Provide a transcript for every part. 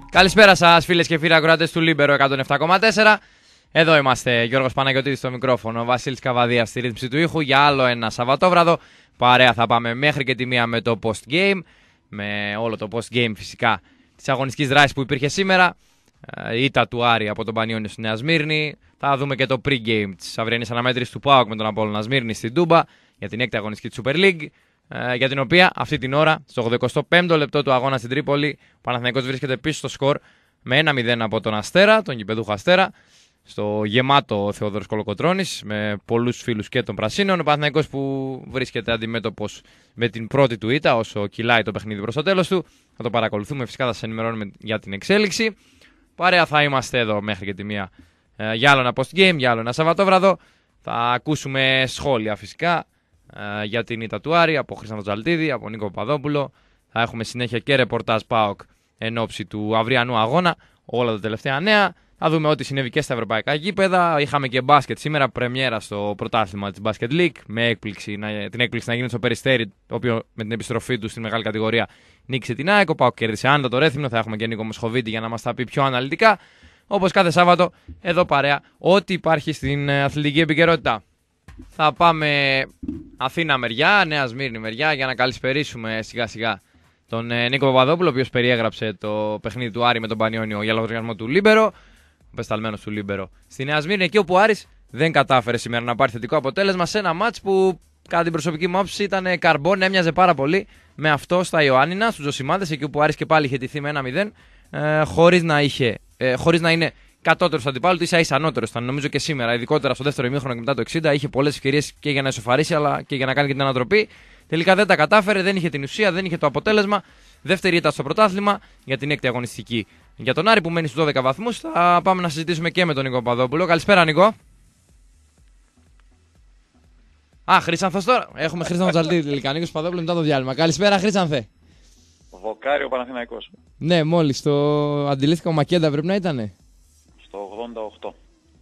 Καλησπέρα σας φίλες και φίλοι ακροατές του Λίμπερο 107,4. Εδώ είμαστε, Γιώργος Παναγιωτίδης στο μικρόφωνο, Βασίλης Καβαδίας στη ρύθμιση του ήχου για άλλο ένα Σαββατόβραδο. Παρέα θα πάμε μέχρι και τη μία με το post-game, με όλο το post-game φυσικά της αγωνιστικής δράσης που υπήρχε σήμερα. Ήττα του Άρη από τον Πανιόνιο στη Νέα Σμύρνη. Θα δούμε και το pre-game της αυριανής αναμέτρησης του ΠΑΟΚ με τον Απόλλωνα Σμύρνη στην Τούμπα για την έκτη αγωνιστική της Super League. Για την οποία αυτή την ώρα, στο 85ο λεπτό του αγώνα στην Τρίπολη, ο Παναθηναϊκός βρίσκεται πίσω στο σκορ με 1-0 από τον Αστέρα, τον γηπεδούχο Αστέρα, στο γεμάτο Θεόδωρος Κολοκοτρώνης, με πολλούς φίλους και των Πρασίνων. Ο Παναθηναϊκός που βρίσκεται αντιμέτωπος με την πρώτη του ήττα, όσο κυλάει το παιχνίδι προς το τέλος του. Θα το παρακολουθούμε, φυσικά θα σας ενημερώνουμε για την εξέλιξη. Παρέα θα είμαστε εδώ μέχρι και τη μία για άλλο ένα post-game, για άλλο ένα Σαββατόβραδο. Θα ακούσουμε σχόλια φυσικά για την ήττα του Άρη από Χρήστο Τζαλτίδη, από Νίκο Παπαδόπουλο. Θα έχουμε συνέχεια και ρεπορτάζ ΠΑΟΚ εν ώψη του αυριανού αγώνα, όλα τα τελευταία νέα. Θα δούμε ό,τι συνέβη και στα ευρωπαϊκά γήπεδα. Είχαμε και μπάσκετ σήμερα, πρεμιέρα στο πρωτάθλημα της Basket League, με την έκπληξη να γίνει στο Περιστέρι, το οποίο με την επιστροφή του στην μεγάλη κατηγορία νίκησε την ΑΕΚ. Ο ΠΑΟΚ κέρδισε άνετα το Ρέθυμνο. Θα έχουμε και Νίκο Μοσχοβίτη για να μας τα πει πιο αναλυτικά. Όπως κάθε Σάββατο, εδώ παρέα, ό,τι υπάρχει στην αθλητική επικαιρότητα. Θα πάμε Αθήνα μεριά, Νέα Σμύρνη μεριά για να καλησπερίσουμε σιγά σιγά τον Νίκο Παπαδόπουλο, ο οποίος περιέγραψε το παιχνίδι του Άρη με τον Πανιόνιο για λογαριασμό του Λίμπερο, πεσταλμένος του Λίμπερο στη Νέα Σμύρνη, εκεί όπου ο Άρης δεν κατάφερε σήμερα να πάρει θετικό αποτέλεσμα σε ένα μάτς που κατά την προσωπική μου άποψη ήταν καρμπόν, έμοιαζε πάρα πολύ με αυτό στα Ιωάννινα, στους Ζωσιμάδες, εκεί όπου ο Άρης και πάλι είχε τηθεί με 1-0, χωρίς να είναι κατώτερο αντιπάλου του, ίσα ανώτερο ήταν. Νομίζω και σήμερα, ειδικότερα στο δεύτερο ημίχρονο και μετά το 60, είχε πολλές ευκαιρίες και για να ισοφαρίσει αλλά και για να κάνει και την ανατροπή. Τελικά δεν τα κατάφερε, δεν είχε την ουσία, δεν είχε το αποτέλεσμα. Δεύτερη ήττα στο πρωτάθλημα για την έκτη αγωνιστική. Για τον Άρη που μένει στους 12 βαθμούς, θα πάμε να συζητήσουμε και με τον Νίκο Παπαδόπουλο. Καλησπέρα, Νίκο. Χρήσανθος τώρα. Έχουμε Χρήσανθο Τζαλτίδη τελικά. Νίκος Παπαδόπουλο μετά το διάλειμμα. Καλησπέρα, Χρήσανθε. Βοκάριο Παναθηναϊκός. Ναι, μόλις το αντιλήφθηκα, ο Μακέντα πρέπει να ήτανε. Στο 88.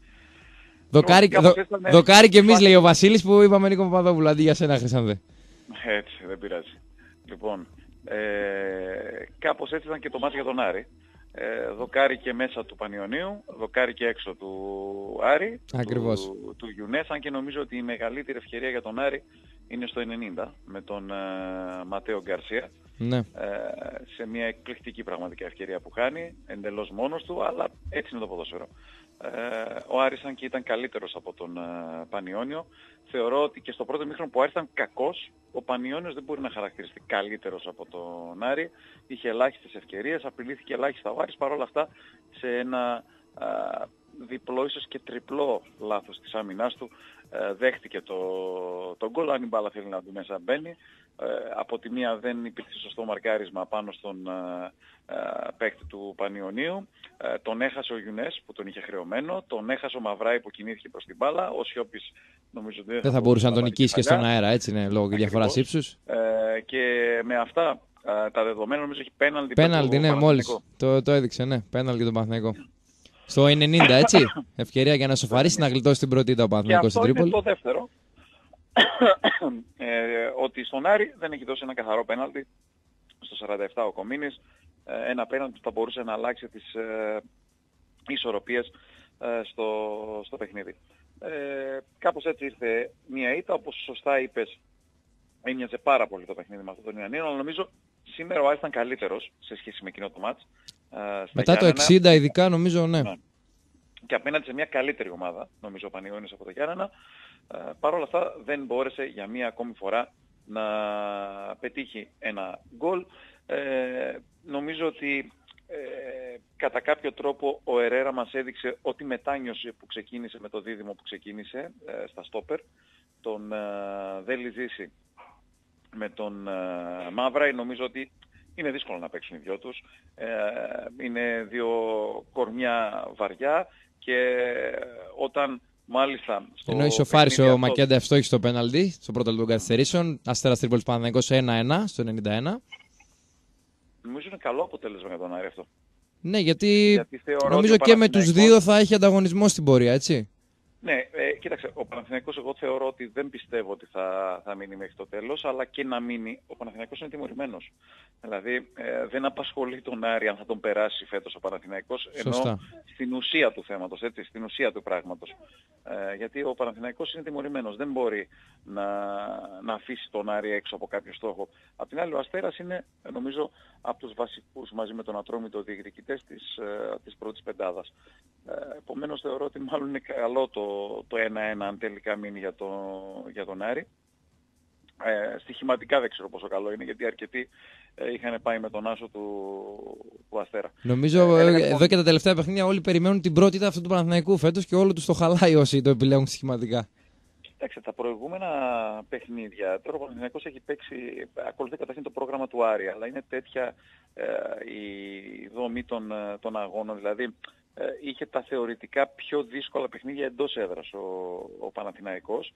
Δοκάρι και εμείς, λέει ο Βασίλης, που είπαμε Νίκο Παπαδόπουλο αντί για σένα, Χρήσανθε. Έτσι, δεν πειράζει. Λοιπόν, κάπως έτσι ήταν και το μάτι για τον Άρη. Δοκάρι και μέσα του Πανιωνίου, δοκάρι και έξω του Άρη, ακριβώς, του Γιουνές, αν και νομίζω ότι η μεγαλύτερη ευκαιρία για τον Άρη είναι στο 90 με τον Ματέο Γκαρσία. Ναι. Σε μια εκπληκτική πραγματικά ευκαιρία που χάνει, εντελώς μόνος του, αλλά έτσι είναι το ποδόσφαιρο. Ο Άρης, αν και ήταν καλύτερος από τον Πανιόνιο, θεωρώ ότι και στο πρώτο ημίχρονο που ο Άρης ήταν κακός, ο Πανιόνιος δεν μπορεί να χαρακτηριστεί καλύτερος από τον Άρη. Είχε ελάχιστες ευκαιρίες, απειλήθηκε ελάχιστα ο Άρης, παρόλα αυτά σε ένα διπλό, ίσως και τριπλό λάθος της άμυνάς του, δέχτηκε το γκολ. Αν η μπάλα θέλει να μπει μέσα, μπαίνει. Από τη μία δεν υπήρξε σωστό μαρκάρισμα πάνω στον παίκτη του Πανιωνίου. Τον έχασε ο Γιουνές που τον είχε χρεωμένο. Τον έχασε ο Μαυράη που κινήθηκε προς την μπάλα. Ο Σιώπης νομίζω ότι δεν θα μπορούσε να τον νικήσει και στον αέρα, έτσι είναι, λόγω και διαφοράς ύψους. Και με αυτά τα δεδομένα νομίζω έχει πέναλτι. Πέναλτι, ναι, μόλις το έδειξε, ναι. Πέναλτι τον Παναθηναϊκό. Στο 90, έτσι. Ευκαιρία για να σοφαρίσει, να γλιτώσει την πρώτη ήττα ο Παναθηναϊκός στην Τρίπολη. Και αυτό είναι το δεύτερο. Ότι στον Άρη δεν έχει δώσει ένα καθαρό πέναλτι στο 47 ο Κομίνης, ένα πέναλτι που θα μπορούσε να αλλάξει τις ισορροπίες στο παιχνίδι. Κάπως έτσι ήρθε μια ήττα, όπως σωστά είπες, έμοιαζε πάρα πολύ το παιχνίδι με αυτόν τον Ιαννίνο, αλλά νομίζω σήμερα ο Άρης ήταν καλύτερος σε σχέση με εκείνο το μάτς. Μετά το 60 ειδικά νομίζω, ναι. Και απέναντι σε μια καλύτερη ομάδα, νομίζω ο Πανιώνιος από το Γιάννενα. Παρ' όλα αυτά δεν μπόρεσε για μία ακόμη φορά να πετύχει ένα γκολ. Νομίζω ότι κατά κάποιο τρόπο ο Ερέρα μας έδειξε ότι μετάνιωσε που ξεκίνησε με το δίδυμο που ξεκίνησε στα στόπερ. Τον Δέλη Ζήση με τον Μαύραη. Νομίζω ότι είναι δύσκολο να παίξουν οι δυο τους. Είναι δύο κορμιά βαριά και όταν μάλιστα ενώ ισοφάρισε ο Μακέντα ευστόχη στο πέναλτι, στο πρώτο λεπτό των καθυστερήσεων. Αστέρας Τρίπολης Παναθηναϊκός 1-1 στο 91. Νομίζω είναι καλό αποτέλεσμα για τον Άρη αυτό. Ναι, γιατί νομίζω και με τους δύο θα έχει ανταγωνισμό στην πορεία, έτσι. Ναι, κοίταξε, ο Παναθηναϊκός εγώ θεωρώ ότι δεν πιστεύω ότι θα μείνει μέχρι το τέλος, αλλά και να μείνει, ο Παναθηναϊκός είναι τιμωρημένος. Δηλαδή δεν απασχολεί τον Άρη αν θα τον περάσει φέτος ο Παναθηναϊκός, ενώ στην ουσία του θέματος, έτσι, στην ουσία του πράγματος. Γιατί ο Παναθηναϊκός είναι τιμωρημένος, δεν μπορεί να αφήσει τον Άρη έξω από κάποιο στόχο. Απ' την άλλη ο Αστέρας είναι, νομίζω, από τους βασικούς μαζί με τον Ατρόμητο διεκδικητές της πρώτης πεντάδας. Επομένως θεωρώ ότι μάλλον είναι καλό το 1-1 αν τελικά μείνει για τον Άρη. Στοιχηματικά δεν ξέρω πόσο καλό είναι, γιατί αρκετοί είχαν πάει με τον άσο του Αστέρα. Νομίζω εδώ και τα τελευταία παιχνίδια όλοι περιμένουν την πρώτη αυτού του Παναθηναϊκού φέτος και όλο τους το χαλάει όσοι το επιλέγουν στοιχηματικά. Κοιτάξτε, τα προηγούμενα παιχνίδια, τώρα ο Παναθηναϊκός έχει παίξει, ακολουθεί καταρχήν το πρόγραμμα του Άρη, αλλά είναι τέτοια η δομή των αγώνων, δηλαδή είχε τα θεωρητικά πιο δύσκολα παιχνίδια εντός έδρας ο Παναθηναϊκός.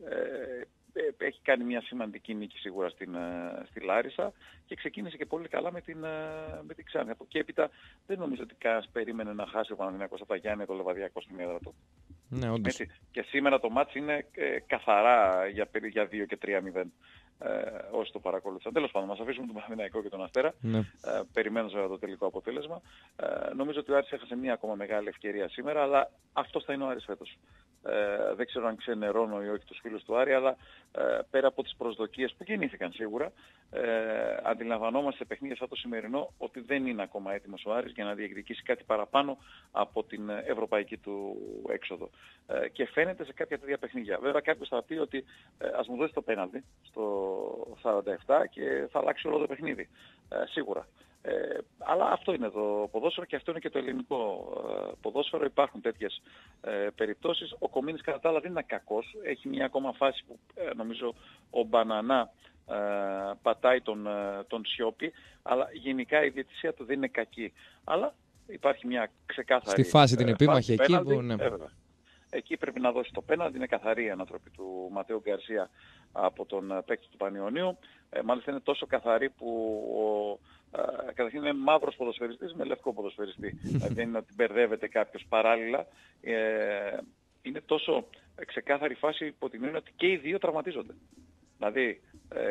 Έχει κάνει μια σημαντική νίκη σίγουρα στη Λάρισα και ξεκίνησε και πολύ καλά με την Ξάνθη. Από εκεί έπειτα δεν νομίζω ότι κανένας περίμενε να χάσει ο Παναθηναϊκός από τα Γιάννη το Λεβαδιακό στην έδρα του. Ναι, όντως. Έτσι. Και σήμερα το μάτς είναι καθαρά για 2 και 3-0. Όσοι το παρακολούθησαν. Τέλος πάντων, μας αφήσουμε τον Παναθηναϊκό και τον Αστέρα. Ναι. Περιμένω βέβαια το τελικό αποτέλεσμα. Νομίζω ότι ο Άρης έχασε μία ακόμα μεγάλη ευκαιρία σήμερα, αλλά αυτός θα είναι ο Άρης φέτος. Δεν ξέρω αν ξενερώνω ή όχι τους φίλους του Άρη, αλλά πέρα από τις προσδοκίες που γεννήθηκαν σίγουρα, αντιλαμβανόμαστε σε παιχνίδια σαν το σημερινό ότι δεν είναι ακόμα έτοιμος ο Άρης για να διεκδικήσει κάτι παραπάνω από την ευρωπαϊκή του έξοδο. Και φαίνεται σε κάποια τέτοια παιχνίδια. Βέβαια κάποιος θα πει ότι ας μου δώσει το πέναλτι στο 47 και θα αλλάξει όλο το παιχνίδι. Σίγουρα. Αλλά αυτό είναι το ποδόσφαιρο και αυτό είναι και το ελληνικό ποδόσφαιρο. Υπάρχουν τέτοιες περιπτώσεις. Ο Κομίνης κατά τα άλλα δεν είναι κακός. Έχει μια ακόμα φάση που νομίζω ο Μπανανά πατάει τον Σιώπη, αλλά γενικά η διαιτησία του δεν είναι κακή. Αλλά υπάρχει μια ξεκάθαρη στη φάση την επίμαχη εκεί πέναλτι, που ναι. Εκεί πρέπει να δώσει το πέναλτι, είναι καθαρή η ανατροπή του Ματέο Γκαρσία από τον παίκτη του Πανιωνίου. Μάλιστα είναι τόσο καθαρή που καταρχήν είναι μαύρος ποδοσφαιριστής με λευκό ποδοσφαιριστή. Δεν είναι ότι μπερδεύεται κάποιος παράλληλα. Είναι τόσο ξεκάθαρη φάση υπό την έννοια ότι και οι δύο τραυματίζονται. Δηλαδή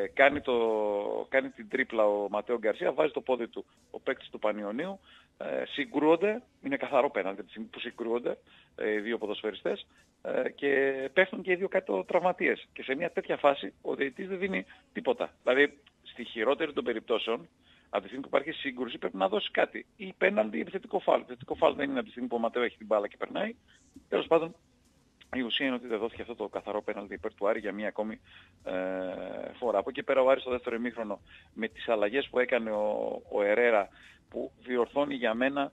κάνει την τρίπλα ο Ματέο Γκαρσία, βάζει το πόδι του ο παίκτης του Πανιωνίου, συγκρούονται, είναι καθαρό πέναλτι τη στιγμή που συγκρούονται οι δύο ποδοσφαιριστές και πέφτουν και οι δύο κάτω τραυματίες. Και σε μια τέτοια φάση ο διαιτητής δεν δίνει τίποτα. Δηλαδή στη χειρότερη των περιπτώσεων, από τη στιγμή που υπάρχει σύγκρουση πρέπει να δώσει κάτι. Ή πέναλτι ή επιθετικό φάουλ. Επιθετικό φάουλ δεν είναι από τη στιγμή που ο Ματέο έχει την μπάλα και περνάει. Τέλος πάντων, η ουσία είναι ότι δεν δόθηκε αυτό το καθαρό πέναλτι υπέρ του Άρη για μία ακόμη φορά. Από εκεί πέρα ο Άρης στο δεύτερο ημίχρονο με τις αλλαγές που έκανε ο Ερέρα, που διορθώνει για μένα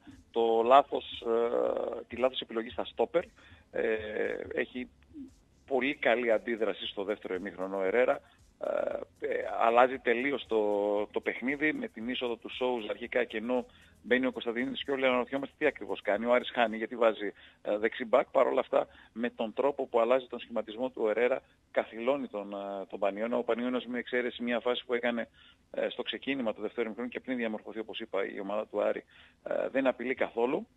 τη λάθος επιλογή στα στόπερ. Έχει πολύ καλή αντίδραση στο δεύτερο ημίχρονο ο Ερέρα. Αλλάζει τελείως το παιχνίδι με την είσοδο του Σόουζ αρχικά, και ενώ μπαίνει ο Κωνσταντινίδης και όλοι αναρωτιόμαστε τι ακριβώς κάνει. Ο Άρης χάνει γιατί βάζει δεξί μπακ. Παρ' όλα αυτά με τον τρόπο που αλλάζει τον σχηματισμό του Ερέρα καθυλώνει τον Πανιώνα. Ο Πανιώνας με εξαίρεση μια φάση που έκανε στο ξεκίνημα του δεύτερου ημίχρονου και πριν διαμορφωθεί, όπως είπα, η ομάδα του Άρη, δεν απειλεί καθόλου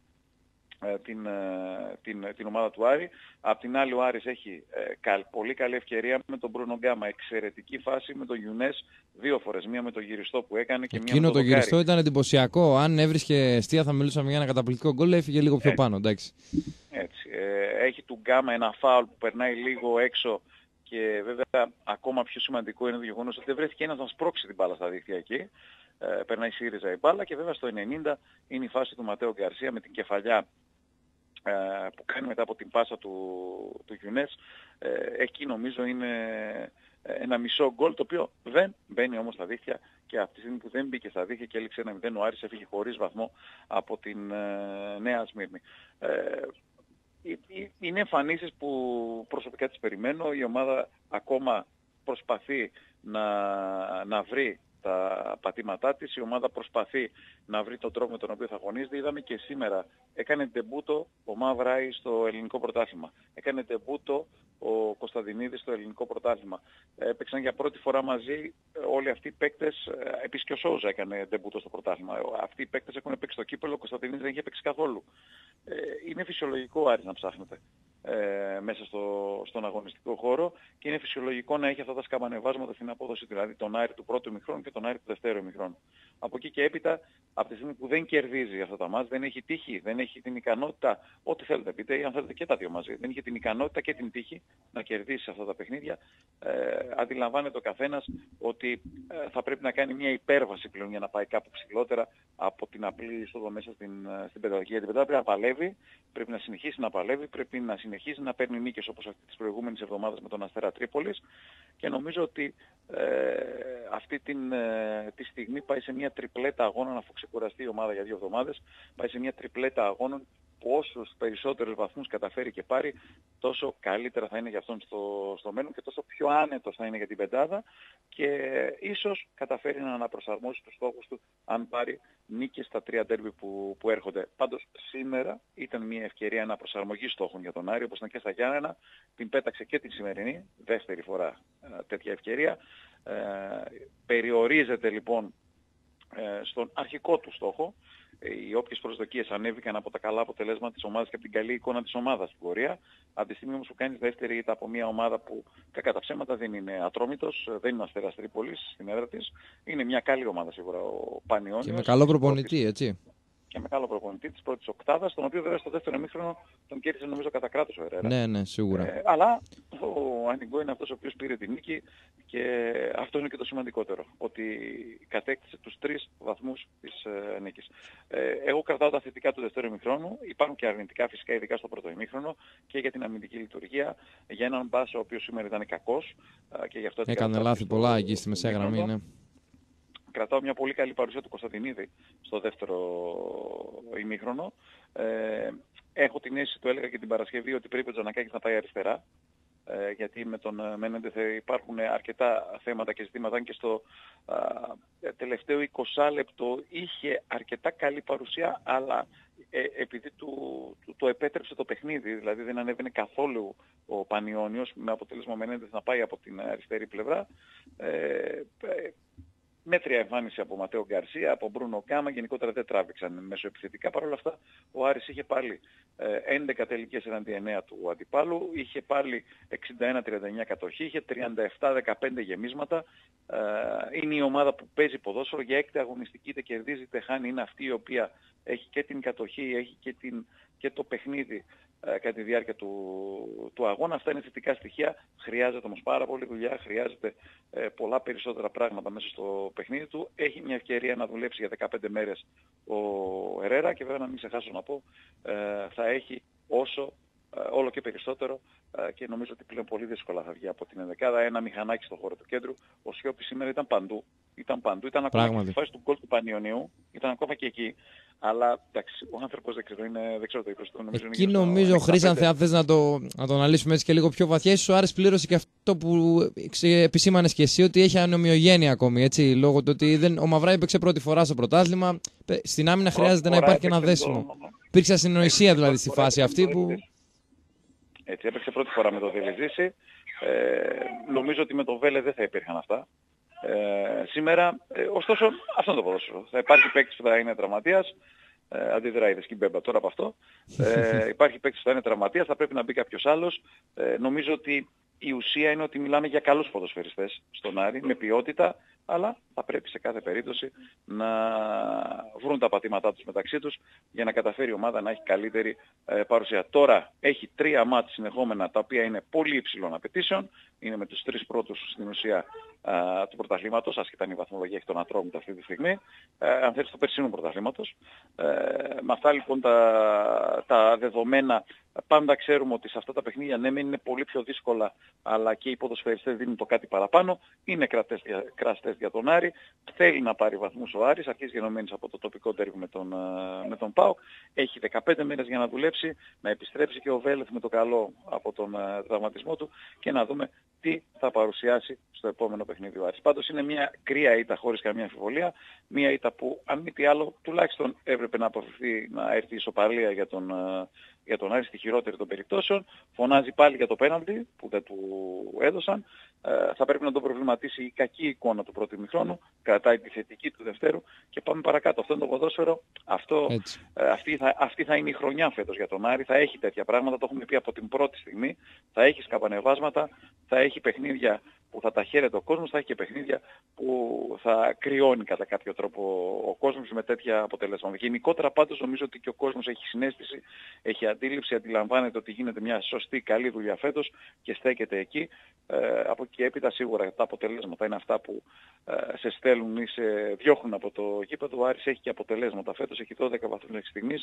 την ομάδα του Άρη. Απ' την άλλη ο Άρης έχει πολύ καλή ευκαιρία με τον Μπρούνο Γκάμα, εξαιρετική φάση με τον Γιουνές δύο φορές, μία με το γυριστό που έκανε και μία με το δοκάρι. Γυριστό ήταν εντυπωσιακό. Αν έβρισκε εστία θα μιλούσαμε για ένα καταπληκτικό γκολ, έφυγε λίγο πιο πάνω, εντάξει. Έτσι. Έχει του Γκάμα ένα φάουλ που περνάει λίγο έξω και βέβαια ακόμα πιο σημαντικό είναι το γεγονός ότι δεν βρέθηκε ένας να σπρώξει την μπάλα στα δίχτυα εκεί. Περνάει ΣΥΡΙΖΑ η μπάλα και βέβαια στο 90 είναι η φάση του Ματέο Γκαρσία με την κεφαλιά που κάνει μετά από την πάσα του Γιουνές. Εκεί νομίζω είναι ένα μισό γκολ, το οποίο δεν μπαίνει όμως στα δίχτυα, και από τη στιγμή που δεν μπήκε στα δίχτυα και έληξε 1-0, ο Άρης έφυγε χωρίς βαθμό από την Νέα Σμύρνη. Είναι εμφανίσεις που προσωπικά τις περιμένω. Η ομάδα ακόμα προσπαθεί να βρει τα πατήματά της. Η ομάδα προσπαθεί να βρει τον τρόπο με τον οποίο θα αγωνίζεται. Είδαμε και σήμερα έκανε ντεμπούτο ο Μαυράη στο ελληνικό πρωτάθλημα. Έκανε ντεμπούτο ο Κωνσταντινίδης στο ελληνικό πρωτάθλημα. Έπαιξαν για πρώτη φορά μαζί όλοι αυτοί οι παίκτες. Επίσης και ο Σόουζα έκανε ντεμπούτο στο πρωτάθλημα. Αυτοί οι παίκτες έχουν παίξει στο κύπελλο, ο Κωνσταντινίδης δεν είχε παίξει καθόλου. Είναι φυσιολογικό ο Άρης να ψάχνεται μέσα στον αγωνιστικό χώρο και είναι φυσιολογικό να έχει αυτά τα σκαμπανεβάσματα στην απόδοση, δηλαδή τον Άρη του πρώτου ημιχρόνου και τον Άρη του δεύτερου ημιχρόνου. Από εκεί και έπειτα, από τη στιγμή που δεν κερδίζει αυτά τα μάτς, δεν έχει τύχη, δεν έχει την ικανότητα, ό,τι θέλετε πείτε, ή αν θέλετε και τα δύο μαζί, δεν είχε την ικανότητα και την τύχη να κερδίσει αυτά τα παιχνίδια, αντιλαμβάνεται ο καθένας ότι θα πρέπει να κάνει μια υπέρβαση πλέον για να πάει κάπου ψηλότερα από την απλή είσοδο μέσα στην πεντάδα. Γιατί πρέπει να παλεύει, πρέπει να συνεχίσει να παλεύει, πρέπει να συνεχίσει να παίρνει νίκες όπως αυτή τις προηγούμενες εβδομάδες με τον Αστέρα Τρίπολης και νομίζω ότι αυτή τη στιγμή πάει σε μια τριπλέτα αγώνων, αφού ξεκουραστεί η ομάδα για 2 εβδομάδες, πάει σε μια τριπλέτα αγώνων που όσους περισσότερους βαθμούς καταφέρει και πάρει, τόσο καλύτερα θα είναι για αυτόν στο μέλλον και τόσο πιο άνετος θα είναι για την πεντάδα και ίσως καταφέρει να αναπροσαρμόσει τους στόχους του αν πάρει νίκες στα 3 ντέρμπι που έρχονται. Πάντως σήμερα ήταν μια ευκαιρία αναπροσαρμογής στόχων για τον Άρη, όπως ήταν και στα Γιάννενα, την πέταξε και την σημερινή, δεύτερη φορά τέτοια ευκαιρία. Περιορίζεται λοιπόν στον αρχικό του στόχο. Οι όποιες προσδοκίες ανέβηκαν από τα καλά αποτελέσματα της ομάδας και από την καλή εικόνα της ομάδας στην πορεία. Από τη στιγμή όμως που κάνεις δεύτερη ήττα από μια ομάδα που κακά τα ψέματα δεν είναι Ατρόμητος, δεν είναι Αστέρας Τρίπολης στην έδρα της, είναι μια καλή ομάδα σίγουρα ο Πανιόνιος. Και με καλό προπονητή, έτσι. Και με καλό προπονητή της πρώτης οκτάδας, τον οποίο βέβαια στο δεύτερο ημίχρονο τον κέρδισε νομίζω κατά κράτος ο Ερέρα. Ναι, σίγουρα. Αλλά ο Ανιγκό είναι αυτός ο οποίος πήρε τη νίκη και αυτό είναι και το σημαντικότερο, ότι κατέκτησε τους 3 βαθμούς της νίκης. Εγώ κρατάω τα θετικά του δεύτερου ημίχρονου, υπάρχουν και αρνητικά φυσικά ειδικά στο πρώτο ημίχρονο και για την αμυντική λειτουργία, για έναν Μπάσο ο οποίος σήμερα ήταν κακός και γι' αυτό έκανε λάθη πολλά εκεί στη μεσαία γραμμή, ναι. Κρατάω μια πολύ καλή παρουσία του Κωνσταντινίδη στο δεύτερο ημίχρονο. Έχω την αίσθηση, το έλεγα και την Παρασκευή, ότι πρέπει ο Τζανακάκης να πάει αριστερά. Γιατί με τον Μένεντε υπάρχουν αρκετά θέματα και ζητήματα, αν και στο τελευταίο 20 λεπτό είχε αρκετά καλή παρουσία, αλλά επειδή το επέτρεψε το παιχνίδι, δηλαδή δεν ανέβαινε καθόλου ο Πανιόνιος, με αποτέλεσμα ο Μένεντες να πάει από την αριστερή πλευρά, μέτρια εμφάνιση από Ματέο Γκαρσία, από Μπρούνο Γκάμα, γενικότερα δεν τράβηξαν μεσοεπιθετικά. Παρ' όλα αυτά ο Άρης είχε πάλι 11 τελικές εναντί 9 του αντιπάλου, είχε πάλι 61-39 κατοχή, είχε 37-15 γεμίσματα. Είναι η ομάδα που παίζει ποδόσφαιρο για έκτη αγωνιστική, είτε κερδίζει είτε χάνει, είναι αυτή η οποία έχει και την κατοχή, έχει και το παιχνίδι κατά τη διάρκεια του αγώνα. Αυτά είναι θετικά στοιχεία. Χρειάζεται όμως πάρα πολύ δουλειά, χρειάζεται πολλά περισσότερα πράγματα μέσα στο παιχνίδι του. Έχει μια ευκαιρία να δουλέψει για 15 μέρες ο Ερέρα και βέβαια να μην ξεχάσω να πω, θα έχει όλο και περισσότερο και νομίζω ότι πλέον πολύ δύσκολα θα βγει από την ενδεκάδα ένα μηχανάκι στο χώρο του κέντρου. Ο Σιώπης σήμερα ήταν παντού. Ήταν ακόμα και στη φάση του γκολ του Πανιωνίου, ήταν ακόμα και εκεί. Αλλά εντάξει, ο άνθρωπος δεν ξέρω το ύψος του. Εκεί νομίζω, Χρήστο, αν θες να το αναλύσουμε έτσι και λίγο πιο βαθιά, ίσως ο Άρης πλήρωσε και αυτό που επισήμανες και εσύ, ότι έχει ανομοιογένεια ακόμη. Έτσι, λόγω του ότι ο Μαυρά έπαιξε πρώτη φορά στο πρωτάθλημα. Στην άμυνα χρειάζεται να υπάρχει ένα δέσιμο. Υπήρξε ασυνοησία δηλαδή στη φάση αυτή που. Έτσι, έπαιξε πρώτη φορά με το Δηληζήση. Νομίζω ότι με το Βέλε δεν θα υπήρχαν αυτά. Σήμερα, ωστόσο, αυτό είναι το ποδόσφαιρο. Θα υπάρχει παίκτης που θα είναι τραυματίας. Αντιδράει η Δεσκιμπέμπα τώρα από αυτό. Υπάρχει παίκτης που θα είναι τραυματίας, θα πρέπει να μπει κάποιος άλλος. Νομίζω ότι η ουσία είναι ότι μιλάμε για καλούς ποδοσφαιριστές στον Άρη, με ποιότητα, αλλά θα πρέπει σε κάθε περίπτωση να βρουν τα πατήματά τους μεταξύ τους για να καταφέρει η ομάδα να έχει καλύτερη παρουσία. Τώρα έχει 3 μάτς συνεχόμενα τα οποία είναι πολύ υψηλών απαιτήσεων. Είναι με τους 3 πρώτους στην ουσία του πρωταθλήματος, άσχετα αν η βαθμολογία έχει τον Ατρόμητο αυτή τη στιγμή, αν θέλεις του περσινού πρωταθλήματος. Με αυτά λοιπόν τα δεδομένα, πάντα ξέρουμε ότι σε αυτά τα παιχνίδια ναι μεν είναι πολύ πιο δύσκολα, αλλά και οι ποδοσφαιριστές δίνουν το κάτι παραπάνω. Είναι κραστές για τον Άρη. Θέλει να πάρει βαθμούς ο Άρης, αρχίζει γενομένης από το τοπικό τέρμι με τον ΠΑΟΚ. Έχει 15 μέρες για να δουλέψει, να επιστρέψει και ο Βέλεθ με το καλό από τον τραυματισμό του και να δούμε τι θα παρουσιάσει στο επόμενο παιχνίδι ο Άρης. Πάντως είναι μια κρύα ήττα χωρίς καμία αμφιβολία, μια ήττα που αν μη τι άλλο τουλάχιστον έπρεπε να αποφευθεί να έρθει η ισοπαλία για τον Άρη στη χειρότερη των περιπτώσεων. Φωνάζει πάλι για το πέναλτι που δεν του έδωσαν. Θα πρέπει να τον προβληματίσει η κακή εικόνα του πρώτου ημιχρόνου, κρατάει τη θετική του δευτέρου και πάμε παρακάτω. Αυτό είναι το ποδόσφαιρο, αυτή θα είναι η χρονιά φέτος για τον Άρη, θα έχει τέτοια πράγματα, το έχουμε πει από την πρώτη στιγμή, θα έχει σκαμπανεβάσματα, θα έχει παιχνίδια που θα τα χαίρεται ο κόσμος, θα έχει και παιχνίδια που θα κρυώνει κατά κάποιο τρόπο ο κόσμος με τέτοια αποτελέσματα. Γενικότερα πάντως νομίζω ότι και ο κόσμος έχει συναίσθηση, έχει αντίληψη, αντιλαμβάνεται ότι γίνεται μια σωστή καλή δουλειά φέτος και στέκεται εκεί. Από εκεί έπειτα σίγουρα τα αποτελέσματα είναι αυτά που σε στέλνουν ή σε διώχνουν από το γήπεδο. Ο Άρης έχει και αποτελέσματα φέτος, έχει 12 βαθμούς μέχρι στιγμής.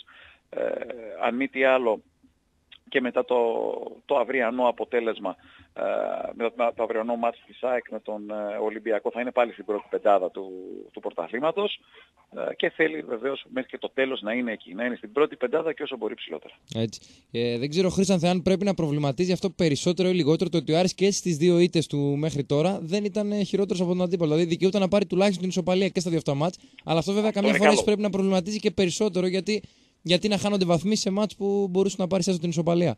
Αν μη τι άλλο, και μετά το αυριανό αποτέλεσμα, μετά το αυριανό μάτς της ΑΕΚ με τον Ολυμπιακό θα είναι πάλι στην πρώτη πεντάδα του πρωταθλήματος και θέλει βεβαίως μέχρι και το τέλος να είναι εκεί, να είναι στην πρώτη πεντάδα και όσο μπορεί ψηλότερα. Έτσι. Δεν ξέρω, Χρήστανθε, αν πρέπει να προβληματίζει αυτό περισσότερο ή λιγότερο το ότι ο Άρης και στις δύο ήττες του μέχρι τώρα δεν ήταν χειρότερος από τον αντίπαλο. Δηλαδή δικαιούταν να πάρει τουλάχιστον την ισοπαλία και στα δύο αυτά μάτς, αλλά αυτό βέβαια καμιά φορά πρέπει να προβληματίζει και περισσότερο γιατί να χάνονται βαθμοί σε μάτς που μπορούσαν να πάρεις έστω την ισοπαλία.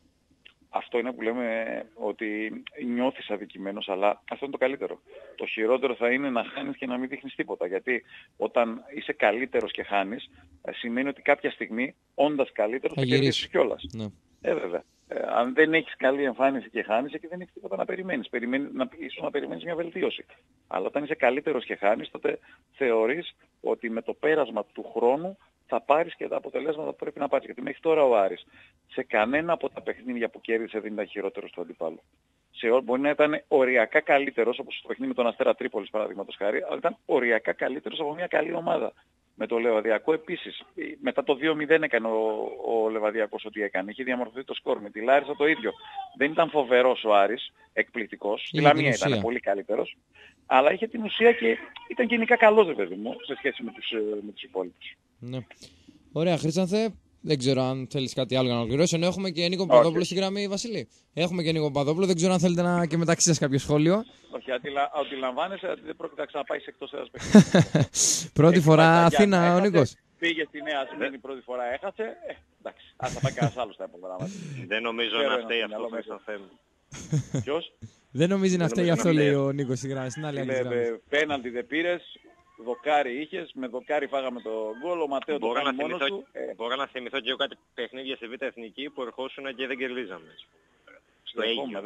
Αυτό είναι που λέμε ότι νιώθεις αδικημένος, αλλά αυτό είναι το καλύτερο. Το χειρότερο θα είναι να χάνεις και να μην δείχνεις τίποτα. Γιατί όταν είσαι καλύτερος και χάνεις, σημαίνει ότι κάποια στιγμή, όντας καλύτερος, θα κερδίσεις κιόλας. Ναι. Βέβαια. Αν δεν έχεις καλή εμφάνιση και χάνεις, εκεί δεν έχεις τίποτα να περιμένεις. Ίσως να περιμένεις μια βελτίωση. Αλλά όταν είσαι καλύτερος και χάνεις, τότε θεωρείς ότι με το πέρασμα του χρόνου θα πάρεις και τα αποτελέσματα που πρέπει να πάρεις. Γιατί μέχρι τώρα ο Άρης σε κανένα από τα παιχνίδια που κέρδισε δεν ήταν χειρότερος του αντιπάλου. Μπορεί να ήταν οριακά καλύτερος, όπως στο παιχνίδι με τον Αστέρα Τρίπολης παραδείγματος χάρη, αλλά ήταν οριακά καλύτερος από μια καλή ομάδα. Με το Λεβαδιακό επίσης. Μετά το 2-0 έκανε ο Λεβαδιακός ό,τι έκανε. Είχε διαμορφωθεί το σκορ. Με τη Λάρισα το ίδιο. Δεν ήταν φοβερός ο Άρης, εκπληκτικός. Στη Λαμία ήταν πολύ καλύτερος. Αλλά είχε την ουσία και ήταν γενικά καλός, παιδί μου, σε σχέση με τους υπόλοιπους. Ναι. Ωραία, Χρήστανθε. Δεν ξέρω αν θέλεις κάτι άλλο να ολοκληρώσει. Ενώ έχουμε και Νίκο Παπαδόπουλο στη γραμμή, Βασίλη. Έχουμε και Νίκο Παπαδόπουλο. Δεν ξέρω αν θέλετε και μεταξύ σας κάποιο σχόλιο. Όχι, αντιλαμβάνεσαι ότι δεν πρόκειται να ξαναπάει εκτός έδρας παιχνίδι. Πρώτη φορά Αθήνα ο Νίκος. Πήγε στη Νέα Σμύρνη πρώτη φορά, έχασε. Εντάξει, ας θα πάει κανένας άλλος τα επόμενα μάτια. Δεν νομίζω να φταίει αυτό μέσα θέμα. Ποιος? Δεν νομίζει να φταίει αυτό, λέει ο Νίκος στη γραμμή. Πέναλτι δεν πήρες. Δοκάρι είχες, με δοκάρι φάγαμε το γκολ, ο Ματέο το κάνει μόνος του. Μπορώ να θυμηθώ και εγώ κάτι παιχνίδια σε Β' Εθνική που ερχόσουν και δεν κερδίζαμε. Στο Αίγυπτο.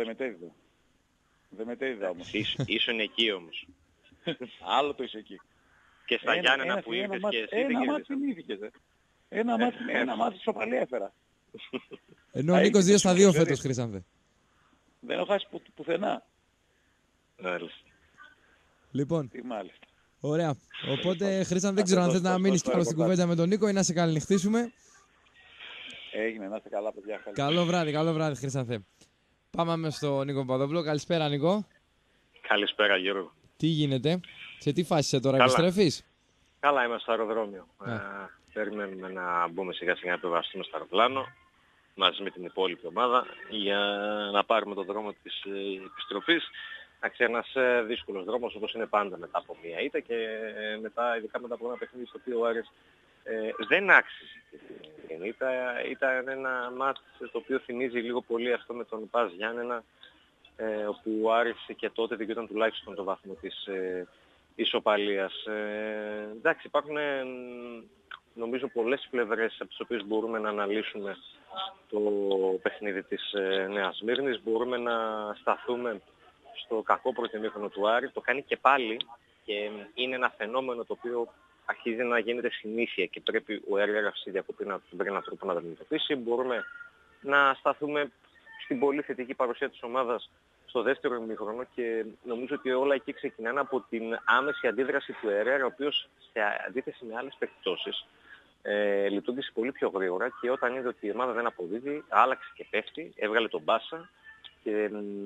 Δεν μετέδιδα όμως. Ήσουν εκεί όμως. Άλλο το είσαι εκεί. Και στα Γιάννενα που ήρθες και εσύ δεν κερδίζαμε. Ένα μάτι θυμήθηκες. Ένα μάτι σοπαλία έφερα. Ενώ ο Νίκος 2-2 φέτος, Χρήστανθε. Δεν έχω χάσει πουθενά. Λοιπόν. Τι μάλιστα. Ωραία. Οπότε, Χρήστανθε, δεν ξέρω αν θες να μείνεις κι άλλο στην κουβέντα με τον Νίκο ή να σε καληνυχτήσουμε. Έγινε, να είστε καλά, παιδιά. Καλό βράδυ, Χρήστανθε. Πάμε στο Νίκο Παπαδόπουλο. Καλησπέρα, Νίκο. Καλησπέρα, Γιώργο. Τι γίνεται, σε τι φάση είσαι τώρα, επιστρέφεις? Καλά, είμαι στο αεροδρόμιο. Περιμένουμε να μπούμε σιγά σιγά να επιβαστούμε στο αεροπλάνο μαζί με την υπόλοιπη ομάδα για να πάρουμε τον δρόμο της επιστροφής. Ένας δύσκολος δρόμος όπως είναι πάντα μετά από μία ήττα και μετά, ειδικά μετά από ένα παιχνίδι στο οποίο ο Άρης δεν άξιζε την ήττα. Ήταν ένα μάτς το οποίο θυμίζει λίγο πολύ αυτό με τον Πας Γιάννενα, όπου ο Άρης και τότε δικαιούταν τουλάχιστον το βαθμό της ισοπαλίας. Εντάξει, υπάρχουν νομίζω πολλές πλευρές από τις οποίες μπορούμε να αναλύσουμε το παιχνίδι της Νέας Σμύρνης. Μπορούμε να σταθούμε στο κακό πρωτοημίχρονο του Άρη, το κάνει και πάλι και είναι ένα φαινόμενο το οποίο αρχίζει να γίνεται συνήθεια και πρέπει ο Έργκερας στη διακοπή να βρει έναν τρόπο να τα αντιμετωπίσει. Μπορούμε να σταθούμε στην πολύ θετική παρουσία της ομάδας στο δεύτερο ημίχρονο και νομίζω ότι όλα εκεί ξεκινάνε από την άμεση αντίδραση του Ερέρα, ο οποίος σε αντίθεση με άλλες περιπτώσεις λειτουργήσε πολύ πιο γρήγορα και όταν είδε ότι η ομάδα δεν αποδίδει, άλλαξε και πέφτει, έβγαλε τον Μπάσα και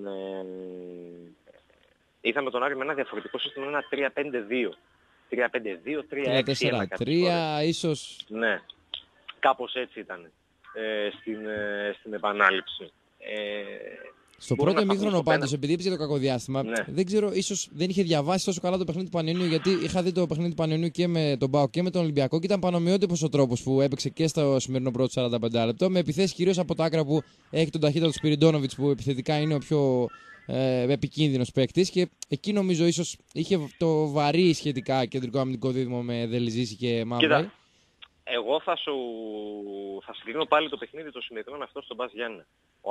είδαμε τον Άρη με ένα διαφορετικό σύστημα, ένα 3-5-2. 3-5-2, 3-4-3 ίσως. Ναι, κάπως έτσι ήταν στην επανάληψη. Στο μπορούν πρώτο να ημίχρονο φανούν στο πάντως, επειδή είπε για το κακοδιάστημα, Ναι. δεν ξέρω, ίσως δεν είχε διαβάσει τόσο καλά το παιχνίδι του Πανιωνίου, γιατί είχα δει το παιχνίδι του Πανιωνίου και με τον ΠΑΟΚ και με τον Ολυμπιακό και ήταν πανομοιότυπος ο τρόπος που έπαιξε και στο σημερινό πρώτο 45 λεπτό, με επιθέσεις κυρίως από τα άκρα που έχει τον ταχύτητα του Σπιριντόνοβιτς, που επιθετικά είναι ο πιο επικίνδυνος παίκτης, και εκεί νομίζω ίσως είχε το βαρύ σχετικά κεντρικό αμυντικό δίδυμο με Δελιζήση και Μαύρα. Κοίτα, εγώ θα συγκρίνω πάλι το παιχνίδι το σημερινό με αυτό στον Μπας Γιάννη.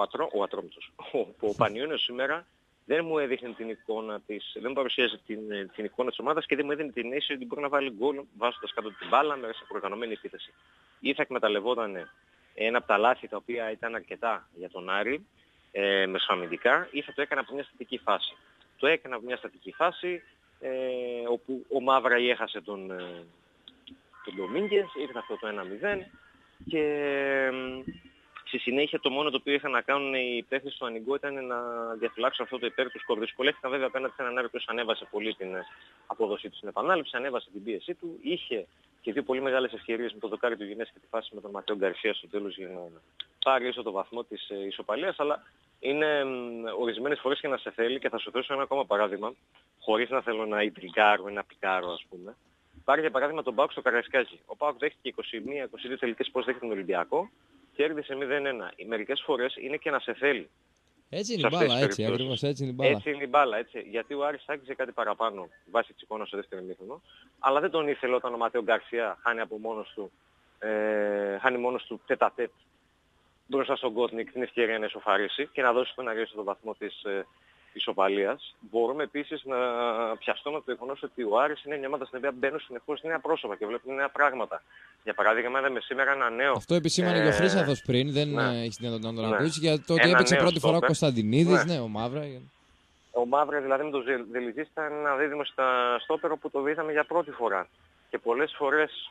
Ο Πανιώνιος σήμερα δεν μου έδειχνε την εικόνα της, δεν μου παρουσίαζε την εικόνα της ομάδας και δεν μου έδινε την αίσθηση ότι μπορεί να βάλει γκολ βάζοντας κάτω την μπάλα μέσα σε προγραμμένη επίθεση. Ή θα εκμεταλλευόταν ένα από τα λάθη τα οποία ήταν αρκετά για τον Άρη μεσοαμυντικά, ή θα το έκανε από μια στατική φάση. Το έκανε από μια στατική φάση όπου ο Μαύρα έχασε τον Ντομίνγκες, ήρθε αυτό το 1-0 και στη συνέχεια το μόνο το οποίο είχαν να κάνουν οι παίκτες του Ανιγκό ήταν να διαφυλάξουν αυτό το υπέρ του σκορ. Δυσκολεύτηκαν βέβαια απέναντι σε έναν Άρη που ανέβασε πολύ την απόδοσή του στην επανάληψη, ανέβασε την πίεσή του, είχε και δύο πολύ μεγάλες ευκαιρίες με το δοκάρι του Γινές και τη φάση με τον Ματέο Γκαρσία στο τέλος για να πάρει ίσο το βαθμό της ισοπαλίας, αλλά είναι ορισμένες φορές και να σε θέλει, και θα σου δώσω ένα ακόμα παράδειγμα, χωρίς να θέλω να ιντριγκάρω ή να πικάρω ας πούμε. Πάρει για παράδειγμα τον ΠΑΟΚ στο Καραϊσκάκι. Ο ΠΑΟΚ δέχτηκε 21-22 τελικές πώς δέχτηκε τον Ολυμπιακό και κέρδισε 0-1. Μερικές φορές είναι και να σε θέλει. Έτσι είναι η μπάλα, έτσι ακριβώς, έτσι είναι η μπάλα. Έτσι είναι η μπάλα, έτσι. Γιατί ο Άρης άγγιζε κάτι παραπάνω βάσει της εικόνας στο δεύτερο ημίχρονο, αλλά δεν τον ήθελε όταν ο Ματέο Γκαρσία χάνει από μόνος του τέτα-τέτ μπροστά στον Γκότνικ την ευκαιρία να ισοφαρίσει και να δώσει στον Άρη το βαθμό της ισοπαλίας. Μπορούμε επίσης να πιαστούμε το γεγονός ότι ο Άρης είναι μια ομάδα στην οποία μπαίνουν συνεχώς νέα πρόσωπα και βλέπουν νέα πράγματα. Για παράδειγμα, είδαμε σήμερα ένα νέο. Αυτό επισήμανε και ο Χρήσαθος πριν, δεν έχει δυνατότητα να τον ακούσει, για το ότι Ένα έπαιξε νέο πρώτη φορά ο στόπερ. Κωνσταντινίδης, Ναι. ο Μαύρα. Ο Μαύρα δηλαδή με τον Δελιζή ήταν ένα δίδυμο στα στόπερο που το είδαμε για πρώτη φορά. Και πολλές φορές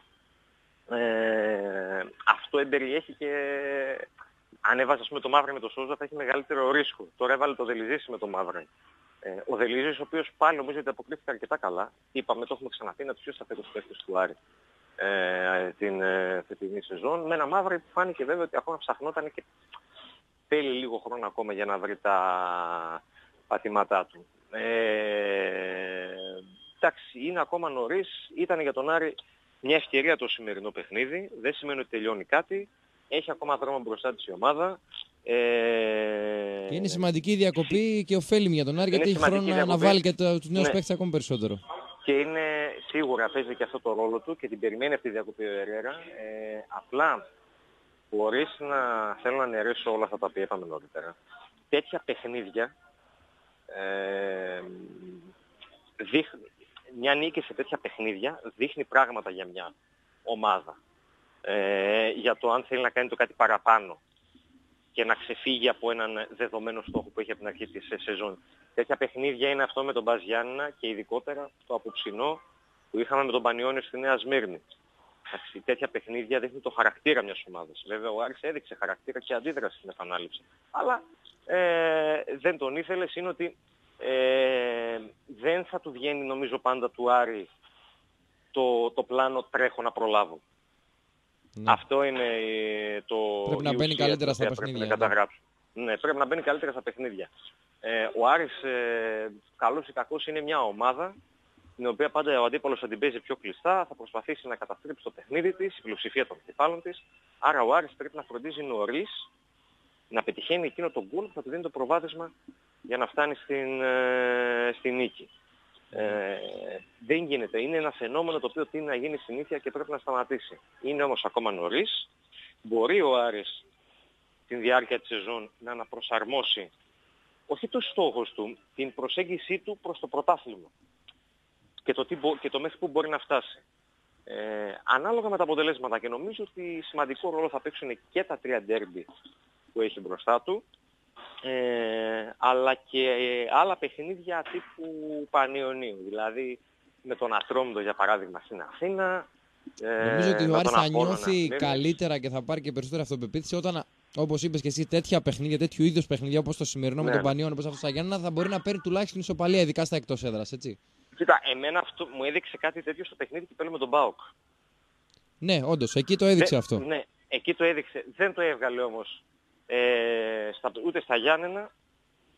αυτό εμπεριέχει και αν έβαζε ας πούμε το Μαύρα με το Σόζα θα έχει μεγαλύτερο ρίσκο. Τώρα έβαλε το Δελιζή με το Μαύρα. Ο Δελιζής, ο οποίος πάλι νομίζω ότι αποκρίθηκε αρκετά καλά. Είπαμε, το έχουμε ξαναπεί, είναι από τους πιο σταθερούς παίκτες του Άρη την φετινή σεζόν. Με ένα Μαύρα που φάνηκε βέβαια ότι ακόμα ψαχνόταν και θέλει λίγο χρόνο ακόμα για να βρει τα πατήματά του. Εντάξει, είναι ακόμα νωρίς. Ήταν για τον Άρη μια ευκαιρία το σημερινό παιχνίδι. Δεν σημαίνει ότι τελειώνει κάτι. Έχει ακόμα δρόμο μπροστά της η ομάδα. Και είναι σημαντική η διακοπή και ωφέλιμη για τον Άρη, γιατί έχει χρόνο να βάλει και τους νέους παίκτες ακόμη περισσότερο. Και είναι σίγουρα παίζει και αυτό το ρόλο του και την περιμένει αυτή τη διακοπή ο Ερέρα. Απλά χωρίς να θέλω να νερίσω όλα αυτά τα οποία είπαμε νωρίτερα, τέτοια παιχνίδια μια νίκη σε τέτοια παιχνίδια δείχνει πράγματα για μια ομάδα. Για το αν θέλει να κάνει το κάτι παραπάνω και να ξεφύγει από έναν δεδομένο στόχο που έχει από την αρχή της σεζόν. Τέτοια παιχνίδια είναι αυτό με τον Μπας Γιάννηνα και ειδικότερα το απόψινό που είχαμε με τον Πανιώνιο στη Νέα Σμύρνη. Τέτοια παιχνίδια δείχνουν το χαρακτήρα μιας ομάδας. Βέβαια ο Άρης έδειξε χαρακτήρα και αντίδραση στην επανάληψη. Αλλά δεν τον ήθελες, είναι ότι δεν θα του βγαίνει νομίζω πάντα του Άρη το πλάνο τρέχω να προλάβω. Ναι. Αυτό είναι το... Πρέπει να μπαίνει καλύτερα στα παιχνίδια. Ναι, πρέπει να μπαίνει καλύτερα στα παιχνίδια. Ο Άρης, καλός ή κακός, είναι μια ομάδα την οποία πάντα ο αντίπαλος θα την παίζει πιο κλειστά, θα προσπαθήσει να καταστρέψει το παιχνίδι της, η πλειοψηφία των κεφάλων της. Άρα ο Άρης πρέπει να φροντίζει νωρίς να πετυχαίνει εκείνο τον γκολ που θα του δίνει το προβάδισμα για να φτάνει στη νίκη. Δεν γίνεται. Είναι ένα φαινόμενο το οποίο τείνει να γίνει συνήθεια και πρέπει να σταματήσει. Είναι όμως ακόμα νωρίς. Μπορεί ο Άρης την διάρκεια της σεζόν να αναπροσαρμόσει όχι τους στόχους του, την προσέγγιση του προς το πρωτάθλημα και το μέχρι που μπορεί να φτάσει. Ανάλογα με τα αποτελέσματα, και νομίζω ότι σημαντικό ρόλο θα παίξουν και τα 3 ντέρμπι που έχει μπροστά του, αλλά και άλλα παιχνίδια τύπου Πανιωνίου, δηλαδή με τον Ατρόμητο για παράδειγμα στην Αθήνα. Νομίζω ότι ο Άρης θα νιώθει καλύτερα και θα πάρει και περισσότερη αυτοπεποίθηση όταν, όπως είπες και εσύ, τέτοια παιχνίδια, τέτοιου είδους παιχνίδια όπως το σημερινό με τον Πανιώνιο, όπως αυτό στα Γιάννενα, θα μπορεί να παίρνει τουλάχιστον ισοπαλία, ειδικά στα εκτός έδρας, έτσι. Κοίτα, εμένα αυτό μου έδειξε κάτι τέτοιο στο παιχνίδι κυπέλλου με τον ΠΑΟΚ. Ναι, όντως, εκεί το έδειξε αυτό. Ναι, εκεί το έδειξε. Δεν το έβγαλε όμως ούτε στα Γιάννενα,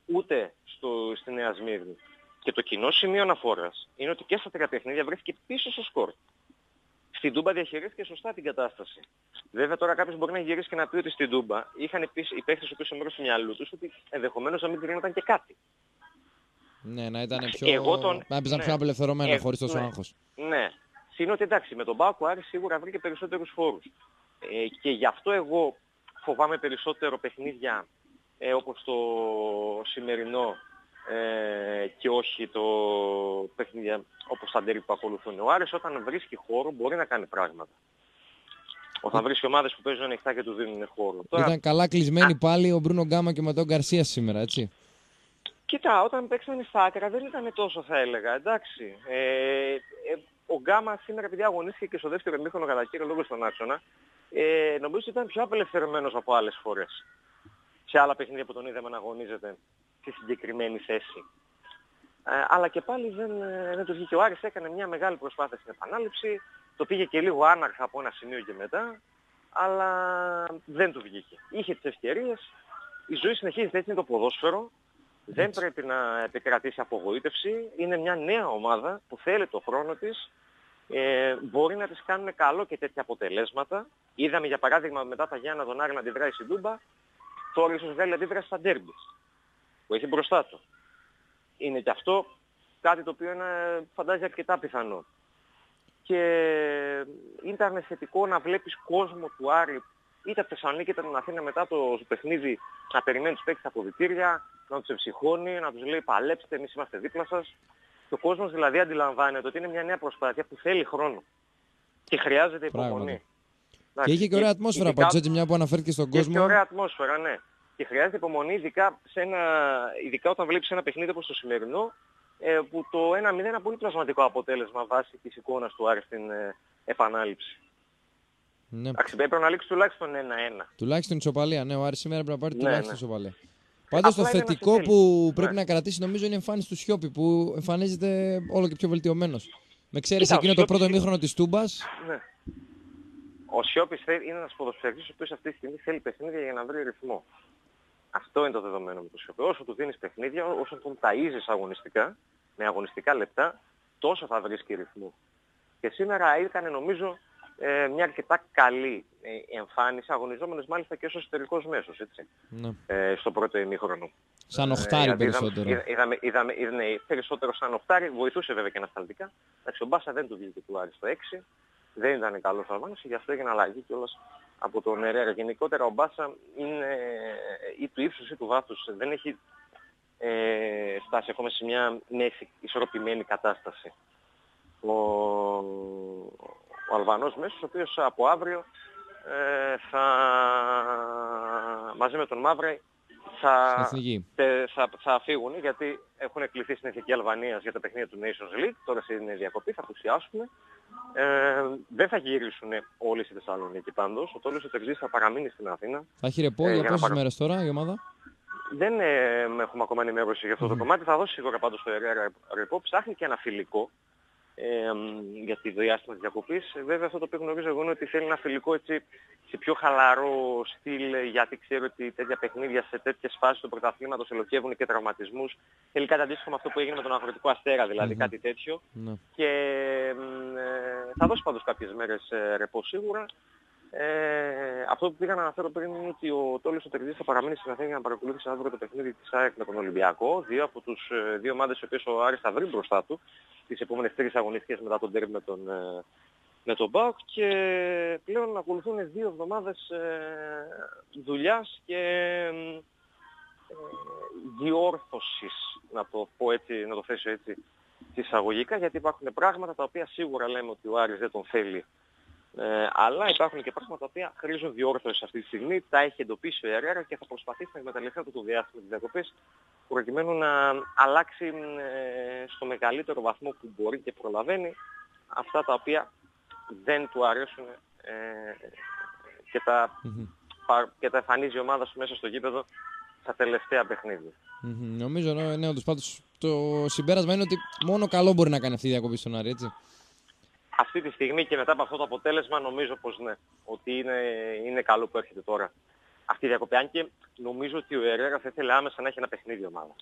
ούτε στη Νέα Σμύρνη. Και το κοινό σημείο αναφοράς είναι ότι και στα 3 παιχνίδια βρέθηκε πίσω στο σκορ. Στην Τούμπα διαχειρίστηκε σωστά την κατάσταση. Βέβαια τώρα κάποιος μπορεί να γυρίσει και να πει ότι στην Τούμπα είχαν οι παίχτες πίσω μέρος του μυαλού τους ότι ενδεχομένως να μην κρίνονταν και κάτι. Ναι, να ήταν να έπαιζαν πιο απελευθερωμένα χωρίς τόσο άγχος. Ναι. Είναι ότι εντάξει, με τον ΠΑΟΚ ο Άρης σίγουρα βρήκε περισσότερους φόρους. Και γι' αυτό εγώ φοβάμαι περισσότερο παιχνίδια όπως το σημερινό και όχι το παιχνίδια όπως τα ντέρμπι που ακολουθούν. Ο Άρης όταν βρίσκει χώρο μπορεί να κάνει πράγματα. Όταν βρίσκει ομάδες που παίζουν ανοιχτά και του δίνουν χώρο. Ήταν καλά κλεισμένοι πάλι ο Μπρούνο Γκάμα και με τον Γκαρσία σήμερα, έτσι. Κοίτα, όταν παίξανε στα άκρα δεν ήταν τόσο θα έλεγα, εντάξει. Ο Γκάμα σήμερα επειδή αγωνίστηκε και στο δεύτερο ημίχρονο κατά κύριο λόγο στον άξονα, νομίζω ότι ήταν πιο απελευθερωμένος από άλλες φορές. Σε άλλα παιχνίδια που τον είδαμε να αγωνίζεται στη συγκεκριμένη θέση. Αλλά και πάλι δεν του βγήκε. Ο Άρης έκανε μια μεγάλη προσπάθεια στην επανάληψη, το πήγε και λίγο άναρχα από ένα σημείο και μετά, αλλά δεν του βγήκε. Είχε τις ευκαιρίες, η ζωή συνεχίζεται, έτσι είναι το ποδόσφαιρο. Δεν πρέπει να επικρατήσει απογοήτευση. Είναι μια νέα ομάδα που θέλει το χρόνο της. Μπορεί να της κάνουν καλό και τέτοια αποτελέσματα. Είδαμε για παράδειγμα μετά τα Γιάννα τον Άρη να αντιδράσει στην Τούμπα. Τώρα ίσως βγάλει αντίδραση στα ντέρμπι που έχει μπροστά του. Είναι και αυτό κάτι το οποίο φαντάζει αρκετά πιθανό. Και ήταν θετικό να βλέπεις κόσμο του Άρη είτε από Θεσσαλονίκη είτε από την Αθήνα μετά το παιχνίδι να περιμένει τους παίκτες στα αποδυτήρια, να τους εψυχώνει, να τους λέει παλέψτε, εμείς είμαστε δίπλα σας. Και ο κόσμος δηλαδή αντιλαμβάνεται ότι είναι μια νέα προσπάθεια που θέλει χρόνο και χρειάζεται υπομονή. Και είχε και ωραία ατμόσφαιρα πάντως, έτσι μια που αναφέρθηκε στον κόσμο. Είχε ωραία ατμόσφαιρα, ναι. Και χρειάζεται υπομονή ειδικά όταν βλέπεις ένα παιχνίδι όπως το σημερινό, που το 1-0 είναι ένα πολύ πλασματικό αποτέλεσμα βάσει της εικόνας του Άρη στην επανάληψη. Ναι. Εντάξει, πρέπει να λήξει τουλάχιστον 1-1. Τουλάχιστον ισοπαλία, ναι. Ο Άρης σήμερα πρέπει να πάρει τουλάχιστον ισοπαλία. Πάντως το θετικό που πρέπει να κρατήσει νομίζω είναι η εμφάνιση του Σιώπη που εμφανίζεται όλο και πιο βελτιωμένος. Με εξαίρεση εκείνο το πρώτο ημίχρονο της Τούμπας. Ναι. Ο Σιώπης είναι ένας ποδοσφαιριστής ο οποίος αυτή τη στιγμή θέλει παιχνίδια για να βρει ρυθμό. Αυτό είναι το δεδομένο με τον Σιώπη. Όσο του δίνεις παιχνίδια, όσο τον ταΐζεις αγωνιστικά, με αγωνιστικά λεπτά, τόσο θα βρίσκει ρυθμό. Και σήμερα έκανε νομίζω μια αρκετά καλή εμφάνιση, αγωνιζόμενος μάλιστα και ως εσωτερικός μέσος, έτσι, στο πρώτο ημίχρονο. Σαν οχτάρι περισσότερο. Είδαμε περισσότερο σαν οχτάρι, βοηθούσε βέβαια και ανασταλτικά. Ο Μπάσα δεν του βγήκε του Άρη στο 6, δεν ήταν καλός ο Αλβάνος, γι' αυτό έγινε αλλαγή κιόλας από τον Ερέρα. Γενικότερα ο Μπάσα είναι ή του ύψους ή του βάθους, δεν έχει φτάσει ακόμα σε μια ισορροπημένη κατάσταση. Ο Αλβανός μέσος, ο οποίος από αύριο μαζί με τον Μαύρη θα φύγουν γιατί έχουν κληθεί στην Εθνική Αλβανίας για τα παιχνίδια του Nations League. Τώρα είναι διακοπή, θα απουσιάσουν. Δεν θα γυρίσουν όλοι στη Θεσσαλονίκη πάντως. Ο Τόλος ο Τερζής θα παραμείνει στην Αθήνα. Θα έχει ρεπό για πόσες μέρες τώρα η ομάδα? Δεν έχουμε ακόμα ενημέρωση για αυτό το κομμάτι. Θα δώσει σίγουρα πάντως το Ερέρα ρεπό. Ψάχνει και ένα φιλικό για τη διάστημα της διακοπής. Βέβαια αυτό το οποίο γνωρίζω εγώ είναι ότι θέλει ένα φιλικό έτσι, σε πιο χαλαρό στυλ, γιατί ξέρω ότι τέτοια παιχνίδια σε τέτοιες φάσεις του πρωταθλήματος ελοχεύουν και τραυματισμούς. Θέλει κάτι αντίστοιχο με αυτό που έγινε με τον Αγροτικό Αστέρα, δηλαδή κάτι τέτοιο. Και θα δώσει πάντως κάποιες μέρες ρεπό σίγουρα. Αυτό που πήγα να αναφέρω πριν είναι ότι ο Τόλος ο Τερζής θα παραμείνει στην Αθήνα για να παρακολουθήσει αύριο το παιχνίδι της ΑΕΚ με τον Ολυμπιακό. Δύο από τους δύο ομάδες οι οποίες ο Άρης θα βρει μπροστά του τις επόμενες 3 αγωνιστικές μετά τον τέρμι με τον ΠΑΟΚ, και πλέον ακολουθούν 2 εβδομάδες δουλειάς και διόρθωσης, να το πω έτσι, να το θέσω έτσι εισαγωγικά, γιατί υπάρχουν πράγματα τα οποία σίγουρα λέμε ότι ο Άρης δεν τον θέλει. Αλλά υπάρχουν και πράγματα τα οποία χρήζουν διόρθωση αυτή τη στιγμή. Τα έχει εντοπίσει ο Ερέρα και θα προσπαθήσει να εκμεταλλευτεί αυτό το διάστημα της διακοπής προκειμένου να αλλάξει στο μεγαλύτερο βαθμό που μπορεί και προλαβαίνει αυτά τα οποία δεν του αρέσουν και τα εμφανίζει η ομάδα σου μέσα στο γήπεδο στα τελευταία παιχνίδια. Νομίζω ναι, όντως πάντως το συμπέρασμα είναι ότι μόνο καλό μπορεί να κάνει αυτή η διακοπή στον Άρη, έτσι. Αυτή τη στιγμή και μετά από αυτό το αποτέλεσμα νομίζω πως ναι, ότι είναι καλό που έρχεται τώρα αυτή η διακοπή. Αν και νομίζω ότι ο Ερέρα θα ήθελε άμεσα να έχει ένα παιχνίδι ομάδα.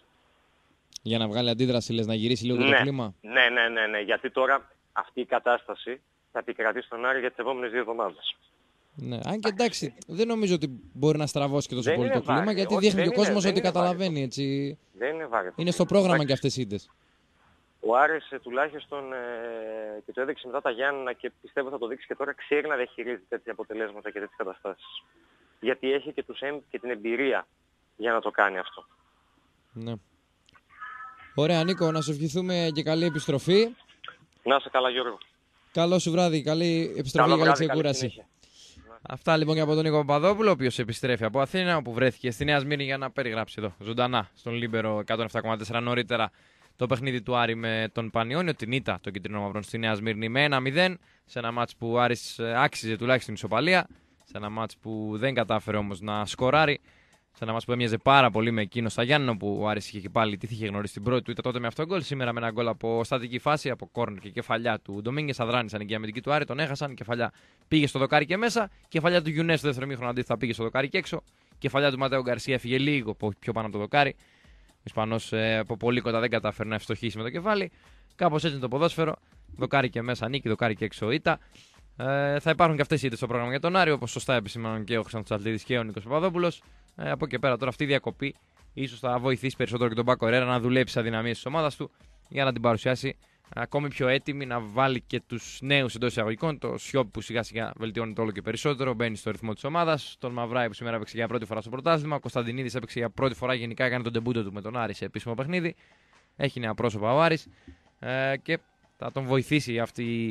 Για να βγάλει αντίδραση, λες, να γυρίσει λίγο το κλίμα. Ναι. Γιατί τώρα αυτή η κατάσταση θα επικρατεί στον Άρη για τις επόμενες 2 εβδομάδες. Ναι, αν και εντάξει, δεν νομίζω ότι μπορεί να στραβώσει και τόσο πολύ το κλίμα, γιατί δείχνει και ο κόσμος ότι καταλαβαίνει. Έτσι. Δεν είναι βάρη. Είναι στο πρόγραμμα και αυτές οι ήττες. Ο Άρης τουλάχιστον και το έδειξε μετά τα Γιάννενα και πιστεύω θα το δείξει και τώρα, ξέρει να διαχειρίζεται τέτοια αποτελέσματα και τέτοιες καταστάσεις. Γιατί έχει και την εμπειρία για να το κάνει αυτό. Ναι. Ωραία, Νίκο, να σου ευχηθούμε και καλή επιστροφή. Να είσαι καλά, Γιώργο. Καλό σου βράδυ, καλή επιστροφή και καλή ξεκούραση. Αυτά λοιπόν και από τον Νίκο Παπαδόπουλο, ο οποίος επιστρέφει από Αθήνα, όπου βρέθηκε στη Νέα Σμύρνη για να περιγράψει εδώ ζωντανά στον Λίμπερο 107,4 νωρίτερα το παιχνίδι του Άρη με τον Πανιόνιο, την ήττα των κυτρινόμαυρων στη Νέα Σμύρνη με 1-0, σε ένα μάτς που ο Άρης άξιζε τουλάχιστον ισοπαλία, σε ένα μάτς που δεν κατάφερε όμως να σκοράρει, σε ένα μάτς που έμοιαζε πάρα πολύ με εκείνο στα Γιάννενα, που ο Άρης είχε και πάλι είχε γνωρίσει την πρώτη του ήττα τότε με αυτόν γκολ. Σήμερα με ένα γκολ από στατική φάση, από κόρνερ και κεφαλιά του Ντομίνγκες Αδράνης, ανοιγία αμυντική του Άρη, τον έχασαν. Κεφαλιά πήγε στο δοκάρι και μέσα, κεφαλιά του Γιουνές στο δεύτερο μήχρονο αντίθετα πήγε στο δοκάρι και έξω. Κεφαλιά του Ματέο Γκαρσία έφυγε λίγο πιο πάνω από το δοκάρι. Ο Ισπανός από πολύ κοντά δεν κατάφερε να ευστοχίσει με το κεφάλι. Κάπως έτσι είναι το ποδόσφαιρο. Δοκάρι και μέσα νίκη, δοκάρι και έξω ήττα. Θα υπάρχουν και αυτές οι ήττες στο πρόγραμμα για τον Άρη, όπως σωστά επισήμαναν και ο Χρυσανθουτζαλτίδης και ο Νίκος Παπαδόπουλος. Από εκεί πέρα τώρα αυτή η διακοπή ίσως θα βοηθήσει περισσότερο και τον Πάκο Ερέρα να δουλέψει τις αδυναμίες της ομάδας του για να την παρουσιάσει ακόμη πιο έτοιμη, να βάλει και τους νέους εντός εισαγωγικών. Το Σιόπ που σιγά σιγά βελτιώνεται όλο και περισσότερο, μπαίνει στο ρυθμό της ομάδας. Τον Μαυράη που σήμερα έπαιξε για πρώτη φορά στο πρωτάθλημα. Ο Κωνσταντινίδης έπαιξε για πρώτη φορά, γενικά έκανε τον ντεμπούτο του με τον Άρη σε επίσημο παιχνίδι. Έχει νέα πρόσωπα ο Άρης και θα τον βοηθήσει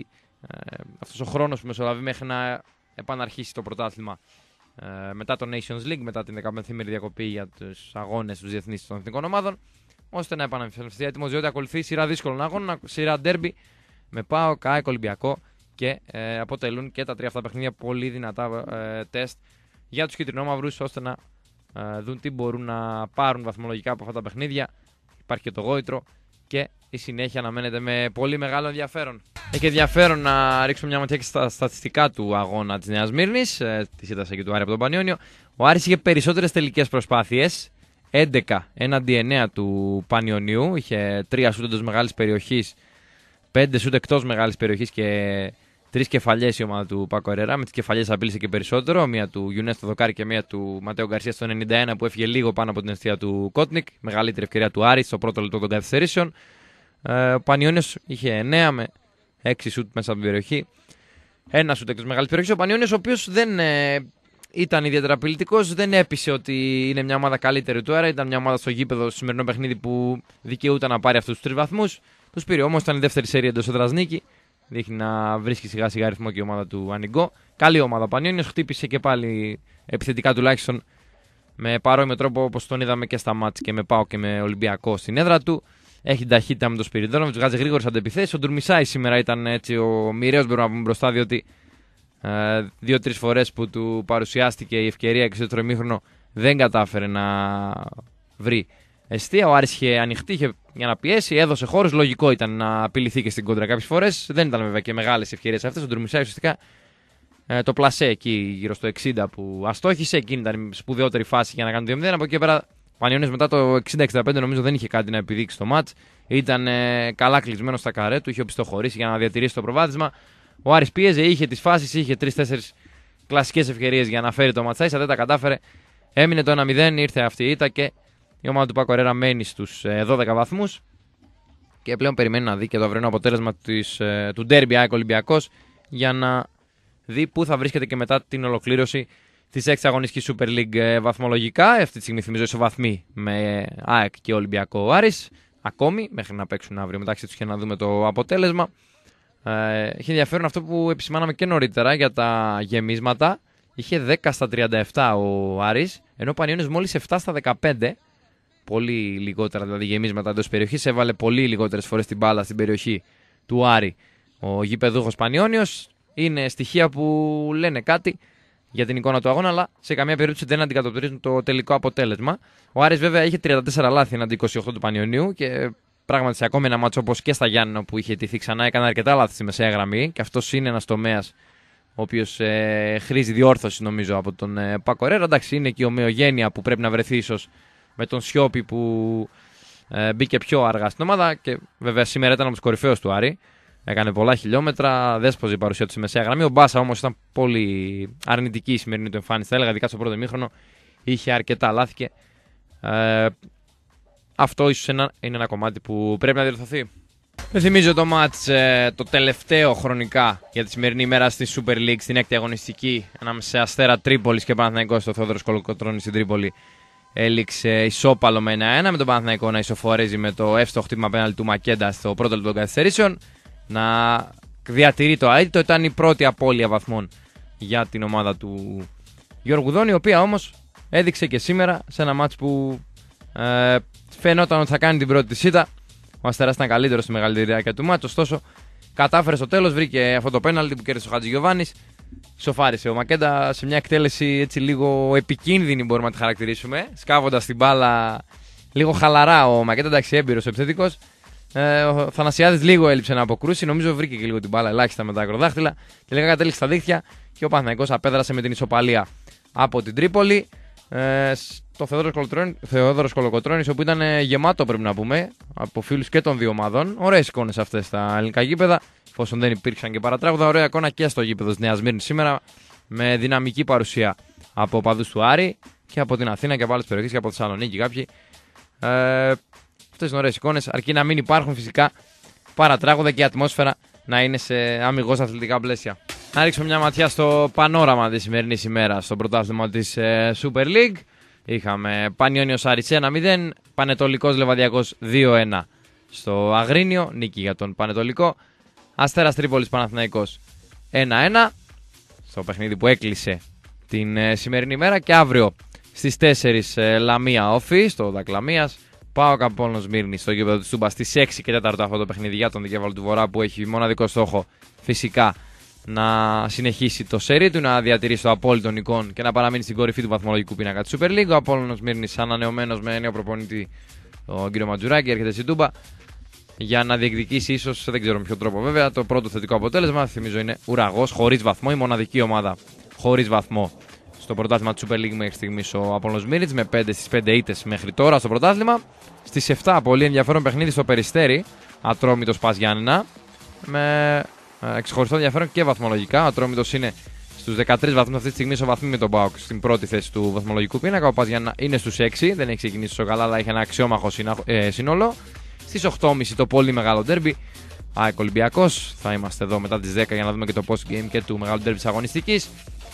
αυτός ο χρόνος που μεσολαβεί μέχρι να επαναρχίσει το πρωτάθλημα μετά το Nations League, μετά την 15η διακοπή για τους αγώνες τους διεθνείς των εθνικών ομάδων, ώστε να επαναμφισβητηθεί έτοιμος, διότι ακολουθεί σειρά δύσκολων αγώνων, σειρά ντέρμπι με ΠΑΟΚ, ΑΕΚ, Ολυμπιακό και αποτελούν και τα 3 αυτά παιχνίδια πολύ δυνατά τεστ για τους κυτρινόμαυρους, ώστε να δουν τι μπορούν να πάρουν βαθμολογικά από αυτά τα παιχνίδια. Υπάρχει και το γόητρο και η συνέχεια αναμένεται με πολύ μεγάλο ενδιαφέρον. Έχει ενδιαφέρον να ρίξουμε μια ματιά και στα στατιστικά του αγώνα της Νέας Σμύρνης, της ήττας και του Άρη από τον Πανιόνιο. Ο Άρης είχε περισσότερες τελικές προσπάθειες, 11 έναντι 9 του Πανιονίου. Είχε 3 σούτ εντός μεγάλης περιοχής, 5 σούτ εκτός μεγάλης περιοχής και 3 κεφαλιές η ομάδα του Πάκο Ερέρα. Με τις κεφαλιές απείλησε και περισσότερο. Μία του Γιουνές στο δοκάρι και μία του Ματέο Γκαρσία στο 91 που έφυγε λίγο πάνω από την αιστεία του Κότνικ. Μεγαλύτερη ευκαιρία του Άρη στο πρώτο λεπτό των καθυστερήσεων. Ο Πανιόνιος είχε 9 με 6 σούτ μέσα από την περιοχή. 1 σούτ εκτός μεγάλης περιοχής. Ο Πανιόνιος, ο οποίος δεν ήταν ιδιαίτερα απειλητικός, δεν έπεισε ότι είναι μια ομάδα καλύτερη του Άρη. Ήταν μια ομάδα στο γήπεδο στο σημερινό παιχνίδι που δικαιούταν να πάρει αυτούς τους 3 βαθμούς. Τους πήρε όμως, ήταν η δεύτερη σέρια εντός έδρας νίκη. Δείχνει να βρίσκει σιγά σιγά ρυθμό και η ομάδα του Ανιγκό. Καλή ομάδα ο Πανιόνιος, χτύπησε και πάλι επιθετικά τουλάχιστον με παρόμοιο τρόπο όπως τον είδαμε και στα μάτς και με ΠΑΟΚ και με Ολυμπιακό στην έδρα του. Έχει την ταχύτητα με τον Σπυριδόνοβιτ, βγάζει γρήγορες αντεπιθέσεις. Ο Ντουρμισάη σήμερα ήταν έτσι ο μοιραίος, μπορούμε να πούμε μπροστά, διότι 2-3 φορές που του παρουσιάστηκε η ευκαιρία και στο τρομήχρονο δεν κατάφερε να βρει εστία. Ο Άρης είχε ανοιχτή, είχε για να πιέσει, έδωσε χώρους. Λογικό ήταν να απειληθεί και στην κόντρα κάποιες φορές. Δεν ήταν βέβαια και μεγάλες ευκαιρίες αυτές. Ο Ντουρμισάη ουσιαστικά το πλασέ εκεί γύρω στο 60 που αστόχησε. Εκείνη ήταν η σπουδαιότερη φάση για να κάνει το 2-0. Από εκεί πέρα ο Πανιόνιος μετά το 60-65 νομίζω δεν είχε κάτι να επιδείξει στο μάτς. Ήταν καλά κλεισμένο στα καρέ του, είχε οπισθοχωρήσει για να διατηρήσει το προβάδισμα. Ο Άρης πίεζε, είχε τις φάσεις, είχε 3-4 κλασικές ευκαιρίες για να φέρει το μάτς. Δεν τα κατάφερε. Έμεινε το 1-0, ήρθε αυτή η ήττα και η ομάδα του Πάκο Ερέρα μένει στους 12 βαθμούς. Και πλέον περιμένει να δει και το αυριανό αποτέλεσμα του ντέρμπι ΑΕΚ Ολυμπιακός για να δει πού θα βρίσκεται και μετά την ολοκλήρωση της 6ης αγωνιστικής Super League βαθμολογικά. Αυτή τη στιγμή θυμίζω ισοβαθμοί με ΑΕΚ και Ολυμπιακό ο Άρης. Ακόμη, μέχρι να παίξουν αύριο μεταξύ τους και να δούμε το αποτέλεσμα. Έχει ενδιαφέρον αυτό που επισημάναμε και νωρίτερα για τα γεμίσματα. Είχε 10 στα 37 ο Άρης, ενώ ο Πανιόνιος μόλις 7 στα 15. Πολύ λιγότερα δηλαδή γεμίσματα εντός περιοχής. Έβαλε πολύ λιγότερες φορές την μπάλα στην περιοχή του Άρη ο γηπεδούχος Πανιόνιος. Είναι στοιχεία που λένε κάτι για την εικόνα του αγώνα, αλλά σε καμία περίπτωση δεν αντικατοπτρίζουν το τελικό αποτέλεσμα. Ο Άρης βέβαια είχε 34 λάθη εναντί 28 του Πανιωνίου και πράγματι σε ακόμη ένα μάτσο όπως και στα Γιάννενα που είχε τηθεί ξανά, έκανε αρκετά λάθη στη μεσαία γραμμή και αυτός είναι ένας τομέας ο οποίος χρήζει διόρθωση νομίζω από τον Πάκο Ρέρα. Εντάξει, είναι και η ομοιογένεια που πρέπει να βρεθεί ίσως με τον Σιώπη που μπήκε πιο αργά στην ομάδα και βέβαια σήμερα ήταν από τους κορυφαίους του Άρη. Έκανε πολλά χιλιόμετρα, δέσποζε η παρουσία του στη μεσαία γραμμή. Ο Μπάσα όμως ήταν πολύ αρνητική η σημερινή του εμφάνιση, θα έλεγα, ειδικά στο πρώτο ημίχρονο. Είχε αρκετά λάθη και αυτό ίσως είναι ένα κομμάτι που πρέπει να διορθωθεί. Με θυμίζω το μάτς το τελευταίο χρονικά για τη σημερινή ημέρα στη Super League, στην έκτη αγωνιστική ανάμεσα σε Αστέρα Τρίπολης και Παναθηναϊκός στο Θεόδωρος Κολοκοτρώνης στην Τρίπολη. Έληξε ισόπαλο με 1-1, με τον Παναθηναϊκό να ισοφορέζει με το εύστοχο χτύπημα πέναλτι του Μακέντα στο πρώτο λεπτό των καθυστερήσεων. Να διατηρεί το αίτητο, ήταν η πρώτη απώλεια βαθμών για την ομάδα του Γιώργου Δόνη, η οποία όμως έδειξε και σήμερα σε ένα μάτς που φαινόταν ότι θα κάνει την πρώτη της ήττα. Ο Αστέρας ήταν καλύτερος στη μεγαλύτερη διάρκεια του μάτς, ωστόσο κατάφερε στο τέλος, βρήκε αυτό το πέναλτι που κέρδισε ο Χατζηγιοβάνης. Σοφάρισε ο Μακέντα σε μια εκτέλεση έτσι λίγο επικίνδυνη, μπορούμε να τη χαρακτηρίσουμε. Σκάβοντας την μπάλα λίγο χαλαρά ο Μακέντα, εντάξει, έμπειρος επιθετικός. Ο Θανασιάδης λίγο έλειψε να αποκρούσει, νομίζω βρήκε και λίγο την μπάλα ελάχιστα με τα ακροδάχτυλα. Τελικά κατέληξε στα δίχτυα και ο Παναθηναϊκός απέδρασε με την ισοπαλία από την Τρίπολη. Στο Θεόδωρος Κολοκοτρώνης, όπου ήταν γεμάτο, πρέπει να πούμε, από φίλους και των δύο ομάδων. Ωραίες εικόνες αυτές στα ελληνικά γήπεδα, εφόσον δεν υπήρξαν και παρατράγουδα. Ωραία εικόνα και στο γήπεδο της Νέας Σμύρνης σήμερα, με δυναμική παρουσία από οπαδούς του Άρη και από την Αθήνα και από άλλες περιοχές και από Θεσσαλονίκη κάποιοι. Αυτές είναι ωραίες εικόνες, αρκεί να μην υπάρχουν φυσικά παρατράγουδα και η ατμόσφαιρα να είναι σε αμιγώς αθλητικά πλαίσια. Να ρίξουμε μια ματιά στο πανόραμα της σημερινής ημέρας στο πρωτάθλημα της Super League. Είχαμε Πανιόνιος Άρης 1-0, Πανετολικός Λεβαδιακός 2-1 στο Αγρίνιο, νίκη για τον Πανετολικό. Αστέρας Τρίπολης Παναθηναϊκός 1-1 στο παιχνίδι που έκλεισε την σημερινή ημέρα. Και αύριο στις 4 Λαμία Όφη στο Δακλαμίας. ΠΑΟΚ Απόλλωνας Σμύρνης στο γήπεδο της Τούμπας στις 6 και 4 αυτό το παιχνίδι για τον Δικέφαλο του Βορρά, που έχει μοναδικό στόχο φυσικά να συνεχίσει το σερί του, να διατηρήσει το απόλυτο εικόν και να παραμείνει στην κορυφή του βαθμολογικού πίνακα της Super League. Ο Απόλλωνας Σμύρνης ανανεωμένος με νέο προπονητή, τον κύριο Ματζουράκη, έρχεται στην Τούμπα για να διεκδικήσει, ίσως δεν ξέρω με ποιο τρόπο βέβαια, το πρώτο θετικό αποτέλεσμα. Θυμίζω είναι ουραγός, χωρίς βαθμό, η μοναδική ομάδα χωρίς βαθμό στο πρωτάθλημα της Super League μέχρι στιγμής ο Απόλλωνας Σμύρνης, με 5 στις 5 ήττες μέχρι τώρα στο πρωτάθλημα. Στις 7 πολύ ενδιαφέρον παιχνίδι στο Περιστέρι, Ατρόμητος Πας Γιάννενα, με ξεχωριστό ενδιαφέρον και βαθμολογικά. Ο Ατρόμητος είναι στους 13 βαθμούς αυτή τη στιγμή, ισοβαθμεί με τον ΠΑΟΚ στην πρώτη θέση του βαθμολογικού πίνακα. Ο Πας Γιάννενα είναι στους 6, δεν έχει ξεκινήσει τόσο καλά, αλλά έχει ένα αξιόμαχο σύνολο. Στις 8.30 το πολύ μεγάλο ντέρμπι, ΑΕΚ Ολυμπιακός. Θα είμαστε εδώ μετά τις 10 για να δούμε και το post game και του μεγάλου ντέρμπι της αγωνιστικής.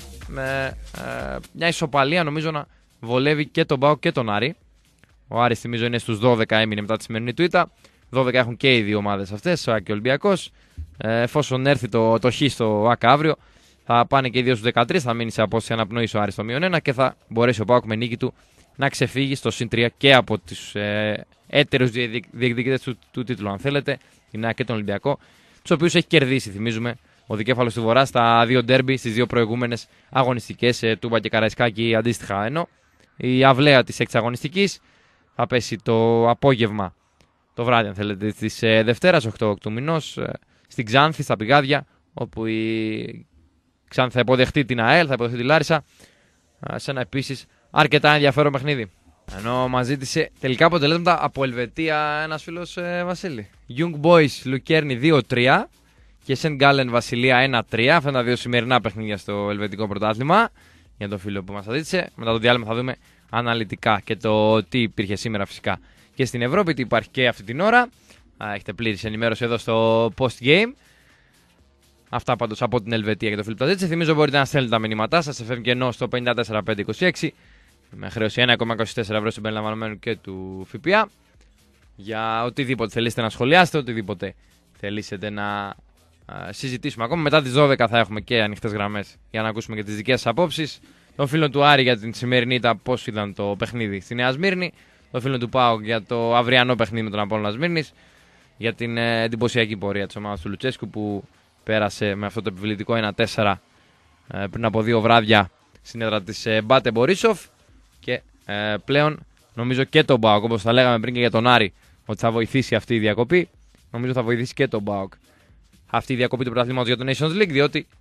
Με μια ισοπαλία νομίζω να βολεύει και τον ΠΑΟΚ και τον Άρη. Ο Άρης θυμίζω είναι στους 12, έμεινε μετά τη σημερινή του ήττα. 12 έχουν και οι δύο ομάδες αυτές, ο ΑΕΚ και ο Ολυμπιακός. Εφόσον έρθει το χ στο ΑΚΑ αύριο, θα πάνε και οι δύο στους 13, θα μείνει σε απόσταση αναπνοής ο Άρης στο -1 και θα μπορέσει ο ΠΑΟΚ με νίκη του να ξεφύγει στο +3 και από τους έτερους διεκδικητές του τίτλου, αν θέλετε, την ΑΕΚ και τον Ολυμπιακό, τους οποίους έχει κερδίσει, θυμίζουμε, ο Δικέφαλος του Βορρά στα δύο ντέρμπι, στις δύο προηγούμενες αγωνιστικές, Τούμπα και Καραϊσκάκη αντίστοιχα. Ενώ η αυλαία της 6ης αγωνιστικής θα πέσει το απόγευμα, το βράδυ αν θέλετε, της Δευτέρας 8 του μηνός, στην Ξάνθη, στα Πηγάδια, όπου η Ξάνθη θα υποδεχτεί την ΑΕΛ, θα υποδεχτεί τη Λάρισα, σε ένα επίσης αρκετά ενδιαφέρον παιχνίδι. Ενώ μας ζήτησε τελικά αποτελέσματα από Ελβετία ένας φίλος, Βασίλη. Young Boys Λουκέρνη 2-3 και Σεντ Γκάλεν Βασιλεία 1-3. Αυτά είναι τα δύο σημερινά παιχνίδια στο ελβετικό πρωτάθλημα. Για τον φίλο που μας τα ζήτησε. Μετά το διάλειμμα θα δούμε αναλυτικά και το τι υπήρχε σήμερα φυσικά και στην Ευρώπη, τι υπάρχει και αυτή την ώρα. Έχετε πλήρης ενημέρωση εδώ στο post game. Αυτά πάντως από την Ελβετία και το φίλο που τα ζήτησε. Θυμίζω μπορείτε να στέλνετε τα μηνύματά σας σε FMKNO στο 54526 με χρέωση 1,24 ευρώ συμπεριλαμβανομένου και του ΦΠΑ. Για οτιδήποτε θελήσετε να σχολιάσετε, οτιδήποτε θελήσετε να συζητήσουμε ακόμα. Μετά τις 12 θα έχουμε και ανοιχτές γραμμές για να ακούσουμε και τις δικές σας απόψεις. Τον φίλο του Άρη για την σημερινή ήττα, πώς είδαν το παιχνίδι στη Νέα Σμύρνη. Τον φίλο του ΠΑΟΚ για το αυριανό παιχνίδι με τον Απόλλωνα Σμύρνης. Για την εντυπωσιακή πορεία της ομάδας του Λουτσέσκου που πέρασε με αυτό το επιβλητικό 1-4 πριν από 2 βράδια στην έδρα της Μπάτε Μπορίσοφ. Και πλέον νομίζω και τον ΠΑΟΚ, όπως θα λέγαμε πριν και για τον Άρη, ότι θα βοηθήσει αυτή η διακοπή. Νομίζω θα βοηθήσει και τον ΠΑΟΚ αυτή η διακοπή του πρωταθλήματος για το Nations League, διότι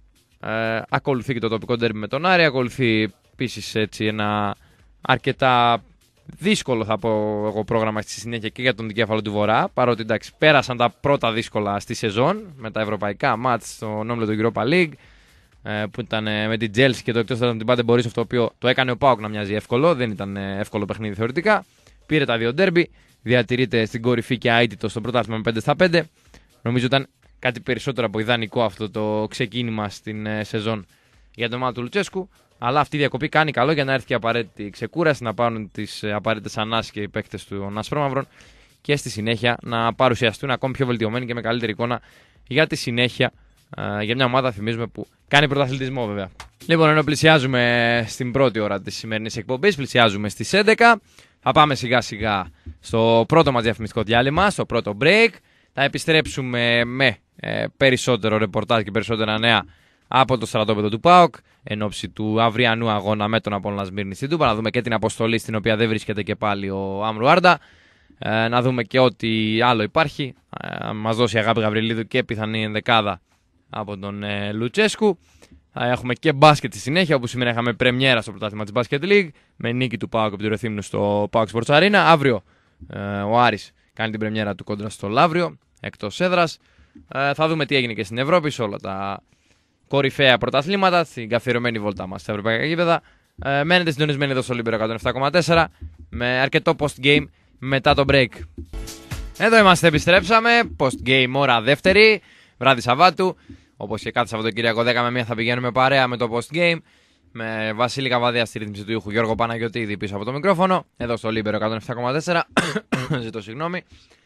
Ακολουθεί και το τοπικό ντέρμπι με τον Άρη, ακολουθεί επίσης έτσι ένα αρκετά δύσκολο θα πω εγώ πρόγραμμα στη συνέχεια και για τον δικέφαλο του Βορρά, παρότι εντάξει πέρασαν τα πρώτα δύσκολα στη σεζόν με τα ευρωπαϊκά μάτς στον όμιλο του Europa League, που ήταν με την Chelsea και το εκτός έδρας την Πάτε Μπορίσοφ, το οποίο το έκανε ο ΠΑΟΚ να μοιάζει εύκολο, δεν ήταν εύκολο παιχνίδι θεωρητικά. Πήρε τα δύο ντέρμπι, διατηρείται στην κορυφή και αίτητο στο πρωτάθλημα με 5-5. Νομίζω ήταν κάτι περισσότερο από ιδανικό αυτό το ξεκίνημα στην σεζόν για το ομάδα του Λουτσέσκου. Αλλά αυτή η διακοπή κάνει καλό για να έρθει και απαραίτητη ξεκούραση, να πάρουν τις απαραίτητες ανάσεις και οι παίκτες των Ασπρόμαυρων και στη συνέχεια να παρουσιαστούν ακόμη πιο βελτιωμένοι και με καλύτερη εικόνα για τη συνέχεια, για μια ομάδα, θυμίζουμε, που κάνει πρωταθλητισμό βέβαια. Λοιπόν, ενώ πλησιάζουμε στην πρώτη ώρα της σημερινής εκπομπής, πλησιάζουμε στις 11, θα πάμε σιγά σιγά στο πρώτο μας διαφημιστικό διάλειμμα, στο πρώτο break. Θα επιστρέψουμε με περισσότερο ρεπορτάζ και περισσότερα νέα από το στρατόπεδο του ΠΑΟΚ εν ώψη του αυριανού αγώνα με τον Απόλλωνα Σμύρνης στην Τούμπα. Να δούμε και την αποστολή στην οποία δεν βρίσκεται και πάλι ο Άμρου Άρντα. Να δούμε και ό,τι άλλο υπάρχει. Μας δώσει η Αγάπη Γαβριλίδου και πιθανή ενδεκάδα από τον Λουτσέσκου. Θα έχουμε και μπάσκετ στη συνέχεια, όπου σήμερα είχαμε πρεμιέρα στο πρωτάθλημα της Basket League με νίκη του ΠΑΟΚ από τη Ρεθύμνου στο ΠΑΟΚ Sports Arena. Αύριο ο Άρης κάνει την πρεμιέρα του κόντρα στο Λαύριο εκτός έδρας. Θα δούμε τι έγινε και στην Ευρώπη σε όλα τα κορυφαία πρωταθλήματα, στην καθιερωμένη βόλτα μας στα ευρωπαϊκά γήπεδα. Μένετε συντονισμένοι εδώ στο Λίμπερο 107,4 με αρκετό post-game μετά το break. Εδώ είμαστε, επιστρέψαμε. Post-game ώρα δεύτερη, βράδυ Σαββάτου. Όπως και κάθε Σαββατοκύριακο 10 με 1 θα πηγαίνουμε παρέα με το post-game. Με Βασίλη Καβαδία στη ρύθμιση του ήχου, Γιώργο Παναγιωτήδη πίσω από το μικρόφωνο. Εδώ στο Λίμπερο 107,4. Ζητώ συγγνώμη.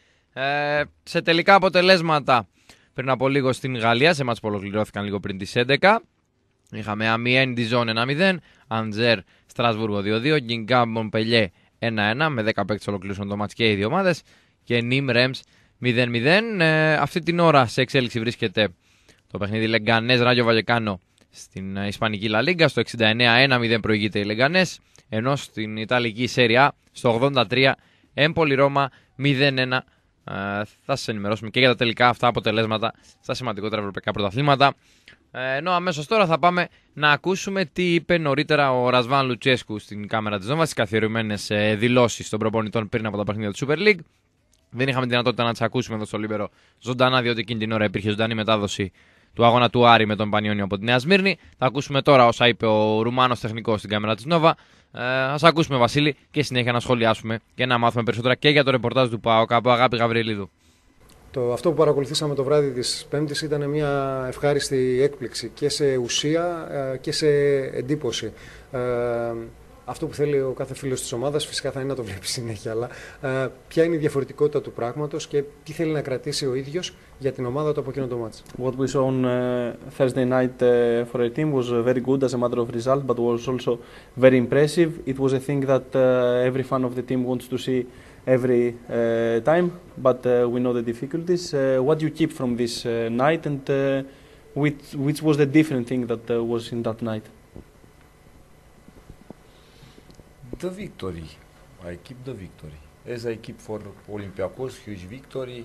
Σε τελικά αποτελέσματα πριν από λίγο στην Γαλλία, σε μάτς που ολοκληρώθηκαν λίγο πριν τις 11. Είχαμε Αμιέν Διζόν 1-0, Αντζέρ Στρασβούργο 2-2, Γκινγκάμπ Μομπελιέ 1-1, με 10 παίκτες ολοκλήρωσαν το μάτς και οι δύο ομάδες, και Νιμ Ρέμς 0-0. Αυτή την ώρα σε εξέλιξη βρίσκεται το παιχνίδι Λεγκανές Ράγιο Βαγεκάνο στην Ισπανική Λα Λίγκα. Στο 69 1-0 προηγείται η Λεγκανές, ενώ στην Ιταλική Σέρια στο 83 Έμπολη Ρώμα 0-1. Θα σας ενημερώσουμε και για τα τελικά αυτά αποτελέσματα στα σημαντικότερα ευρωπαϊκά πρωταθλήματα. Ενώ αμέσως τώρα θα πάμε να ακούσουμε τι είπε νωρίτερα ο Ρασβάν Λουτσέσκου στην κάμερα της Νόβα, στις καθιερωμένες δηλώσεις των προπονητών πριν από τα παιχνίδια του Super League. Δεν είχαμε τη δυνατότητα να τις ακούσουμε εδώ στο Λίμπερο ζωντανά, διότι εκείνη την ώρα υπήρχε ζωντανή μετάδοση του αγώνα του Άρη με τον Πανιόνιο από τη Νέα Σμύρνη. Θα ακούσουμε τώρα όσα είπε ο Ρουμάνος τεχνικός στην κάμερα της Νόβα. Ας ακούσουμε, Βασίλη, και συνέχεια να σχολιάσουμε και να μάθουμε περισσότερα και για το ρεπορτάζ του ΠΑΟΚ από Αγάπη Γαβριλίδου. Αυτό που παρακολουθήσαμε το βράδυ της Πέμπτης ήταν μια ευχάριστη έκπληξη και σε ουσία και σε εντύπωση. Αυτό που θέλει ο κάθε φίλος της ομάδας φυσικά θα είναι να το βλέπει συνέχεια, αλλά ποια είναι η διαφορετικότητα του πράγματος και τι θέλει να κρατήσει ο ίδιος για την ομάδα του από εκείνο το μάτς. What we saw on Thursday night for a team was very good as a matter of result, but was also very impressive. It was a thing that every fan of the team wants to see every time, but we know the difficulties. What do you keep from this night, and which was the different thing that was in that night? The victory. I keep the victory. As I keep for Olympiacos, huge victory.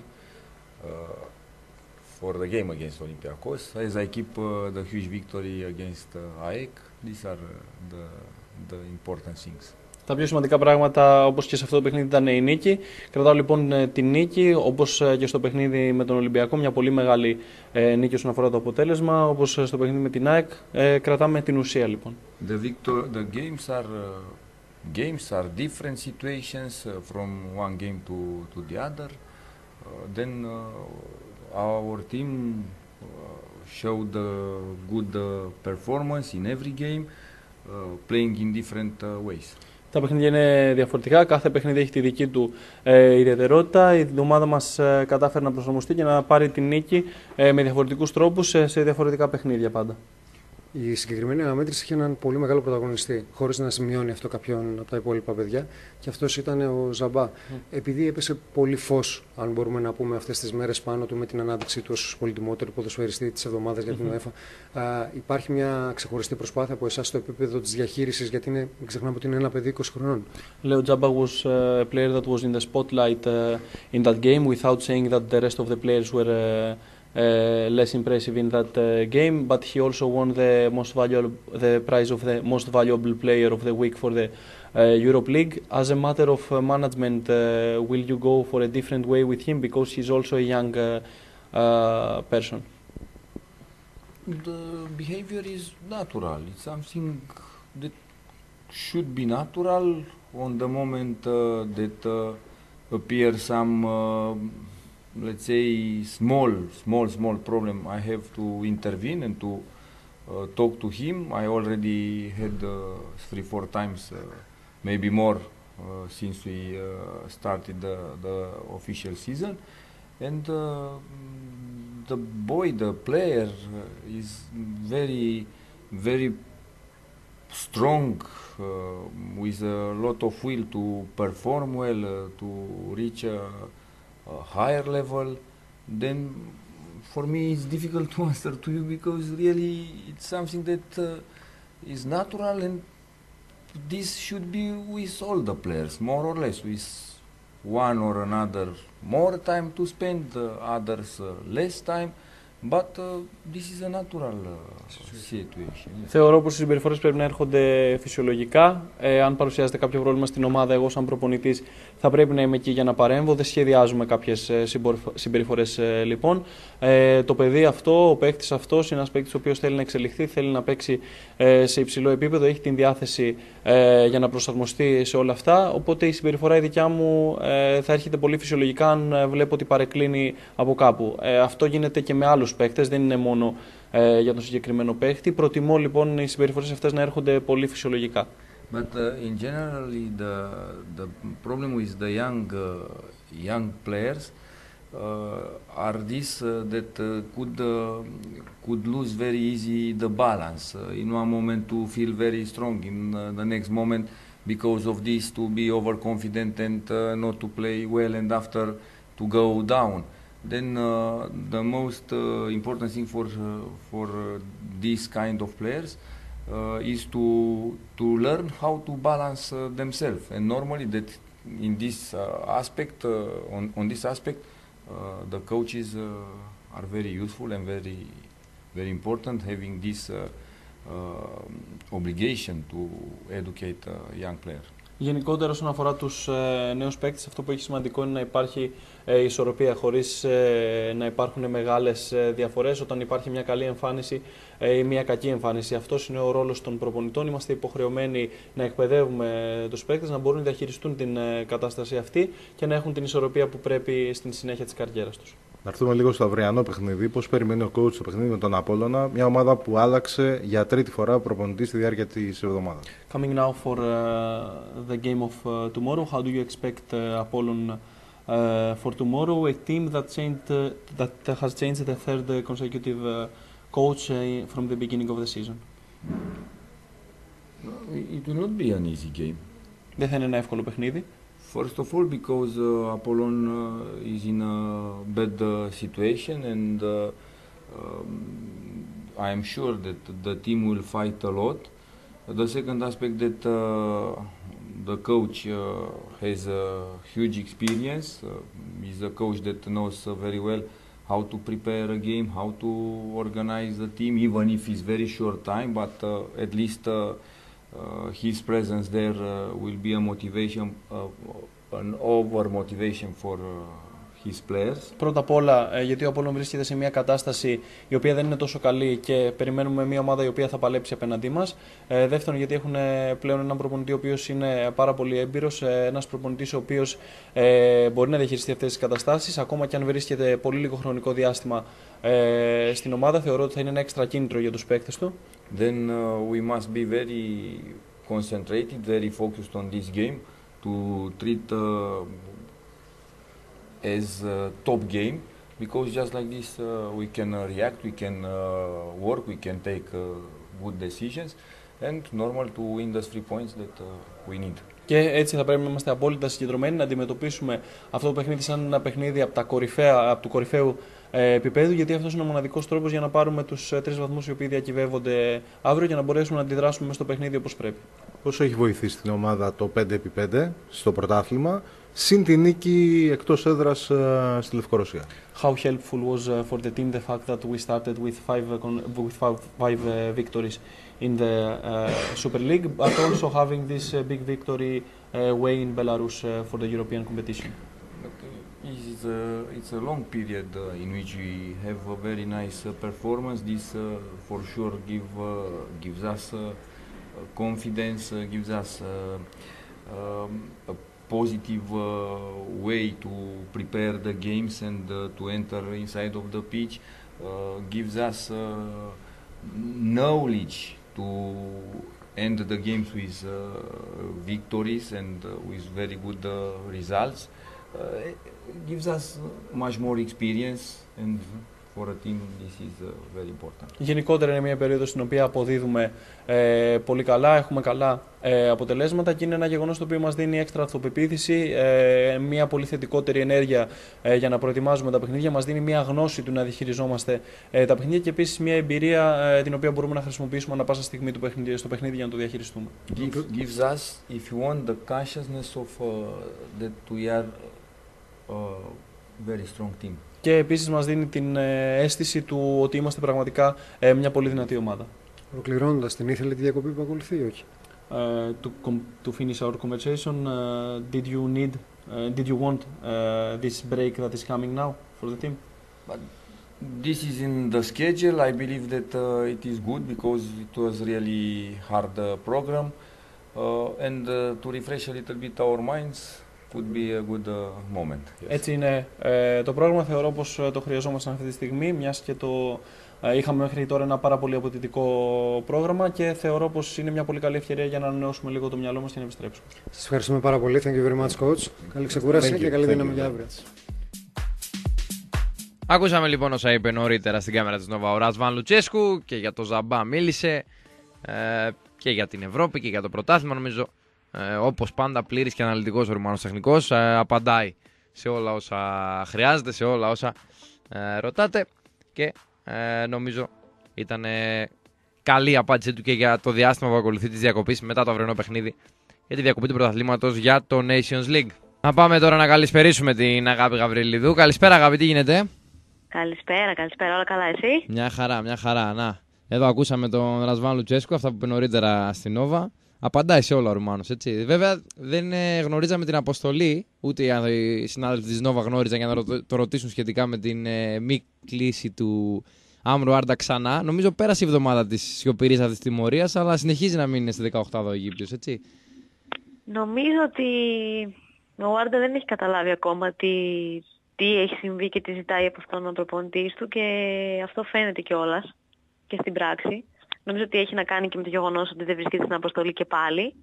For the game against Olympiacos, as I keep the huge victory against AEK. These are the important things. Τα πιο σημαντικά πράγματα, όπως και σε αυτό το παιχνίδι, ήταν η νίκη. Κρατάω λοιπόν την νίκη, όπως και στο παιχνίδι με τον Ολυμπιακό, μια πολύ μεγάλη νίκη όσον αφορά το αποτέλεσμα. Όπως στο παιχνίδι με την ΑΕΚ, κρατάμε την ουσία λοιπόν. The games are different situations from one game to the other. Then our team showed good performance in every game, playing in different ways. Τα παιχνίδια είναι διαφορετικά, κάθε παιχνίδι έχει τη δική του ιδιαιτερότητα. Η ομάδα μας κατάφερε να προσαρμοστεί και να πάρει την νίκη με διαφορετικούς τρόπους σε διαφορετικά παιχνίδια πάντα. Η συγκεκριμένη αναμέτρηση είχε έναν πολύ μεγάλο πρωταγωνιστή, χωρίς να σημειώνει αυτό κάποιον από τα υπόλοιπα παιδιά, και αυτός ήταν ο Ζαμπά. Επειδή έπεσε πολύ φως, αν μπορούμε να πούμε, αυτές τις μέρες πάνω του με την ανάδειξή του ως πολυτιμότερο ποδοσφαιριστή της εβδομάδας για την UEFA, υπάρχει μια ξεχωριστή προσπάθεια από εσάς στο επίπεδο της διαχείρισης, γιατί μην ξεχνάμε ότι είναι ένα παιδί 20 χρονών. Leo Jabba was a player that was in the spotlight in that game, without saying that the rest of the players were less impressive in that game, but he also won the prize of the most valuable player of the week for the Europe League. As a matter of management, will you go for a different way with him because he's also a young person? The behavior is natural. It's something that should be natural. On the moment that appears some, let's say, small problem, I have to intervene and to talk to him. I already had 3-4 times, maybe more, since we started the official season. And the boy, the player, is very strong, with a lot of will to perform well, to reach a higher level. Then for me it's difficult to answer to you because really it's something that is natural, and this should be with all the players, more or less, with one or another more time to spend, others less time, but this is a natural situation. Θεωρώ πως οι συμπεριφορές πρέπει να έρχονται φυσιολογικά. Αν παρουσιάζεται κάποιο πρόβλημα στην ομάδα, εγώ σαν προπονητής θα πρέπει να είμαι εκεί για να παρέμβω. Δεν σχεδιάζουμε κάποιες συμπεριφορές λοιπόν. Το παιδί αυτό, ο παίκτης αυτός, είναι ένας παίκτης ο οποίος θέλει να εξελιχθεί, θέλει να παίξει σε υψηλό επίπεδο, έχει την διάθεση για να προσαρμοστεί σε όλα αυτά. Οπότε η συμπεριφορά η δικιά μου θα έρχεται πολύ φυσιολογικά αν βλέπω ότι παρεκκλίνει από κάπου. Αυτό γίνεται και με άλλους παίκτες, δεν είναι μόνο για τον συγκεκριμένο παίκτη. Προτιμώ λοιπόν οι συμπεριφορές αυτές να έρχονται πολύ φυσιολογικά. But in general, the problem with the young players are these that could lose very easy the balance. In one moment to feel very strong, in the next moment because of this to be overconfident and not to play well, and after to go down. Then the most important thing for these kind of players is to learn how to balance themselves. And normally that in this aspect, on this aspect, the coaches are very useful and very important, having this obligation to educate young players. Γενικότερα, όσον αφορά τους νέους παίκτες, αυτό που έχει σημαντικό είναι να υπάρχει ισορροπία, χωρίς να υπάρχουν μεγάλες διαφορές. Όταν υπάρχει μια καλή εμφάνιση ή μια κακή εμφάνιση, αυτός είναι ο ρόλος των προπονητών. Είμαστε υποχρεωμένοι να εκπαιδεύουμε τους παίκτες, να μπορούν να διαχειριστούν την κατάσταση αυτή και να έχουν την ισορροπία που πρέπει στην συνέχεια της καριέρας τους. Να έρθουμε λίγο στο αυριανό παιχνίδι. Πώς περιμένει ο coach το παιχνίδι με τον Απόλλωνα, μια ομάδα που άλλαξε για τρίτη φορά προπονητή στη διάρκεια της εβδομάδας. Coming now for the game of tomorrow, how do you expect Apollon for tomorrow? A team that has changed the third consecutive coach from the beginning of the season. It will not be an easy game. Δεν θα είναι ένα εύκολο παιχνίδι. First of all, because Apollon is in a bad situation, and I am sure that the team will fight a lot. The second aspect that the coach has a huge experience. He's a coach that knows very well how to prepare a game, how to organize the team, even if it's very short time, but at least his presence there will be a motivation, an over motivation for his players. Πρώτα απ' όλα, γιατί ο Απόλλων βρίσκεται σε μια κατάσταση η οποία δεν είναι τόσο καλή και περιμένουμε μια ομάδα η οποία θα παλέψει απέναντί μας. Δεύτερον, γιατί έχουν πλέον έναν προπονητή ο οποίος είναι πάρα πολύ έμπειρος, ένας προπονητής ο οποίος μπορεί να διαχειριστεί αυτές τις καταστάσεις, ακόμα και αν βρίσκεται πολύ λίγο χρονικό διάστημα στην ομάδα. Θεωρώ ότι θα είναι ένα έξτρα κίνητρο για τους παίκτες του. Then we must be very concentrated, very focused on this game to treat as a top game, because just like this we can react, we can work, we can take good decisions, and normal to win the 3 points that we need. Και έτσι θα πρέπει να είμαστε απόλυτα συγκεντρωμένοι, να αντιμετωπίσουμε αυτό το παιχνίδι σαν ένα παιχνίδι από του κορυφαίου επίπεδου, γιατί αυτός είναι ο μοναδικός τρόπος για να πάρουμε τους 3 βαθμούς οι οποίοι διακυβεύονται αύριο και να μπορέσουμε να αντιδράσουμε στο παιχνίδι όπως πρέπει. Πόσο έχει βοηθήσει την ομάδα το 5x5 στο πρωτάθλημα συν τη νίκη εκτός έδρας στη Λευκορωσία. How helpful was for the team the fact that we started with five victories in the Super League, but also having this big victory away in Belarus for the European competition? It's a long period in which we have a very nice performance. This for sure gives us confidence, gives us a positive way to prepare the games and to enter inside of the pitch, gives us knowledge to end the games with victories and with very good results. Gives us much more experience, and for a team this is very important. Γενικότερα είναι μια περίοδος στην οποία αποδίδουμε πολύ καλά, έχουμε καλά αποτελέσματα και είναι ένα γεγονός το οποίο μας δίνει έξτρα αυτοπεποίθηση, μια πολύ θετικότερη ενέργεια για να προετοιμάζουμε τα παιχνίδια, μας δίνει μια γνώση του να διαχειριζόμαστε τα παιχνίδια και επίσης μια εμπειρία την οποία μπορούμε να χρησιμοποιήσουμε ανά πάσα στιγμή στο παιχνίδι για να το διαχειριστούμε. Gives us, if you want, the consciousness of that we are a very strong team. Και επίσης μας δίνει την αίσθηση του ότι είμαστε πραγματικά μια πολύ δυνατή ομάδα. Ολοκληρώνοντας, την ήθελε τη διακοπή που ακολουθεί ή όχι? To finish our conversation, did you want this break that is coming now for the team? But this is in the schedule. I believe that it is good because it was really hard program, and to refresh a little bit our minds would be a good moment. Yes. Έτσι είναι το πρόγραμμα. Θεωρώ πως το χρειαζόμασταν αυτή τη στιγμή, μιας και είχαμε μέχρι τώρα ένα πάρα πολύ απαιτητικό πρόγραμμα και θεωρώ πως είναι μια πολύ καλή ευκαιρία για να ανανεώσουμε λίγο το μυαλό μας και να επιστρέψουμε. Σας ευχαριστούμε πάρα πολύ. Thank you very much, coach. Καλή ξεκούραση και καλή δύναμη για αύριο. Ακούσαμε λοιπόν όσα είπε νωρίτερα στην κάμερα της Νόβα ο Ρασβάν Λουτσέσκου και για το Ζαμπά μίλησε και για την Ευρώπη και για το πρωτάθλημα. Νομίζω όπως πάντα πλήρης και αναλυτικός ο Ρουμάνος τεχνικός, απαντάει σε όλα όσα χρειάζεται, σε όλα όσα ρωτάτε και νομίζω ήταν καλή απάντησή του και για το διάστημα που ακολουθεί της διακοπής μετά το αυριανό παιχνίδι για τη διακοπή του πρωταθλήματος για το Nations League. Να πάμε τώρα να καλησπερίσουμε την Αγάπη Γαβριλίδου. Καλησπέρα Αγάπη, τι γίνεται? Καλησπέρα, όλα καλά, εσύ? Μια χαρά, να. Εδώ ακούσαμε τον Ρασβάν Λουτσέσκου, αυτά που είπε νωρίτερα στην Νόβα. Απαντάει σε όλα ο Ρουμάνος, έτσι. Βέβαια δεν γνωρίζαμε την αποστολή, ούτε οι συνάδελφοι της Νόβα γνώριζαν για να το ρωτήσουν σχετικά με την μη κλίση του Άμρου Άρντα ξανά. Νομίζω πέρασε η εβδομάδα της σιωπηρής αυτής της τιμωρίας, αλλά συνεχίζει να μην είναι στη 18η ο Αιγύπτιος, έτσι. Νομίζω ότι ο Άρντα δεν έχει καταλάβει ακόμα τι έχει συμβεί και τι ζητάει από αυτόν τον προπονητής του και αυτό φαίνεται κιόλας και στην πράξη. Νομίζω ότι έχει να κάνει και με το γεγονός ότι δεν βρίσκεται στην αποστολή και πάλι.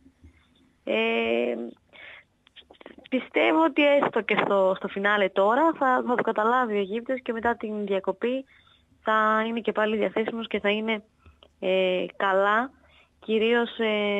Πιστεύω ότι έστω και στο φινάλε τώρα θα το καταλάβει ο Αιγύπτιος και μετά την διακοπή θα είναι και πάλι διαθέσιμος και θα είναι καλά, κυρίως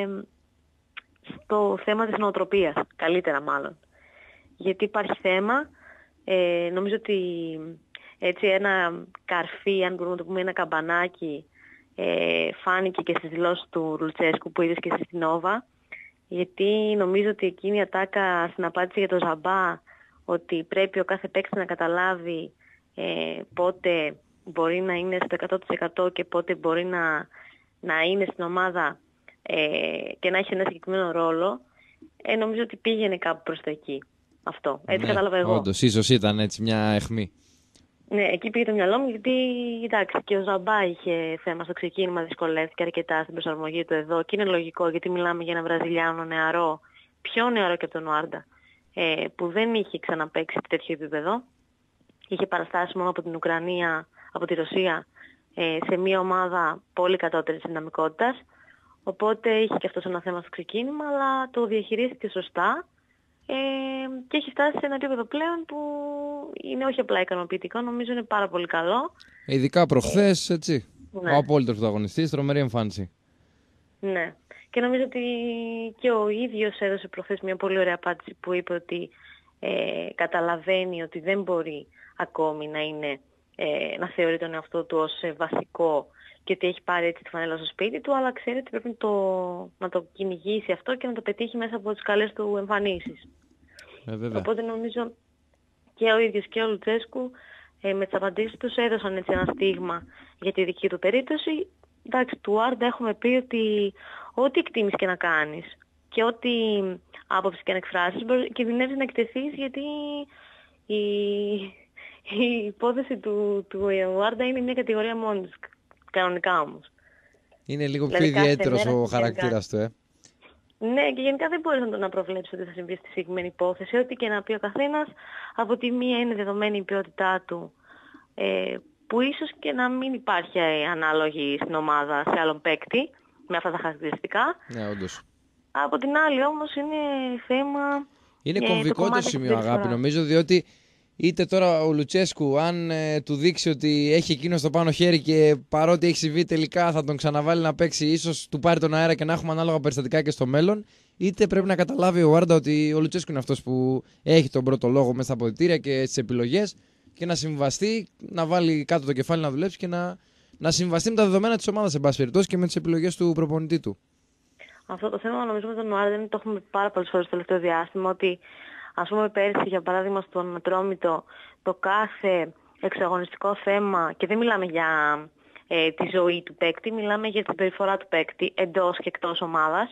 στο θέμα της νοοτροπίας, καλύτερα μάλλον. Γιατί υπάρχει θέμα, νομίζω ότι έτσι ένα καρφί, αν μπορούμε να το πούμε ένα καμπανάκι, φάνηκε και στις δηλώσεις του Λουτσέσκου που είδες και στη Νόβα, γιατί νομίζω ότι εκείνη η ατάκα στην απάντηση για το Ζαμπά, ότι πρέπει ο κάθε παίκτης να καταλάβει πότε μπορεί να είναι στο 100% και πότε μπορεί να είναι στην ομάδα και να έχει ένα συγκεκριμένο ρόλο, νομίζω ότι πήγαινε κάπου προς τα εκεί αυτό. Έτσι κατάλαβα εγώ. Όντως, ίσως ήταν έτσι μια αιχμή. Ναι, εκεί πήγε το μυαλό μου γιατί, εντάξει, και ο Ζαμπά είχε θέμα στο ξεκίνημα, δυσκολεύτηκε αρκετά στην προσαρμογή του εδώ και είναι λογικό γιατί μιλάμε για ένα Βραζιλιάνο νεαρό, πιο νεαρό και από τον Άρντα, που δεν είχε ξαναπαίξει τέτοιο επίπεδο. Είχε παραστάσει μόνο από την Ουκρανία, από τη Ρωσία, σε μια ομάδα πολύ κατώτερης δυναμικότητας. Οπότε είχε και αυτός ένα θέμα στο ξεκίνημα, αλλά το διαχειρίστηκε σωστά και έχει φτάσει σε ένα επίπεδο πλέον που είναι όχι απλά ικανοποιητικό, νομίζω είναι πάρα πολύ καλό. Ειδικά προχθές, έτσι. Ναι. Ο απόλυτος πρωταγωνιστής, τρομερή εμφάνιση. Ναι. Και νομίζω ότι και ο ίδιος έδωσε προχθές μια πολύ ωραία απάντηση που είπε ότι καταλαβαίνει ότι δεν μπορεί ακόμη να θεωρεί τον εαυτό του ως βασικό και ότι έχει πάρει έτσι τη φανέλα στο σπίτι του, αλλά ξέρει ότι πρέπει να το κυνηγήσει αυτό και να το πετύχει μέσα από τις καλές του εμφανίσεις. Οπότε νομίζω και ο ίδιος και ο Λουτσέσκου με τις απαντήσεις τους έδωσαν έτσι ένα στίγμα για τη δική του περίπτωση. Εντάξει, του Άρντα έχουμε πει ότι ό,τι εκτίμεις και να κάνεις και ό,τι άποψη και να εκφράσεις κινδυνεύεις να εκτεθείς, γιατί η υπόθεση του Άρντα είναι μια κατηγορία μόνη της, κανονικά όμως. Είναι λίγο πιο ιδιαίτερος ο χαρακτήρας του, Ναι, και γενικά δεν μπορείς να προβλέψεις ότι θα συμβεί στη συγκεκριμένη υπόθεση. Ό,τι και να πει ο καθένας, από τη μία είναι δεδομένη η ποιότητά του, που ίσως και να μην υπάρχει ανάλογη στην ομάδα σε άλλον παίκτη, με αυτά τα χαρακτηριστικά. Ναι, όντως. Από την άλλη όμως είναι θέμα... Είναι κομβικό το σημείο, αγάπη, νομίζω, διότι είτε τώρα ο Λουτσέσκου, αν του δείξει ότι έχει εκείνο στο πάνω χέρι και παρότι έχει συμβεί τελικά θα τον ξαναβάλει να παίξει, ίσως του πάρει τον αέρα και να έχουμε ανάλογα περιστατικά και στο μέλλον, είτε πρέπει να καταλάβει ο Άρντα ότι ο Λουτσέσκου είναι αυτός που έχει τον πρώτο λόγο μέσα στα αποδυτήρια και στις επιλογές και να συμβαστεί, να βάλει κάτω το κεφάλι να δουλέψει και να συμβαστεί με τα δεδομένα της ομάδας, εν πάση περιπτώσει, και με τις επιλογές του προπονητή του. Αυτό το θέμα νομίζω με τον Άρντα το έχουμε πάρα πολλές φορές στο τελευταίο διάστημα, ότι ας πούμε πέρσι για παράδειγμα στον Ατρόμητο το κάθε εξαγωνιστικό θέμα, και δεν μιλάμε για τη ζωή του παίκτη, μιλάμε για την περιφορά του παίκτη εντός και εκτός ομάδας,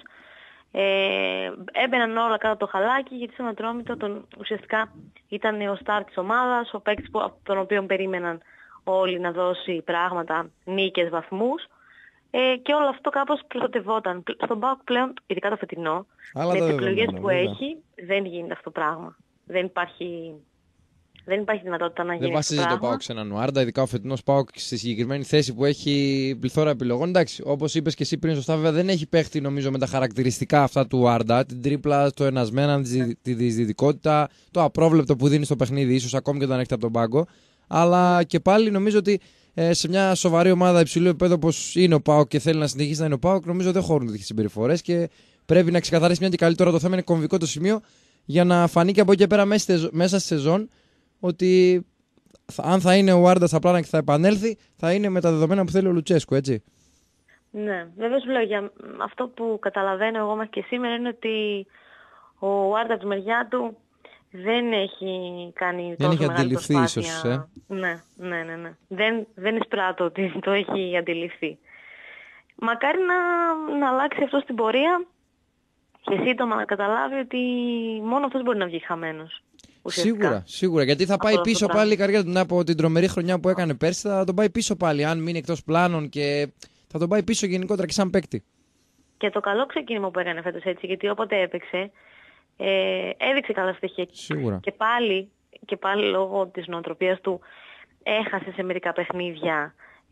έμπαιναν όλα κάτω το χαλάκι, γιατί στον Ατρόμητο ουσιαστικά ήταν ο στάρ της ομάδας, ο παίκτης από τον οποίο περίμεναν όλοι να δώσει πράγματα, νίκες, βαθμούς, και όλο αυτό κάπως προστατευόταν. Στον ΠΑΟΚ πλέον, ειδικά το φετινό, με τις επιλογές που έχει, δεν γίνεται αυτό το πράγμα. Δεν υπάρχει δυνατότητα να γίνει. Δεν βασίζεται το ΠΑΟΚ σε έναν Άρντα, ειδικά ο φετινός ΠΑΟΚ στη συγκεκριμένη θέση που έχει πληθώρα επιλογών. Εντάξει, όπως είπες και εσύ πριν σωστά, βέβαια δεν έχει παίχτη νομίζω με τα χαρακτηριστικά αυτά του Άρντα. Την τρίπλα, το ενασμένα, τη διεισδυτικότητα, το απρόβλεπτο που δίνει στο παιχνίδι, ίσως ακόμη και όταν έχετε από τον πάγκο. Αλλά και πάλι νομίζω ότι σε μια σοβαρή ομάδα υψηλού επίπεδου όπως είναι ο ΠΑΟΚ και θέλει να συνεχίσει να είναι ο ΠΑΟΚ, νομίζω δεν χωρούν τέτοιες συμπεριφορές και πρέπει να ξεκαθαρίσει μια και καλή. Τώρα το θέμα είναι κομβικό το σημείο για να φανεί και από εκεί και πέρα μέσα στη σεζόν ότι αν θα είναι ο Άρντα στα πλάνα και θα επανέλθει, θα είναι με τα δεδομένα που θέλει ο Λουτσέσκου, έτσι. Ναι, βέβαια σου λέω, για αυτό που καταλαβαίνω εγώ μέχρι και σήμερα είναι ότι ο Άρντα από τη μεριά του δεν έχει κάνει τόσο μεγάλη προσπάθεια. Ίσως, Ναι. Δεν εισπράττω ότι το έχει αντιληφθεί. Μακάρι να αλλάξει αυτό στην πορεία και σύντομα να καταλάβει ότι μόνο αυτός μπορεί να βγει χαμένος. Σίγουρα. Γιατί θα πάει πίσω πάλι η καριέρα του από την τρομερή χρονιά που έκανε πέρσι. Θα τον πάει πίσω πάλι. Αν μείνει εκτός πλάνων και θα τον πάει πίσω γενικότερα και σαν παίκτη. Και το καλό ξεκίνημα που έκανε φέτος έτσι, γιατί όποτε έπαιξε, έδειξε καλά στοιχεία. Σίγουρα. Και πάλι λόγω της νοοτροπίας του έχασε σε μερικά παιχνίδια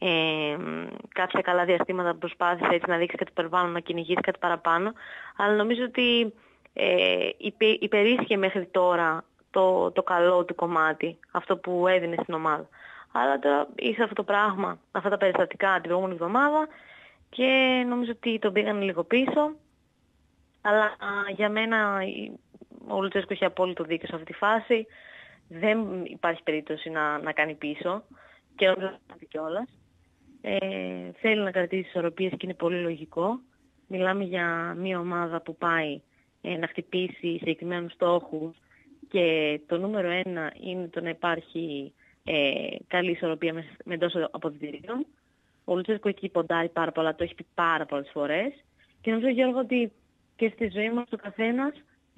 κάποια καλά διαστήματα που προσπάθησε έτσι να δείξει κάτι παραπάνω, να κυνηγήσει κάτι παραπάνω. Αλλά νομίζω ότι υπερίσχε μέχρι τώρα το καλό του κομμάτι, αυτό που έδινε στην ομάδα. Αλλά τώρα ήρθε αυτό το πράγμα, αυτά τα περιστατικά την προηγούμενη εβδομάδα και νομίζω ότι τον πήγαν λίγο πίσω. Αλλά για μένα ο Λουτσέσκου έχει απόλυτο δίκιο σε αυτή τη φάση. Δεν υπάρχει περίπτωση να κάνει πίσω και νομίζω ότι κιόλας. Θέλει να κρατήσει ισορροπίες και είναι πολύ λογικό. Μιλάμε για μια ομάδα που πάει να χτυπήσει συγκεκριμένους στόχους και το νούμερο ένα είναι το να υπάρχει καλή ισορροπία με εντός αποδυτηρίων. Ο Λουτσέσκου εκεί ποντάρει πάρα πολλά, το έχει πει πάρα πολλές φορές και νομίζω, Γιώργο, ότι και στη ζωή μας ο καθένας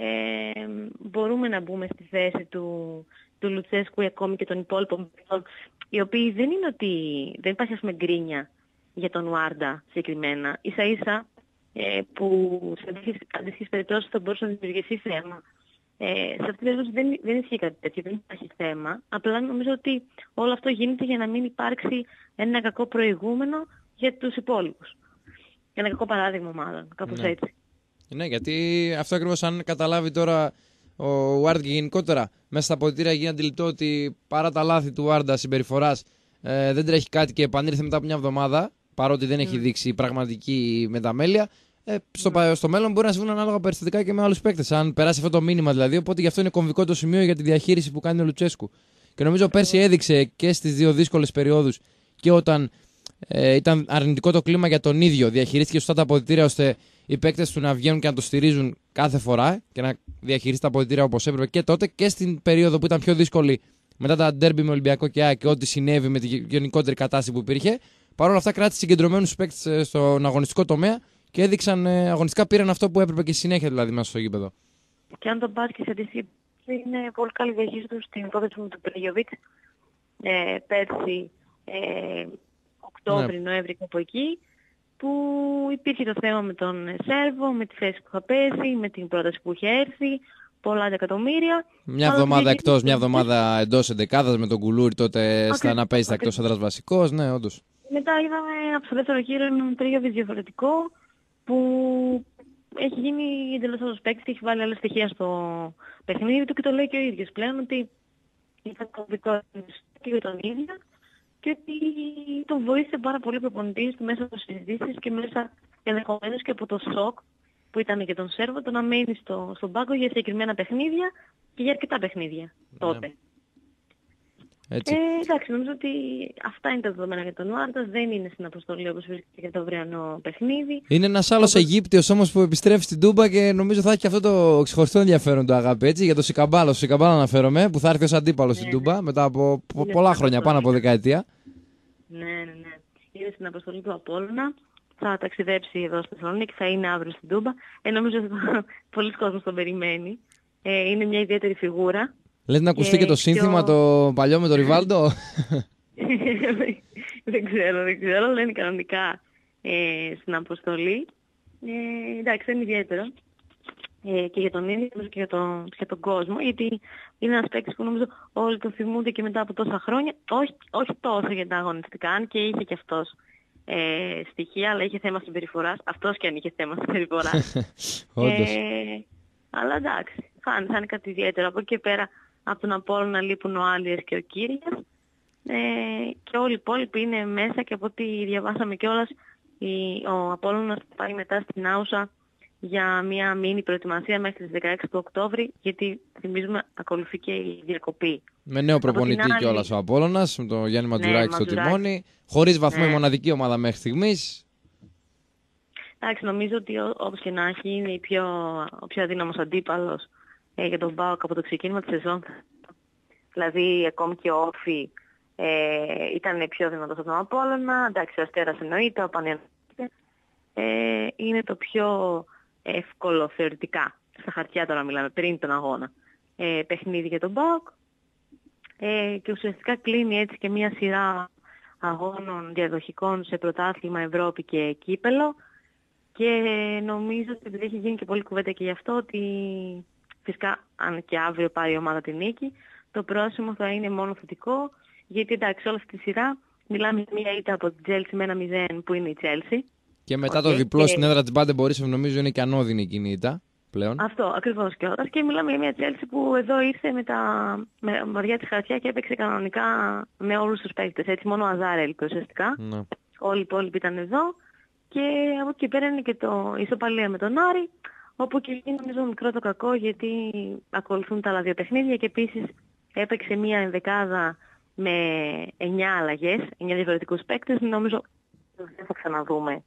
μπορούμε να μπούμε στη θέση του Λουτσέσκου ή ακόμη και των υπόλοιπων παιχτών, οι οποίοι δεν είναι ότι δεν υπάρχει ας πούμε γκρίνια για τον Άρντα συγκεκριμένα. Ίσα ίσα που σε αντίστοιχες περιπτώσεις θα μπορούσε να δημιουργηθεί θέμα. Σε αυτή την περίπτωση δεν ισχύει κάτι τέτοιο, δεν υπάρχει θέμα. Απλά νομίζω ότι όλο αυτό γίνεται για να μην υπάρξει ένα κακό προηγούμενο για τους υπόλοιπους. Ένα κακό παράδειγμα μάλλον, κάπως έτσι. Ναι, γιατί αυτό ακριβώς αν καταλάβει τώρα ο Άρντα και γενικότερα μέσα στα αποδυτήρια γίνει αντιληπτό ότι παρά τα λάθη του Άρντα συμπεριφοράς δεν τρέχει κάτι και επανήλθε μετά από μια εβδομάδα, παρότι δεν έχει δείξει πραγματική μεταμέλεια. Στο μέλλον μπορεί να συμβούν ανάλογα περιστατικά και με άλλους παίκτες, αν περάσει αυτό το μήνυμα δηλαδή. Οπότε γι' αυτό είναι κομβικό το σημείο για τη διαχείριση που κάνει ο Λουτσέσκου. Και νομίζω πέρσι έδειξε και στις δύο δύσκολες περιόδους και όταν ήταν αρνητικό το κλίμα για τον ίδιο, διαχειρίστηκε σωστά τα αποδυτήρια ώστε οι παίκτες του να βγαίνουν και να το στηρίζουν κάθε φορά και να διαχειρίσει τα αποδυτήρια όπως έπρεπε και τότε και στην περίοδο που ήταν πιο δύσκολη μετά τα ντέρμπι με Ολυμπιακό και ΑΕΚ και ό,τι συνέβη με τη γενικότερη κατάσταση που υπήρχε. Παρ' όλα αυτά κράτησε συγκεντρωμένους παίκτες στον αγωνιστικό τομέα και έδειξαν αγωνιστικά, πήραν αυτό που έπρεπε και συνέχεια δηλαδή μέσα στο γήπεδο. Και αν το πάρει και σε αντίστοιχη, είναι πολύ καλή διαχείριση του στην υπόθεση του Πρίγιοβιτς. Πέρσι, Οκτώβρη-Νοέμβρη από εκεί, που υπήρχε το θέμα με τον Σέρβο, με τη θέση που θα πέσει, με την πρόταση που είχε έρθει, πολλά εκατομμύρια. Μια εβδομάδα εκτός, μια εβδομάδα εντός εντεκάδας με τον Κουλούρη τότε να παίζει εκτός έδρας βασικός, ναι, όντως. Μετά είδαμε από το δεύτερο γύρο έναν Πρίγιοβιτς διαφορετικό, που έχει γίνει εντελώς άλλος παίκτης και έχει βάλει άλλα στοιχεία στο παιχνίδι του και το λέει και ο ίδιος πλέον ότι ήταν κομβικό και για τον ίδιο και ότι τον βοήθησε πάρα πολύ ο προπονητής του μέσα από συζητήσεις και μέσα ενδεχομένως και από το σοκ που ήταν και τον Σέρβο, το να μένει στον πάγκο για συγκεκριμένα παιχνίδια και για αρκετά παιχνίδια τότε. Εντάξει, νομίζω ότι αυτά είναι τα δεδομένα για τον Άρτας, δεν είναι στην αποστολή όπως βρίσκεται για το αυριανό παιχνίδι. Είναι ένας άλλος Αιγύπτιος όμως που επιστρέφει στην Τούμπα και νομίζω θα έχει και αυτό το ξεχωριστό ενδιαφέρον του Αγάπη, έτσι, για το Σικαμπάλο. Στο Σικαμπάλο αναφέρομαι, που θα έρθει ως αντίπαλος στην Τούμπα μετά από πολλά χρόνια, πάνω από δεκαετία. Ναι. Είναι στην αποστολή του Απόλλωνα. Θα ταξιδέψει εδώ στη Θεσσαλονίκη, θα είναι αύριο στην Τούμπα. Νομίζω ότι πολλοί κόσμος τον περιμένει. Είναι μια ιδιαίτερη φιγούρα. Λες να ακουστεί και το σύνθημα το παλιό με τον Ριβάλντο? Δεν ξέρω, λένε κανονικά στην αποστολή. Εντάξει, είναι ιδιαίτερο και για τον ίδιο και για τον κόσμο, γιατί είναι ένας παίκτης που νομίζω όλοι τον θυμούνται και μετά από τόσα χρόνια, όχι τόσο για τα αγωνιστικά, αν και είχε και αυτός στοιχεία, αλλά είχε θέμα συμπεριφοράς, αυτός και αν είχε θέμα συμπεριφοράς. Αλλά εντάξει, θα είναι κάτι ιδιαίτερο. Από εκεί και πέρα, από τον Απόλλωνα λείπουν ο Άλιες και ο Κύριας και όλοι οι υπόλοιποι είναι μέσα και από ό,τι διαβάσαμε κιόλας ο Απόλλωνας θα πάει μετά στην Άουσα για μια μίνι προετοιμασία μέχρι τις 16 του Οκτώβρη, γιατί θυμίζουμε ακολουθεί και η διακοπή. Με νέο προπονητή κιόλας ο Απόλλωνας, με τον Γιάννη Ματζουράκη στο τιμόνι, χωρίς βαθμό η μοναδική ομάδα μέχρι στιγμής. Εντάξει, νομίζω ότι όπως και να έχει είναι ο πιο αδύναμος αντίπαλος για τον ΠΑΟΚ από το ξεκίνημα της σεζόν. Δηλαδή ακόμη και ο Όφη ήταν πιο δυνατός από τον Απόλλωνα. Εντάξει, ο Αστέρας εννοείται, ο Παναθηναϊκός είναι το πιο εύκολο θεωρητικά, στα χαρτιά τώρα μιλάμε, πριν τον αγώνα, παιχνίδι για τον ΠΑΟΚ. Και ουσιαστικά κλείνει έτσι και μια σειρά αγώνων διαδοχικών σε πρωτάθλημα, Ευρώπη και κύπελο. Και νομίζω ότι επειδή έχει γίνει και πολλή κουβέντα και γι' αυτό, ότι φυσικά αν και αύριο πάρει η ομάδα την νίκη, το πρόσημο θα είναι μόνο θετικό, γιατί εντάξει, όλη αυτή τη σειρά μιλάμε για μια ήττα από την Chelsea με 1-0 που είναι η Chelsea. Και μετά το διπλό στην έδρα της Μπάντε Μπορίσευ νομίζω είναι και ανώδυνη εκείνη η ήττα πλέον. Αυτό ακριβώς κιόλας. Και μιλάμε για μια Chelsea που εδώ ήρθε με βαριά της χαρτιά και έπαιξε κανονικά με όλους τους παίκτες. Έτσι, μόνο ο Αζάρ έλειπε ουσιαστικά. Ναι. Όλοι οι υπόλοιποι ήταν εδώ. Και από εκεί πέρα είναι και το ισοπαλία με τον Άρη, όπου και είναι νομίζω μικρό το κακό, γιατί ακολουθούν τα άλλα δύο παιχνίδια και επίσης έπαιξε μια ενδεκάδα με 9 αλλαγές, 9 διαφορετικούς παίκτες. Νομίζω δεν θα ξαναδούμε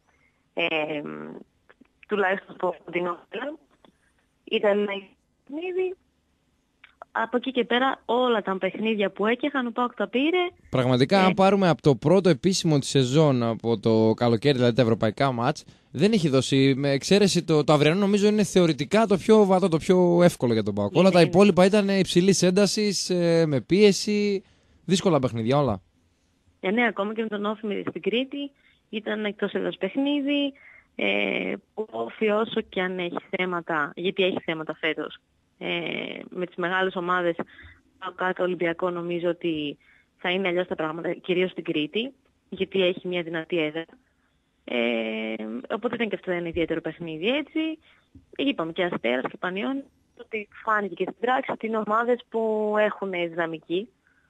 τουλάχιστον στο κοντινό μέλλον. Ήταν ένα παιχνίδι. Από εκεί και πέρα όλα τα παιχνίδια που έκαιγαν ο ΠΑΟΚ τα πήρε. Πραγματικά αν πάρουμε από το πρώτο επίσημο της σεζόν, από το καλοκαίρι δηλαδή τα ευρωπαϊκά μάτς, δεν έχει δώσει, με εξαίρεση το αυριανό νομίζω είναι θεωρητικά το πιο βατό, το πιο εύκολο για τον ΠΑΟΚ. Όλα τα υπόλοιπα ήταν υψηλής έντασης, με πίεση, δύσκολα παιχνίδια όλα. Ναι, ακόμα και με τον Όφη στην Κρήτη ήταν εκτός έδρας παιχνίδι, που Όφη όσο και αν έχει θέματα, γιατί έχει θέματα φέτος, με τις μεγάλες ομάδες κάτω Ολυμπιακό νομίζω ότι θα είναι αλλιώς τα πράγματα, κυρίως στην Κρήτη, γιατί έχει μια δυνατή έδρα. Οπότε ήταν και αυτό ένα ιδιαίτερο παιχνίδι έτσι. Είπαμε και Αστέρας και Πανιών, ότι φάνηκε και στην πράξη ότι είναι ομάδες που έχουν δυναμική.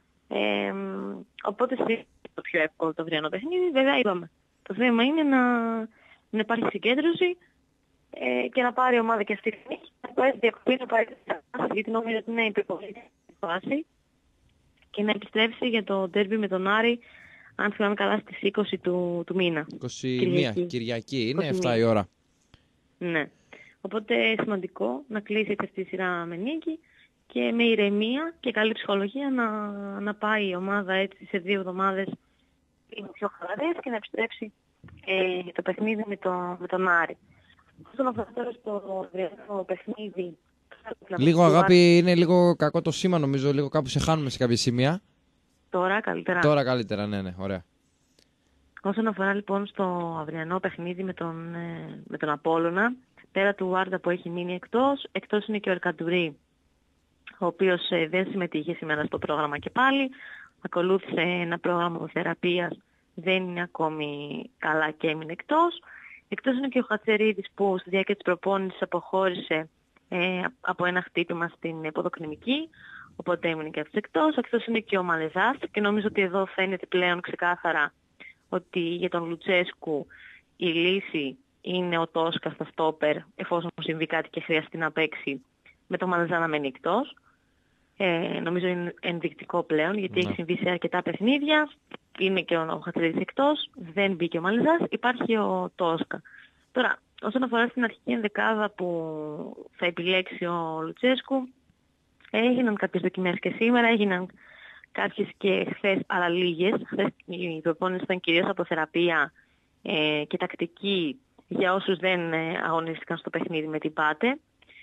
Οπότε είναι το πιο εύκολο το αυριανό παιχνίδι. Βέβαια είπαμε, το θέμα είναι να υπάρχει συγκέντρωση και να πάρει η ομάδα και αυτή τη στιγμή να πάει διακοπή, να πάει γιατί νομίζω ότι είναι υπερβολική φάση και να επιστρέψει για το ντέρμπι με τον Άρη, αν θυμάμαι καλά, στις 20 του μήνα. 21 Κυριακή είναι, 7 η ώρα. Ναι. Οπότε σημαντικό να κλείσει αυτή η σειρά με νίκη και με ηρεμία και καλή ψυχολογία να πάει η ομάδα έτσι σε 2 εβδομάδες πιο χαλαρές και να επιστρέψει το παιχνίδι με τον Άρη. Όσον αφορά τώρα στο αυριανό παιχνίδι... Λίγο αγάπη, είναι λίγο κακό το σήμα νομίζω, λίγο κάπου σε χάνουμε σε κάποια σημεία. Τώρα καλύτερα. Τώρα καλύτερα, ναι, ωραία. Όσον αφορά λοιπόν στο αυριανό παιχνίδι με τον Απόλλωνα, πέρα του Βάρντα που έχει μείνει εκτός είναι και ο Ερκαντουρί, ο οποίος δεν συμμετείχε σήμερα στο πρόγραμμα και πάλι, ακολούθησε ένα πρόγραμμα θεραπείας, δεν είναι ακόμη καλά και έμεινε εκτός. Εκτός είναι και ο Χατσερίδης που στη διάρκεια της προπόνησης αποχώρησε από ένα χτύπημα στην ποδοκνημική, οπότε έμεινε και αυτός εκτός. Εκτός είναι και ο Μαλεζάς και νομίζω ότι εδώ φαίνεται πλέον ξεκάθαρα ότι για τον Λουτσέσκου η λύση είναι ο Τόσκα στα στόπερ, εφόσον συμβεί κάτι και χρειαστεί να παίξει, με τον Μαλεζά να μένει εκτός. Νομίζω είναι ενδεικτικό πλέον, γιατί έχει συμβεί σε αρκετά παιχνίδια. Είναι και ο Χατσερίδης εκτός, δεν μπήκε ο Μαλεζάς, υπάρχει ο Τόσκα. Τώρα, όσον αφορά στην αρχική ενδεκάδα που θα επιλέξει ο Λουτσέσκου, έγιναν κάποιες δοκιμές και σήμερα, έγιναν κάποιες και χθες, αλλά λίγες. Χθες η προπόνηση ήταν κυρίως από θεραπεία και τακτική για όσους δεν αγωνίστηκαν στο παιχνίδι με την Πάτε.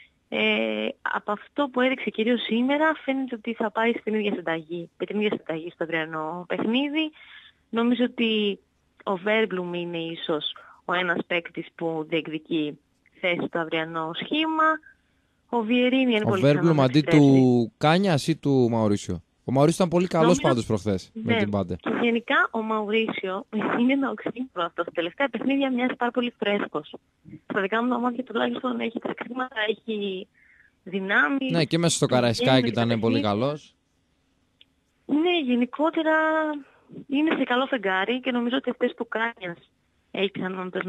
Από αυτό που έδειξε κυρίως σήμερα φαίνεται ότι θα πάει στην ίδια συνταγή, με την ίδια συνταγή στο αυριανό παιχνίδι. Νομίζω ότι ο Βέρμπλουμ είναι ίσως ο ένας παίκτης που διεκδικεί θέση στο αυριανό σχήμα. Ο Βιερίνη είναι πολύ πιθανό. Ο Βέρμπλουμ αντί του Κάνιας ή του Μαουρίσιο? Ο Μαουρίσιο ήταν πολύ καλός πάντως προχθές με την Πάτε. Και γενικά ο Μαουρίσιο είναι ένα οξύμορο αυτό. Στα τελευταία παιχνίδια μοιάζει πάρα πολύ φρέσκος. Στα δικά μου μάτια τουλάχιστον έχει τρεξίματα, έχει δυνάμει. Ναι, και μέσα στο Καραϊσκάκι ήταν πολύ καλός. Ναι, γενικότερα είναι σε καλό φεγγάρι και νομίζω ότι αυτές του Κάνιας έχει πιθανότητες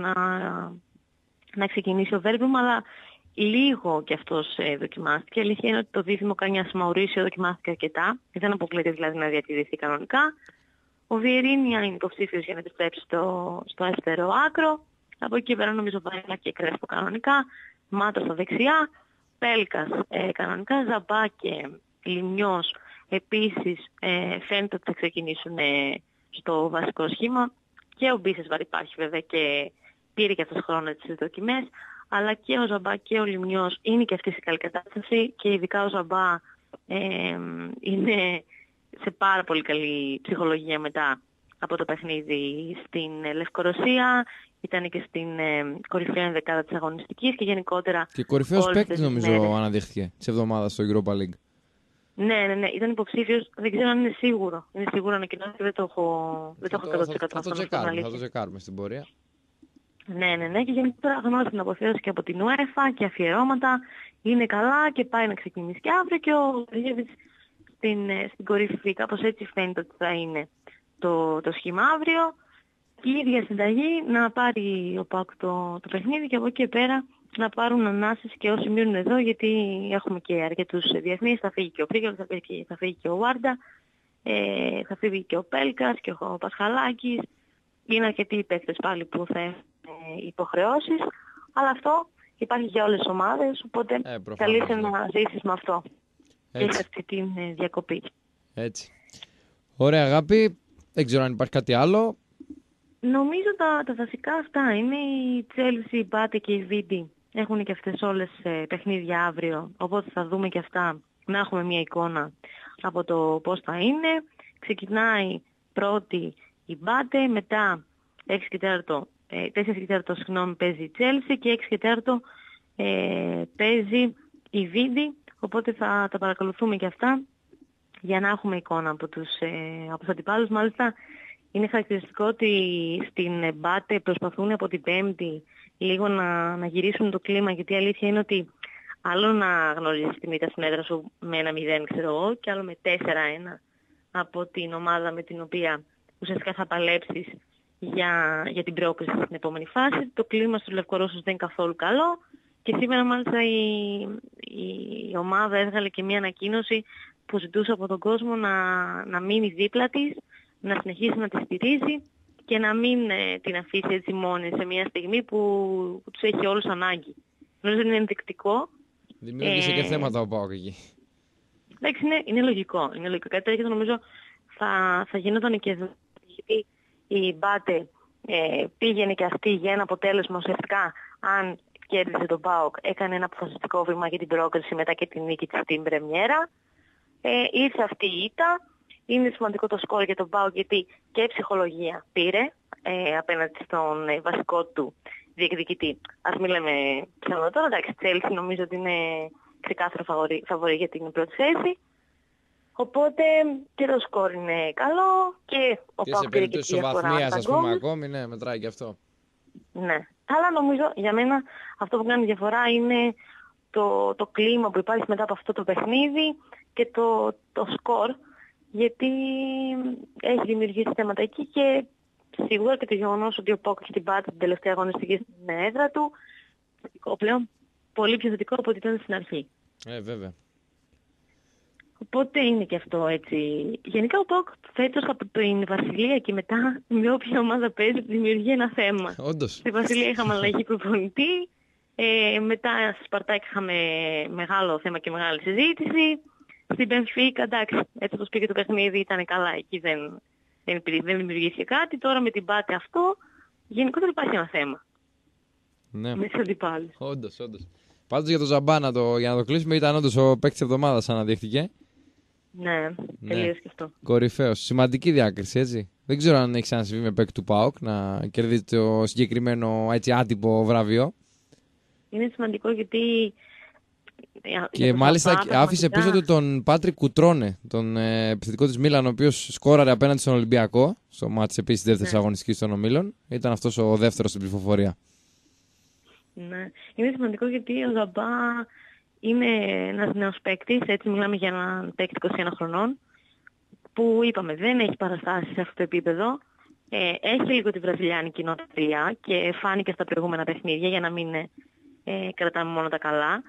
να ξεκινήσει ο Βέρμπλουμ, αλλά λίγο κι αυτός δοκιμάστηκε. Η αλήθεια είναι ότι το δίδυμο Κάνιας Μαουρίσιο δοκιμάστηκε αρκετά. Δεν αποκλείεται δηλαδή να διατηρηθεί κανονικά. Ο Βιερίνη είναι υποψήφιος για να επιστρέψει στο αριστερό άκρο. Από εκεί πέρα νομίζω Βαρέλα και Κρέσπο κανονικά. Μάτα στα δεξιά. Πέλκας κανονικά. Ζαμπά και Λιμνιός επίσης φαίνεται ότι θα ξεκινήσουν στο βασικό σχήμα. Και ο Μπίσεσβαρ υπάρχει βέβαια και πήρε και αυτός χρόνο τις δοκιμές. Αλλά και ο Ζαμπά και ο Λιμνιός είναι και αυτοί σε καλή κατάσταση και ειδικά ο Ζαμπά είναι σε πάρα πολύ καλή ψυχολογία μετά από το παιχνίδι στην Λευκορωσία. Ήταν και στην κορυφαία ενδεκάδα της αγωνιστικής και γενικότερα... Και κορυφαίος παίκτης νομίζω αναδείχθηκε της εβδομάδας στο Europa League. Ναι, ήταν υποψήφιος. Δεν ξέρω αν είναι σίγουρο. Είναι σίγουρο ανακοινώθηκε, δεν το έχω 100%. Θα το τσεκάρουμε στην πορεία. Ναι, και γενικότερα γνώρισε την αποθέωση και από την UEFA και αφιερώματα. Είναι καλά και πάει να ξεκινήσει και αύριο και ο Γεωργιέβιτς στην κορυφή. Κάπως έτσι φαίνεται ότι θα είναι το σχήμα αύριο. Η ίδια συνταγή να πάρει ο ΠΑΟΚ το παιχνίδι και από εκεί και πέρα να πάρουν ανάσες και όσοι μείνουν εδώ, γιατί έχουμε και αρκετούς διεθνείς. Θα φύγει και ο Πρίγελ, θα φύγει και ο Βάρντα, θα φύγει και ο Πέλκας και ο Πασχαλάκης. Είναι αρκετοί οι παίκτες πάλι που θα έχουν υποχρεώσεις, αλλά αυτό υπάρχει για όλες τις ομάδες, οπότε καλείσαι να ζήσεις με αυτό και σε αυτή τη διακοπή. Έτσι. Ωραία αγάπη, δεν ξέρω αν υπάρχει κάτι άλλο. Νομίζω τα βασικά αυτά είναι η Chelsea, η Πάτε και η Βίντι. Έχουν και αυτές όλες παιχνίδια αύριο, οπότε θα δούμε και αυτά, να έχουμε μια εικόνα από το πώς θα είναι. Ξεκινάει πρώτη η Πάτε, μετά 4 και 4 παίζει η Chelsea και 6 και 4 παίζει η Βίντι, οπότε θα τα παρακολουθούμε και αυτά για να έχουμε εικόνα από τους αντιπάλους. Μάλιστα είναι χαρακτηριστικό ότι στην Μπάτε προσπαθούν από την Πέμπτη λίγο να γυρίσουν το κλίμα, γιατί η αλήθεια είναι ότι άλλο να γνωρίζεις τη μύτα στην έδρα σου με 1-0 ξέρω εγώ και άλλο με 4-1 από την ομάδα με την οποία ουσιαστικά θα παλέψεις για την πρόκριση στην επόμενη φάση. Το κλίμα στους Λευκορώσους δεν είναι καθόλου καλό και σήμερα μάλιστα η ομάδα έβγαλε και μια ανακοίνωση που ζητούσε από τον κόσμο να μείνει δίπλα της, να συνεχίσει να τη στηρίζει και να μην την αφήσει έτσι μόνη σε μια στιγμή που τους έχει όλους ανάγκη. Νομίζω ότι είναι ενδεικτικό. Δημιούργησε και θέματα ο ΠΑΟΚ εκεί. Εντάξει, είναι λογικό. Είναι λογικό. Κάτι τέτοιο νομίζω θα γινόταν και εδώ. Γιατί η Μπάτε πήγαινε και αυτή για ένα αποτέλεσμα ουσιαστικά αν κέρδισε τον ΠΑΟΚ, έκανε ένα αποφασιστικό βήμα για την πρόκριση μετά και την νίκη της στην πρεμιέρα. Ήρθε αυτή η ήττα. Είναι σημαντικό το σκορ για τον ΠΑΟΚ γιατί και ψυχολογία πήρε απέναντι στον βασικό του διεκδικητή. Ας μην λέμε ξανά τώρα, εντάξει, Chelsea νομίζω ότι είναι ξεκάθαρο φαβορί για την πρώτη θέση. Οπότε και το σκορ είναι καλό και ο Και ΠΑΟΚ σε πήρε και περίπτωση τη διαφορά ισοβαθμίας, στα ας πούμε, γκολ. ακόμη, ναι, μετράει και αυτό. Ναι. Αλλά νομίζω για μένα αυτό που κάνει διαφορά είναι το κλίμα που υπάρχει μετά από αυτό το παιχνίδι και το σκορ, γιατί έχει δημιουργήσει θέματα εκεί και σίγουρα και το γεγονός ότι ο ΠΑΟΚ έχει την πάτη την τελευταία αγωνιστική στην έδρα του, πλέον πολύ πιο θετικό από ό,τι ήταν στην αρχή. Βέβαια. Οπότε είναι και αυτό έτσι. Γενικά ο ΠΑΟΚ φέτος από την Βασιλεία και μετά με όποια ομάδα παίζει δημιουργεί ένα θέμα. Όντως. Στη Βασιλεία είχαμε αλλαγή προπονητή, μετά στη Σπαρτάκ είχαμε μεγάλο θέμα και μεγάλη συζήτηση. Στην Μπενφίκα, εντάξει, έτσι όπως πήγε το παιχνίδι ήταν καλά, εκεί δεν δημιουργήθηκε κάτι. Τώρα με την Πάτη αυτό, γενικότερα υπάρχει ένα θέμα. Ναι. Με τους αντιπάλους. Όντως. Πάντως για το Ζαμπά για να το κλείσουμε, ήταν όντως ο παίκτης εβδομάδας αναδείχθηκε. Ναι, τελείως και αυτό. Κορυφαίος. Σημαντική διάκριση, έτσι. Δεν ξέρω αν έχει ξανασυμβεί με παίκτη του ΠΑΟΚ να κερδίσει το συγκεκριμένο έτσι, άτυπο βραβείο. Είναι σημαντικό γιατί... Και μάλιστα άφησε πίσω του τον Πάτρικ Κουτρόνε, τον επιθετικό της Μίλαν, ο οποίος σκόραρε απέναντι στον Ολυμπιακό, στο μάτς επίσης δεύτερης αγωνιστικής των ομίλων. Ήταν αυτός ο δεύτερος στην ψηφοφορία. Ναι. Είναι σημαντικό γιατί ο Ζαμπά είναι ένας νέος παίκτης, έτσι μιλάμε για έναν παίκτη 21 χρονών, που είπαμε δεν έχει παραστάσει σε αυτό το επίπεδο. Έχει λίγο τη βραζιλιάνικη νοοτροπία και φάνηκε στα προηγούμενα παιχνίδια για να μην κρατάμε μόνο τα καλά.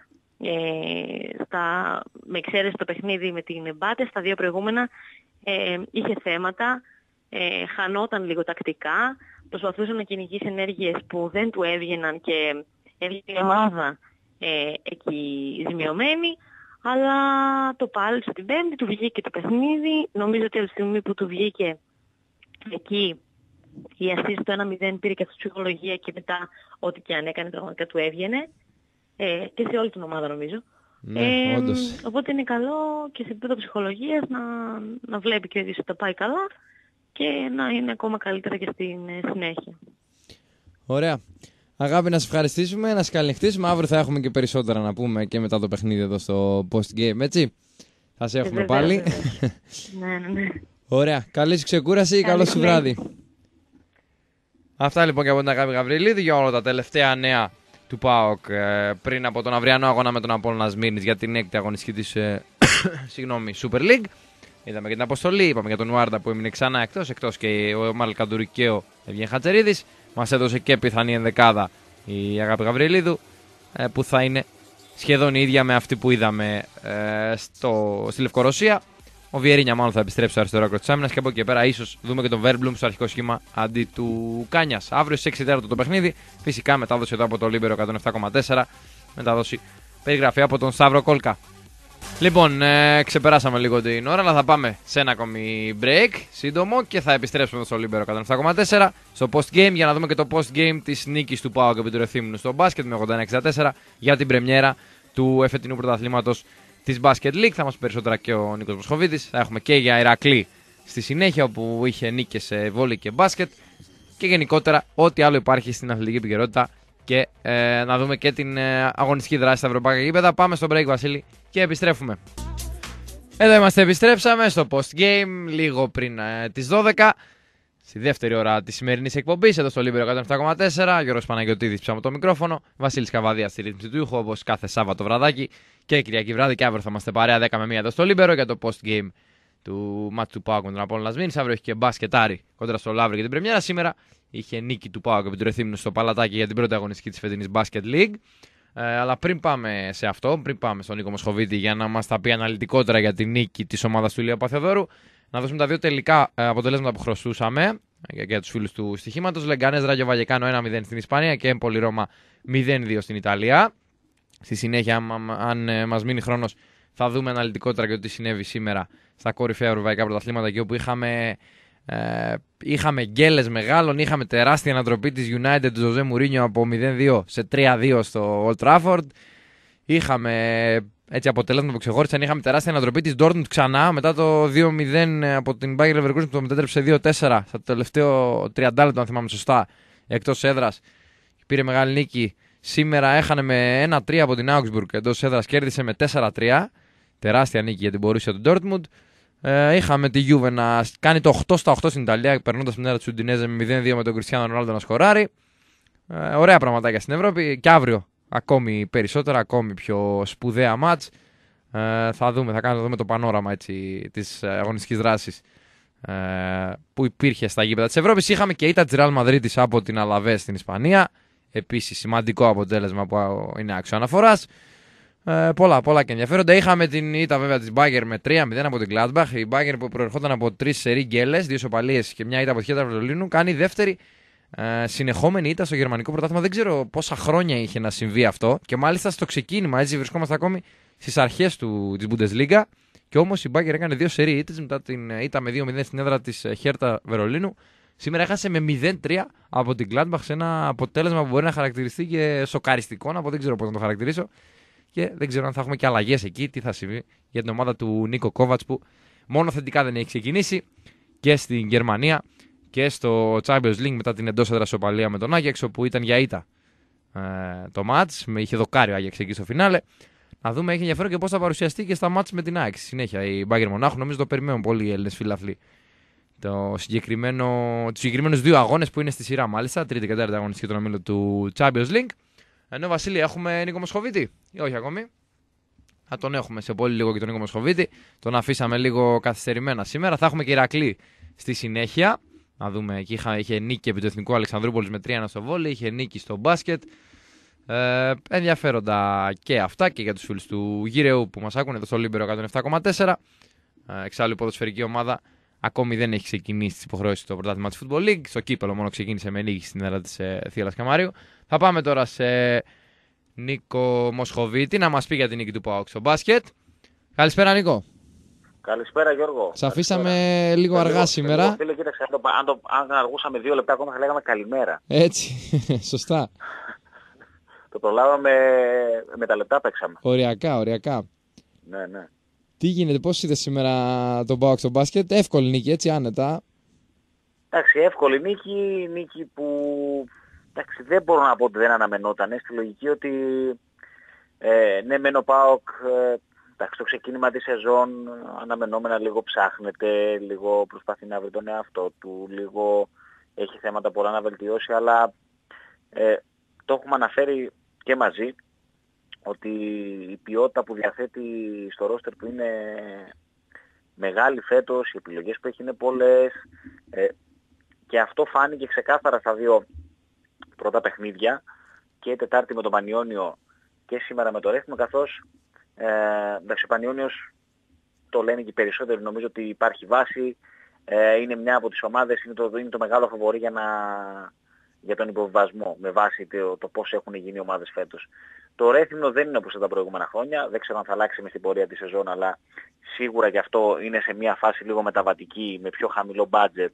Με εξαίρεση το παιχνίδι με την Μπάτε, στα δύο προηγούμενα είχε θέματα, χανόταν λίγο τακτικά, προσπαθούσε να κυνηγήσει ενέργειες που δεν του έβγαιναν και έβγαινε η ομάδα εκεί ζημιωμένη, αλλά το πάλεψε την Πέμπτη, του βγήκε το παιχνίδι. Νομίζω ότι από τη στιγμή που του βγήκε εκεί η assist το 1-0 πήρε και αυτή τη ψυχολογία και μετά ό,τι και αν έκανε πραγματικά του έβγαινε. Και σε όλη την ομάδα νομίζω. Ναι, οπότε είναι καλό και σε επίπεδο ψυχολογίας να βλέπει και ο ίδιος ότι τα πάει καλά και να είναι ακόμα καλύτερα και στην συνέχεια. Ωραία. Αγάπη, να σε ευχαριστήσουμε, να σε καληνυχτήσουμε. Αύριο θα έχουμε και περισσότερα να πούμε και μετά το παιχνίδι εδώ στο post game, έτσι. Θα σε έχουμε πάλι. Ναι. Ωραία. Καλή σου ξεκούραση, καλό σου βράδυ. Αυτά λοιπόν και από την Αγάπη Γαβριλίδη για όλα τα τελευταία νέα του ΠΑΟΚ πριν από τον αυριανό αγώνα με τον Απόλλωνα Σμύρνης για την 6η αγωνιστική της Super League. Είδαμε και την αποστολή, είπαμε για τον Ουάρντα που έμεινε ξανά εκτός και ο Μαλκαντουρί και ο Ευγέν Χατσερίδης. Μας έδωσε και πιθανή ενδεκάδα η Αγάπη Γαβριλίδου που θα είναι σχεδόν η ίδια με αυτή που είδαμε στη Λευκορωσία. Ο Βιερίνια μάλλον θα επιστρέψει στο αριστερό άκρο της άμυνας και από εκεί πέρα ίσως δούμε και τον Βέρμπλουμ στο αρχικό σχήμα αντί του Κάνιας. Αύριο στις 6 το παιχνίδι, φυσικά μετάδοση εδώ από το Λίμπερο 107,4, μετάδοση περιγραφή από τον Σταύρο Κόλκα. Λοιπόν, ξεπεράσαμε λίγο την ώρα, αλλά θα πάμε σε ένα ακόμη break σύντομο και θα επιστρέψουμε στο Λίμπερο 107,4 στο post game για να δούμε και το post game της νίκης του ΠΑΟΚ επί του Ρεθύμνου στο μπάσκετ με 81-64 για την πρεμιέρα του εφετινού πρωταθλήματος της Basket League. Θα μας πει περισσότερα και ο Νίκος Μοσχοβίδης. Θα έχουμε και για Ηρακλή στη συνέχεια όπου είχε νίκες σε βόλεϊ και μπάσκετ και γενικότερα ό,τι άλλο υπάρχει στην αθλητική επικαιρότητα και να δούμε και την αγωνιστική δράση στα ευρωπαϊκά γήπεδα. Πάμε στο break, Βασίλη, και επιστρέφουμε. Εδώ είμαστε, επιστρέψαμε στο post game λίγο πριν τις 12. Στη δεύτερη ώρα της σημερινής εκπομπής, εδώ στο Λίμπερο 107,4. Γιώργος Παναγιωτίδης πίσω από το μικρόφωνο. Βασίλης Καβαδίας στη ρύθμιση του ήχου, όπως κάθε Σάββατο βραδάκι και Κυριακή βράδυ. Και αύριο θα είμαστε παρέα 10 με 1 εδώ στο Λίμπερο για το post game του μάτς του ΠΑΟΚ με τον Απόλλωνα Σμύρνης. Αύριο έχει και μπάσκετάρι κόντρα στο Λαύριο για την πρεμιέρα. Σήμερα είχε νίκη του ΠΑΟΚ επί του Ρεθύμνου στο Παλατάκι για την πρώτη αγωνιστική της φετινής Basket League. Αλλά πριν πάμε σε αυτό, πριν πάμε στον Νίκο Μοσχοβίτη για να μας τα πει αναλυτικότερα για την νίκη της ομάδας του Ηλία Παθιαδόρου, να δώσουμε τα δύο τελικά αποτελέσματα που χρωστούσαμε για τους φίλους του στοιχήματος. Λεγκάνες Ράγιο Βαγεκάνο 1-0 στην Ισπανία και Έμπολη Ρώμα 0-2 στην Ιταλία. Στη συνέχεια, αν μας μείνει χρόνος, θα δούμε αναλυτικότερα και τι συνέβη σήμερα στα κορυφαία ευρωπαϊκά πρωταθλήματα, εκεί όπου είχαμε γκέλες μεγάλων, είχαμε τεράστια ανατροπή της United του Ζωζέ Μουρίνιο από 0-2 σε 3-2 στο Old Trafford. Είχαμε έτσι αποτελέσματα που ξεχώρισαν. Είχαμε τεράστια ανατροπή της Dortmund ξανά μετά το 2-0 από την Bayer Leverkusen που το μετέτρεψε 2-4 στο τελευταίο 30 λεπτό, αν θυμάμαι σωστά, εκτός έδρας. Πήρε μεγάλη νίκη. Σήμερα έχανε με 1-3 από την Augsburg εντός έδρας, κέρδισε με 4-3. Τεράστια νίκη για την Borussia του Dortmund. Είχαμε τη Juve να κάνει το 8-8 στην Ιταλία, περνώντας την έδρα του Ουντινέζε με 0-2 με τον Κριστιάνο Ρονάλντο να σκοράρει. Ωραία πραγματάκια στην Ευρώπη. Και αύριο ακόμη περισσότερα, ακόμη πιο σπουδαία μάτς. Θα δούμε το πανόραμα της αγωνιστικής δράσης που υπήρχε στα γήπεδα της Ευρώπης. Είχαμε και ήττα της Real Madrid από την Αλαβές στην Ισπανία. Επίσης σημαντικό αποτέλεσμα που είναι άξιο αναφοράς. Πολλά και ενδιαφέροντα. Είχαμε την ήττα βέβαια της Bayern με 3-0 από την Gladbach. Η Bayern που προερχόταν από 3 σερί γκέλες, 2 ισοπαλίες και μια ήττα από τη Χέρτα Βερολίνου, κάνει δεύτερη συνεχόμενη ήττα στο γερμανικό πρωτάθλημα. Δεν ξέρω πόσα χρόνια είχε να συμβεί αυτό. Και μάλιστα στο ξεκίνημα, έτσι βρισκόμαστε ακόμη στις αρχές της Bundesliga. Και όμως η Bayern έκανε 2 σερί ήττες μετά την ήττα με 2-0 στην έδρα της Χέρτα Βερολίνου. Σήμερα έχασε με 0-3 από την Gladbach σε ένα αποτέλεσμα που μπορεί να χαρακτηριστεί και σοκαριστικό. Δεν ξέρω πώς να το χαρακτηρίσω. Και δεν ξέρω αν θα έχουμε και αλλαγές εκεί, τι θα συμβεί για την ομάδα του Νίκο Κόβατς που μόνο θετικά δεν έχει ξεκινήσει και στην Γερμανία και στο Champions League μετά την εντός έδρας ισοπαλία με τον Άγιαξ, όπου ήταν για ήττα το μάτς, είχε δοκάρει ο Άγιαξ εκεί στο φινάλε. Να δούμε, έχει ενδιαφέρον και πώς θα παρουσιαστεί και στα μάτς με την ΑΕΚ. Συνέχεια η Bayern Μονάχου, νομίζω το περιμένουν πολύ οι Έλληνες φίλαθλοι. Τους συγκεκριμένους 2 αγώνες που είναι στη σειρά, μάλιστα, τρίτη και τέταρτη αγωνιστική των ομίλων του Champions League. Ενώ Βασίλη, έχουμε Νίκο Μοσχοβίτη ή όχι ακόμη? Θα τον έχουμε σε πολύ λίγο και τον Νίκο Μοσχοβίτη. Τον αφήσαμε λίγο καθυστερημένα σήμερα. Θα έχουμε και Ηρακλή στη συνέχεια. Να δούμε, εκεί είχε νίκη επί του Εθνικού Αλεξανδρούπολης με 3-1 στο βόλεϊ, είχε νίκη στο μπάσκετ. Ενδιαφέροντα και αυτά και για τους φίλους του Γυρεού που μας άκουν εδώ στο Λίμπερο 107,4. Εξάλλου η ποδοσφαιρική ομάδα ακόμη δεν έχει ξεκινήσει τις υποχρεώσεις στο πρωτάθλημα της Football League. Στο κύπελο μόνο ξεκίνησε με νίκη στην έδρα της Θύελλας Καμαρίου. Θα πάμε τώρα σε Νίκο Μοσχοβίτη να μας πει για την νίκη του ΠΑΟΚ στο μπάσκετ. Καλησπέρα Νίκο. Καλησπέρα Γιώργο. Σε αφήσαμε λίγο αργά σήμερα. Φίλε, κοίταξε, αν αργούσαμε 2 λεπτά ακόμα θα λέγαμε καλημέρα. Έτσι, σωστά. Το προλάβαμε, με τα λεπτά παίξαμε. Οριακά. Ναι. Τι γίνεται, πώς είδες σήμερα τον ΠΑΟΚ στο μπάσκετ? Εύκολη νίκη, έτσι, άνετα. Εντάξει, εύκολη νίκη που εντάξει, δεν μπορώ να πω ότι δεν αναμενόταν. Στη λογική ότι ναι, μεν ο ΠΑΟΚ στο ξεκίνημα της σεζόν αναμενόμενα λίγο ψάχνεται, λίγο προσπαθεί να βρει τον εαυτό του, λίγο έχει θέματα πολλά να βελτιώσει, αλλά το έχουμε αναφέρει και μαζί ότι η ποιότητα που διαθέτει στο ρόστερ που είναι μεγάλη φέτος, οι επιλογές που έχει είναι πολλές και αυτό φάνηκε ξεκάθαρα στα 2 πρώτα παιχνίδια, και Τετάρτη με τον Πανιόνιο και σήμερα με το Ρέθμο, καθώς ο Πανιόνιος, το λένε και οι περισσότεροι, νομίζω ότι υπάρχει βάση, είναι μια από τις ομάδες, είναι το μεγάλο φαβορί για τον υποβιβασμό με βάση το πώς έχουν γίνει οι ομάδες φέτος. Το Ρέθυμνο δεν είναι όπως τα προηγούμενα χρόνια, δεν ξέρω αν θα αλλάξει με στην πορεία της σεζόν, αλλά σίγουρα και αυτό είναι σε μια φάση λίγο μεταβατική, με πιο χαμηλό budget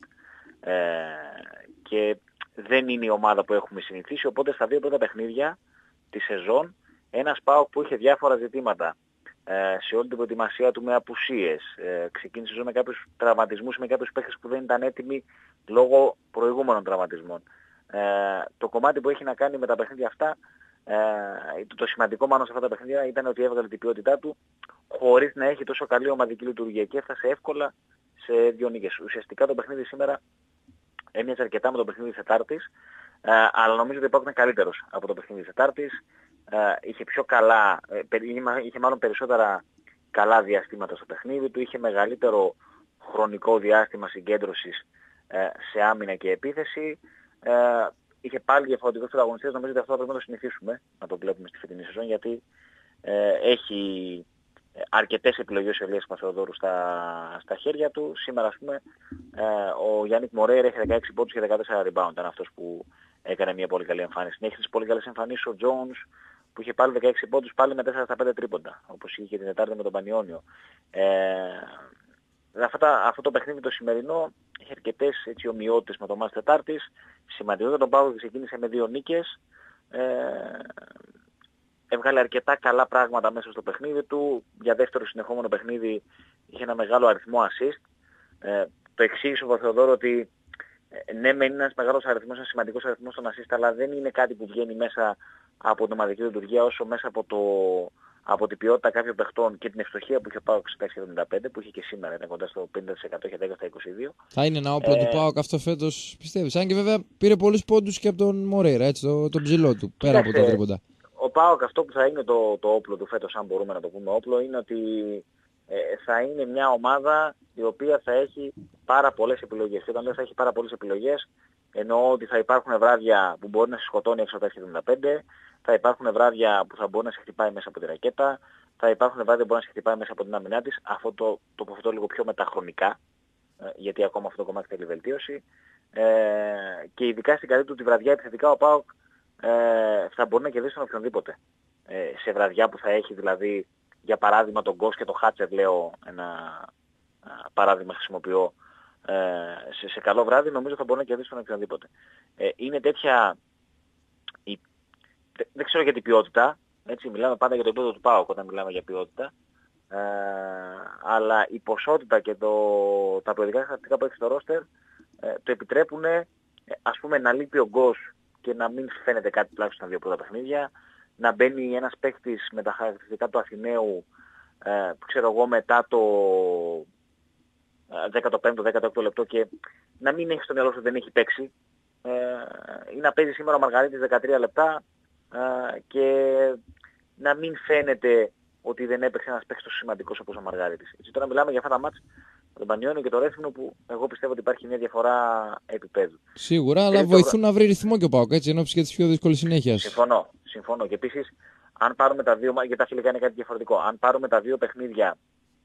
και δεν είναι η ομάδα που έχουμε συνηθίσει, οπότε στα 2 πρώτα παιχνίδια της σεζόν ένας ΠΑΟΚ που είχε διάφορα ζητήματα σε όλη την προετοιμασία του με απουσίες, ξεκίνησε με κάποιους τραυματισμούς, με κάποιους παίκτες που δεν ήταν έτοιμοι λόγω προηγούμενων τραυματισμών. Το κομμάτι που έχει να κάνει με τα παιχνίδια αυτά, το σημαντικό μάλλον σε αυτά τα παιχνίδια ήταν ότι έβγαλε την ποιότητά του χωρίς να έχει τόσο καλή ομαδική λειτουργία και έφτασε εύκολα σε 2 νίκες. Ουσιαστικά το παιχνίδι σήμερα έμοιαζε αρκετά με το παιχνίδι της Τετάρτης, αλλά νομίζω ότι είναι καλύτερος από το παιχνίδι της Τετάρτης. Είχε πιο καλά, είχε μάλλον περισσότερα καλά διαστήματα στο παιχνίδι του, είχε μεγαλύτερο χρονικό διάστημα συγκέντρωσης σε άμυνα και επίθεση. Είχε πάλι διαφορετικούς πρωταγωνιστές, νομίζω ότι αυτό θα πρέπει να το συνηθίσουμε, να το βλέπουμε στη φετινή σεζόν, γιατί έχει αρκετές επιλογές ο Ηλίας Παπαθεοδόρου στα χέρια του. Σήμερα, ας πούμε, ο Γιάννικ Μορέιρα έχει 16 πόντους και 14 rebound, ήταν αυτός που έκανε μια πολύ καλή εμφάνιση. Έχει τις πολύ καλές εμφανίσεις ο Jones, που είχε πάλι 16 πόντους, πάλι με 4 στα 5 τρίποντα, όπως είχε και την Τετάρτη με τον Πανιόνιο. Αυτό το παιχνίδι το σημερινό έχει αρκετές ομοιότητες με το μάτς Τετάρτης. Σημαντικό τον Πάο ξεκίνησε με 2 νίκες. Έβγαλε αρκετά καλά πράγματα μέσα στο παιχνίδι του. Για δεύτερο συνεχόμενο παιχνίδι είχε ένα μεγάλο αριθμό assist. Το εξήγησε ο Θεοδόρο ότι ναι, μεν είναι ένας μεγάλος αριθμός, ένας σημαντικός αριθμός στον assist, αλλά δεν είναι κάτι που βγαίνει μέσα από την ομαδική λειτουργία, όσο μέσα από την ποιότητα κάποιων παιχτών και την ευστοχία που είχε ο ΠΑΟΚ στα 6,75, που είχε και σήμερα, ήταν κοντά στο 50%, είχε 10 στα 22. Θα είναι ένα όπλο του ΠΑΟΚ αυτό φέτος, πιστεύεις? Αν και βέβαια πήρε πολλούς πόντους και από τον Μορέιρα, έτσι, τον ψηλό του, πέρα από τα τρίποντα. Ο ΠΑΟΚ αυτό που θα είναι το όπλο του φέτος, αν μπορούμε να το πούμε όπλο, είναι ότι θα είναι μια ομάδα η οποία θα έχει πάρα πολλές επιλογές. Και όταν λέω θα έχει πάρα πολλές επιλογές, εννοώ ότι θα υπάρχουν βράδια που μπορεί να σε σκοτώνει έξω από τα 75, θα υπάρχουν βράδια που θα μπορεί να σε χτυπάει μέσα από τη ρακέτα, θα υπάρχουν βράδια που μπορεί να σε χτυπάει μέσα από την άμυνά της. Αυτό το τοποθετώ λίγο πιο μεταχρονικά, γιατί ακόμα αυτό το κομμάτι θέλει βελτίωση. Και ειδικά στην καλή του τη βραδιά επιθετικά ο ΠΑΟΚ θα μπορεί να κερδίσει τον οποιονδήποτε. Σε βραδιά που θα έχει δηλαδή, για παράδειγμα τον Γκος και τον Χάτσερ, λέω ένα παράδειγμα χρησιμοποιώ, σε καλό βράδυ νομίζω θα μπορεί να κερδίσει τον οποιονδήποτε. Είναι τέτοια, δεν ξέρω για την ποιότητα, έτσι, μιλάμε πάντα για το επίπεδο του ΠΑΟΚ όταν μιλάμε για ποιότητα, αλλά η ποσότητα και τα προεδρικά χαρακτηριστικά που έχει στο ρόστερ το επιτρέπουν, ας πούμε, να λείπει ο Γκος και να μην φαίνεται κάτι τουλάχιστον στα 2 πρώτα παιχνίδια, να μπαίνει ένας παίκτης με τα χαρακτηριστικά του Αθηναίου, που ξέρω εγώ, μετά το 15ο-16ο λεπτό και να μην έχει στο μυαλό σου ότι δεν έχει παίξει, ή να παίζει σήμερα ο Μαργαρίτης 13 λεπτά και να μην φαίνεται ότι δεν έπαιξε ένας παίκτης τόσο σημαντικός όπως ο Μαργαρίτης. Έτσι, τώρα μιλάμε για αυτά τα μάτς με τον Πανιόνιο και το Ρέθυμνο, που εγώ πιστεύω ότι υπάρχει μια διαφορά επίπεδου. Σίγουρα, αλλά βοηθούν να βρει ρυθμό και ο ΠΑΟΚ, έτσι, ενώπιση και τις πιο δύσκολες συνέχειες. Συμφωνώ. Και επίσης, αν πάρουμε τα δύο, γιατί τα φιλικά είναι κάτι διαφορετικό, αν πάρουμε τα δύο παιχνίδια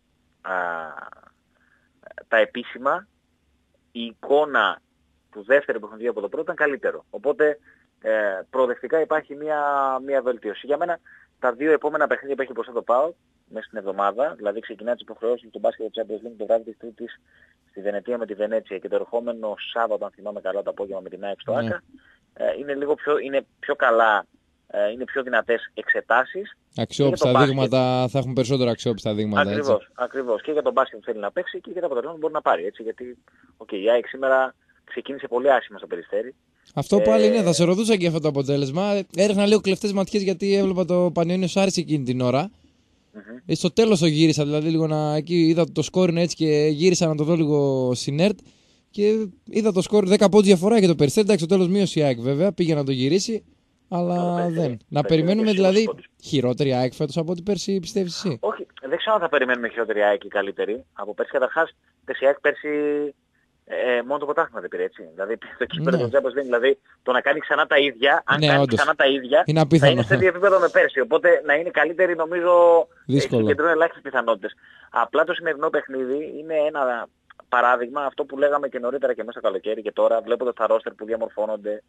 τα επίσημα, η εικόνα του δεύτερου παιχνιδιού από το πρώτο ήταν καλύτερο. Οπότε προοδευτικά υπάρχει μια βελτίωση. Για μένα τα δύο επόμενα παιχνίδια που έχει μπροστά το ΠΑΟΚ μέσα στην εβδομάδα, δηλαδή ξεκινά τις υποχρεώσεις του μπάσκετ του Champions League το βράδυ της Τρίτης στη Βενετία με τη Βενέτσια και το ερχόμενο Σάββατο, αν θυμάμαι καλά, το απόγευμα με την ΑΕΚ στο ΆΚΑ, είναι πιο καλά, είναι πιο δυνατές εξετάσεις. Αξιόπιστα δείγματα, θα έχουν περισσότερα αξιόπιστα δείγματα. Ακριβώς. Και για τον μπάσκετ που θέλει να παίξει και για τα αποτελέσματα που μπορεί να πάρει. Έτσι, γιατί η ΑΕΚ σήμερα ξεκίνησε πολύ άσχημα στο Περιστέρι. Αυτό πάλι είναι, θα σε ρωτούσα και αυτό το αποτέλεσμα. Έριχνα λίγο κλεφτές ματιές γιατί έβλεπα το Πανιόνιο Άρης εκείνη την ώρα. Στο τέλος το γύρισα, δηλαδή λίγο εκεί είδα το σκόρ είναι έτσι και γύρισα να το δω λίγο συνέρτ. Και είδα το σκόρ 10 πόντους διαφορά για το Περιστέρι. Εντάξει, στο τέλος μείωσε η ΑΕΚ βέβαια, πήγε να το γυρίσει. Αλλά δεν. Να περιμένουμε δηλαδή χειρότερη ΑΕΚ φέτος από ό,τι πέρσι, πιστεύεις εσύ? Όχι, δεν ξέρω αν θα περιμένουμε χειρότερη ΑΕΚ ή καλύτερη από πέρσι. Καταρχάς, η ΑΕΚ πέρσι μόνο το πρωτάθλημα δεν πήρε, έτσι. Δηλαδή το κύπελλο του Champions League, δηλαδή το να κάνει ξανά τα ίδια, αν κάνει ξανά τα ίδια, θα είναι σε ίδιο επίπεδο με πέρσι. Οπότε να είναι καλύτερη νομίζω συγκεντρώνει ελάχιστες πιθανότητες. Απλά το σημερινό παιχνίδι είναι ένα παράδειγμα, αυτό που λέγαμε και νωρίτερα και μέσα στο καλοκαίρι και τώρα, βλέποντας τα ρόστερ που διαμορφώνονται,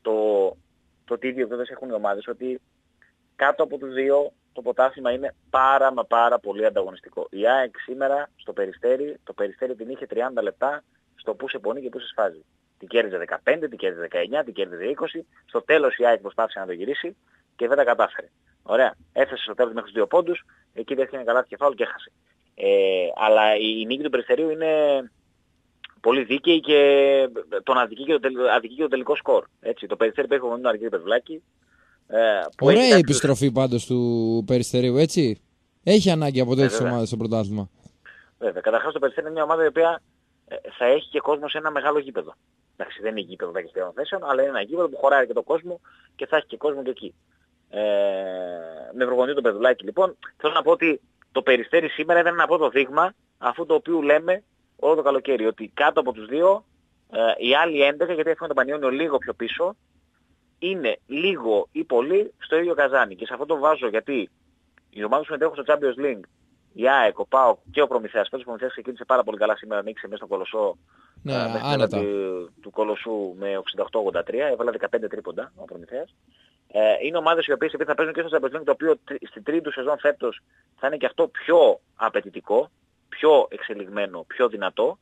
το τι ιδιοκτήτες έχουν οι ομάδες, ότι κάτω από τους δύο το πρωτάθλημα είναι πάρα πολύ ανταγωνιστικό. Η ΑΕΚ σήμερα στο Περιστέρι, το Περιστέρι την είχε 30 λεπτά στο που σε πονεί και που σε σφάζει. Την κέρδιζε 15, την κέρδιζε 19, την κέρδιζε 20. Στο τέλος η ΑΕΚ προσπάθησε να το γυρίσει και δεν τα κατάφερε. Ωραία. Έφτασε στο τέλος μέχρι τους 2 πόντους, εκεί δέχτηκε ένα καλάθι και φάουλ και έχασε. Αλλά η νίκη του Περιστερίου είναι πολύ δίκαιη και τον αδικεί και το τελικό σκορ. Έτσι, το Περιστέρι που έχει ο Αργύρι Πευλάκη. Ωραία η επιστροφή πάντως του Περιστερίου, έτσι. Έχει ανάγκη από τέτοιες ομάδες στο πρωτάθλημα. Βέβαια. Καταρχάς το Περιστέρι είναι μια ομάδα η οποία θα έχει και κόσμο σε ένα μεγάλο γήπεδο. Εντάξει, δεν είναι γήπεδο ταχυστέρων θέσεων, αλλά είναι ένα γήπεδο που χωράει και το κόσμο και θα έχει και κόσμο και εκεί. Με προπονητή τον Πεδουλάκη λοιπόν, θέλω να πω ότι το Περιστέρι σήμερα ήταν ένα πρώτο δείγμα αφού το οποίο λέμε όλο το καλοκαίρι, ότι κάτω από τους δύο οι άλλοι 11, γιατί έχουμε τον Πανιόνιο λίγο πιο πίσω, είναι λίγο ή πολύ στο ίδιο καζάνι. Και σε αυτό το βάζω γιατί οι ομάδες που συμμετέχουν στο Champions League, η ΑΕΚ, ο ΠΑΟΚ και ο Προμηθέας. Φέτος ο Προμηθέας ξεκίνησε πάρα πολύ καλά σήμερα, νίκησε μέσα στον Κολοσσό, άνετα του Κολοσσού με 68-83, έβαλε 15 τρίποντα ο Προμηθέας. Είναι ομάδες οι οποίες θα παίζουν και στο Champions League, το οποίο στην τρίτη του σεζόν φέτος θα είναι και αυτό πιο απαιτητικό, πιο εξελιγμένο, πιο δυνατό.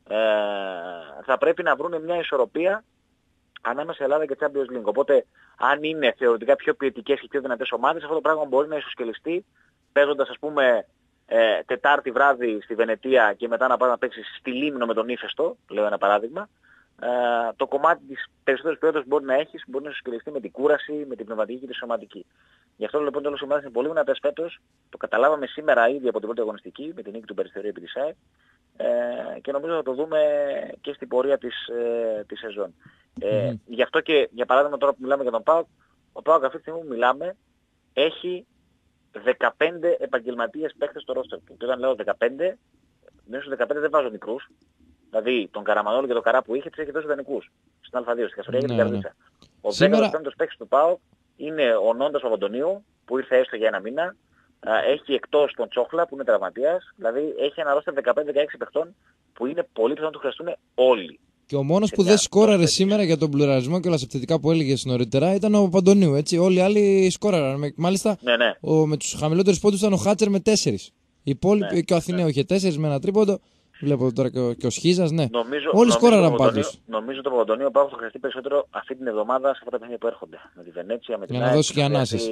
Θα πρέπει να βρουν μια ισορροπία ανάμεσα σε Ελλάδα και Champions League. Οπότε, αν είναι θεωρητικά πιο ποιητικές και πιο δυνατές ομάδες, αυτό το πράγμα μπορεί να ισοσκελιστεί παίζοντας, ας πούμε, Τετάρτη βράδυ στη Βενετία και μετά να πάει να παίξει στη Λίμνο με τον Ύφεστο, λέω ένα παράδειγμα. Το κομμάτι της περισσότερης ποιότητας που μπορεί να έχεις μπορεί να ισοσκελιστεί με την κούραση, με την πνευματική και τη σωματική. Γι' αυτό λοιπόν τέλος οι ομάδες είναι πολύ δυνατές φέτος. Το καταλάβαμε σήμερα ήδη από την πρώτη αγωνιστική με την νίκη του Περιστερίου επί της ΑΕ. Και νομίζω θα το δούμε και στην πορεία της σεζόν. Γι' αυτό και για παράδειγμα τώρα που μιλάμε για τον ΠΑΟΚ, ο ΠΑΟΚ αυτή τη στιγμή που μιλάμε έχει 15 επαγγελματίες παίκτες στο ρόστερ του. Και όταν λέω 15, μέσα στους 15 δεν βάζω μικρούς. Δηλαδή τον Καραμανόλο και τον Καρά που είχε, τους έχει δώσει δανεικούς στην Α2, στην Καστοριά και την Καρδίτσα. Ο 15ος παίκτης του ΠΑΟΚ είναι ο Νόντας Παπαντονίου που ήρθε έστω για ένα μήνα. Έχει εκτός τον Τσόχλα που είναι τραυματίας. Δηλαδή έχει ένα ρόστερ 15-16 παιχτών που είναι πολύ πιθανό να του χρειαστούν όλοι. Και ο μόνος που δεν σκόραρε σήμερα για τον πλουραλισμό και όλα επιθετικά που έλεγες νωρίτερα ήταν ο Παπαντονίου. Έτσι. Όλοι οι άλλοι σκόραραν. Μάλιστα με τους χαμηλότερους πόντους ήταν ο Χάτσερ με 4. Οι υπόλοιποι και ο Αθηναίο είχε 4 με ένα τρίποντο. Βλέπω τώρα και ο Σχίζας, ναι. Όλοι σκόραραν πάντως. Νομίζω το Παπαντονίου θα χρειαστεί περισσότερο αυτή την εβδομάδα σε αυτά τα παιχνίδια που έρχονται. Με τη Βενέτσια, με την για να δώσει και ανάσες.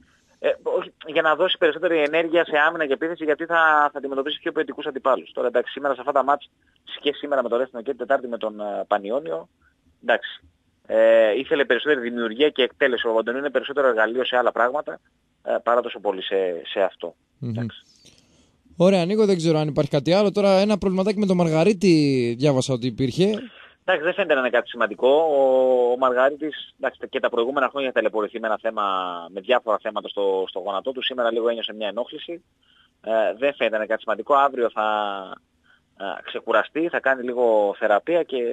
Για να δώσει περισσότερη ενέργεια σε άμυνα και επίθεση, γιατί θα αντιμετωπίσει πιο ποιοτικούς αντιπάλους. Τώρα εντάξει, σήμερα σε αυτά τα μάτς και σήμερα με το Ρέστινο και την Τετάρτη με τον Πανιόνιο, εντάξει. Ήθελε περισσότερη δημιουργία και εκτέλεση. Ο Παπαντονίου είναι περισσότερο εργαλείο σε άλλα πράγματα παρά τόσο πολύ σε αυτό. Ωραία, Νίκο, δεν ξέρω αν υπάρχει κάτι άλλο. Τώρα ένα προβληματάκι με τον Μαργαρίτη διάβασα ότι υπήρχε. Εντάξει, δεν φαίνεται να είναι κάτι σημαντικό. Ο Μαργαρίτης και τα προηγούμενα χρόνια ταλαιπωρηθεί με διάφορα θέματα στο γόνατό του. Σήμερα λίγο ένιωσε μια ενόχληση. Δεν φαίνεται να είναι κάτι σημαντικό. Αύριο θα ξεκουραστεί, θα κάνει λίγο θεραπεία και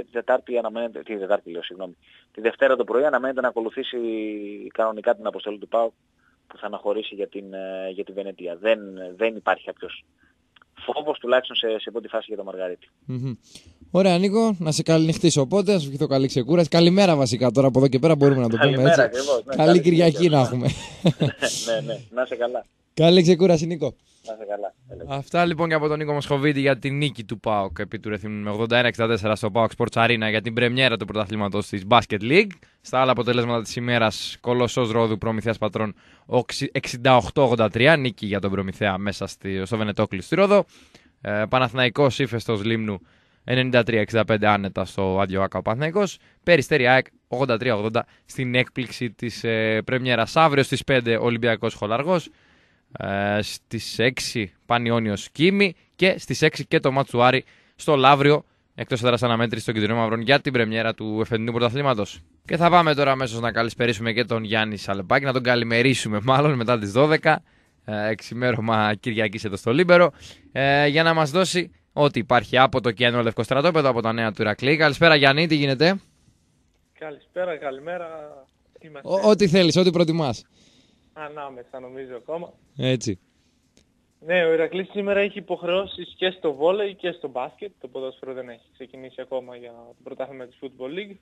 τη Δευτέρα το πρωί αναμένεται να ακολουθήσει κανονικά την αποστολή του ΠΑΟΚ που θα αναχωρήσει για τη Βενετία. Δεν υπάρχει κάποιος φόβος, τουλάχιστον σε πρώτη φάση για τον Μαργαρίτη. Ωραία, Νίκο, να σε καληνυχτήσω οπότε, να σου ευχηθώ καλή ξεκούραση. Καλημέρα βασικά τώρα από εδώ και πέρα μπορούμε να το πούμε έτσι. Ακριβώς, ναι, καλή Κυριακή να έχουμε. Ναι, να είσαι καλά. Καλή ξεκούραση, Νίκο. Να είσαι καλά. Αυτά λοιπόν και από τον Νίκο Μοσχοβίτη για την νίκη του ΠΑΟΚ επί του Ρεθύμνου με 81-64 στο ΠΑΟΚ Sports Arena για την πρεμιέρα του πρωταθλήματος της Basket League. Στα άλλα αποτελέσματα της ημέρας, Κολοσσός Ρόδου Προμηθέας Πατρών 68-83, νίκη για τον Προμηθέα μέσα στο Βενετόκλι στη Ρόδο. Παναθηναϊκός Ύφεστος Λίμνου 93-65 άνετα στο Άδειο Άκα ο Παναθηναϊκός. Περιστέρι ΑΕΚ 83-80 στην έκπληξη της πρεμιέρας. Αύριο στις 5 Ολυμπιακός Χολαργός. Στις 6 Πανιόνιος Κίμη και στις 6 και το Ματσουάρι στο Λαύριο εκτός έδρας αναμέτρηση στον Κεντρικό Μαυρών για την πρεμιέρα του εφετινού πρωταθλήματος. Και θα πάμε τώρα αμέσως να καλησπερίσουμε και τον Γιάννη Σαλεπάκη, να τον καλημερίσουμε μάλλον μετά τις 12, εξημέρωμα Κυριακής εδώ στο Λίμπερο, για να μας δώσει ό,τι υπάρχει από το Κιάνο Λευκό Στρατόπεδο, από τα νέα του Ηρακλή. Καλησπέρα Γιάννη, τι γίνεται? Καλησπέρα, καλημέρα. Ό,τι θέλεις, ό,τι προτιμάς. Ανάμεσα νομίζω ακόμα. Έτσι. Ναι, ο Ηρακλής σήμερα έχει υποχρεώσεις και στο βόλεϊ και στο μπάσκετ. Το ποδόσφαιρο δεν έχει ξεκινήσει ακόμα για το πρωτάθλημα της Football League.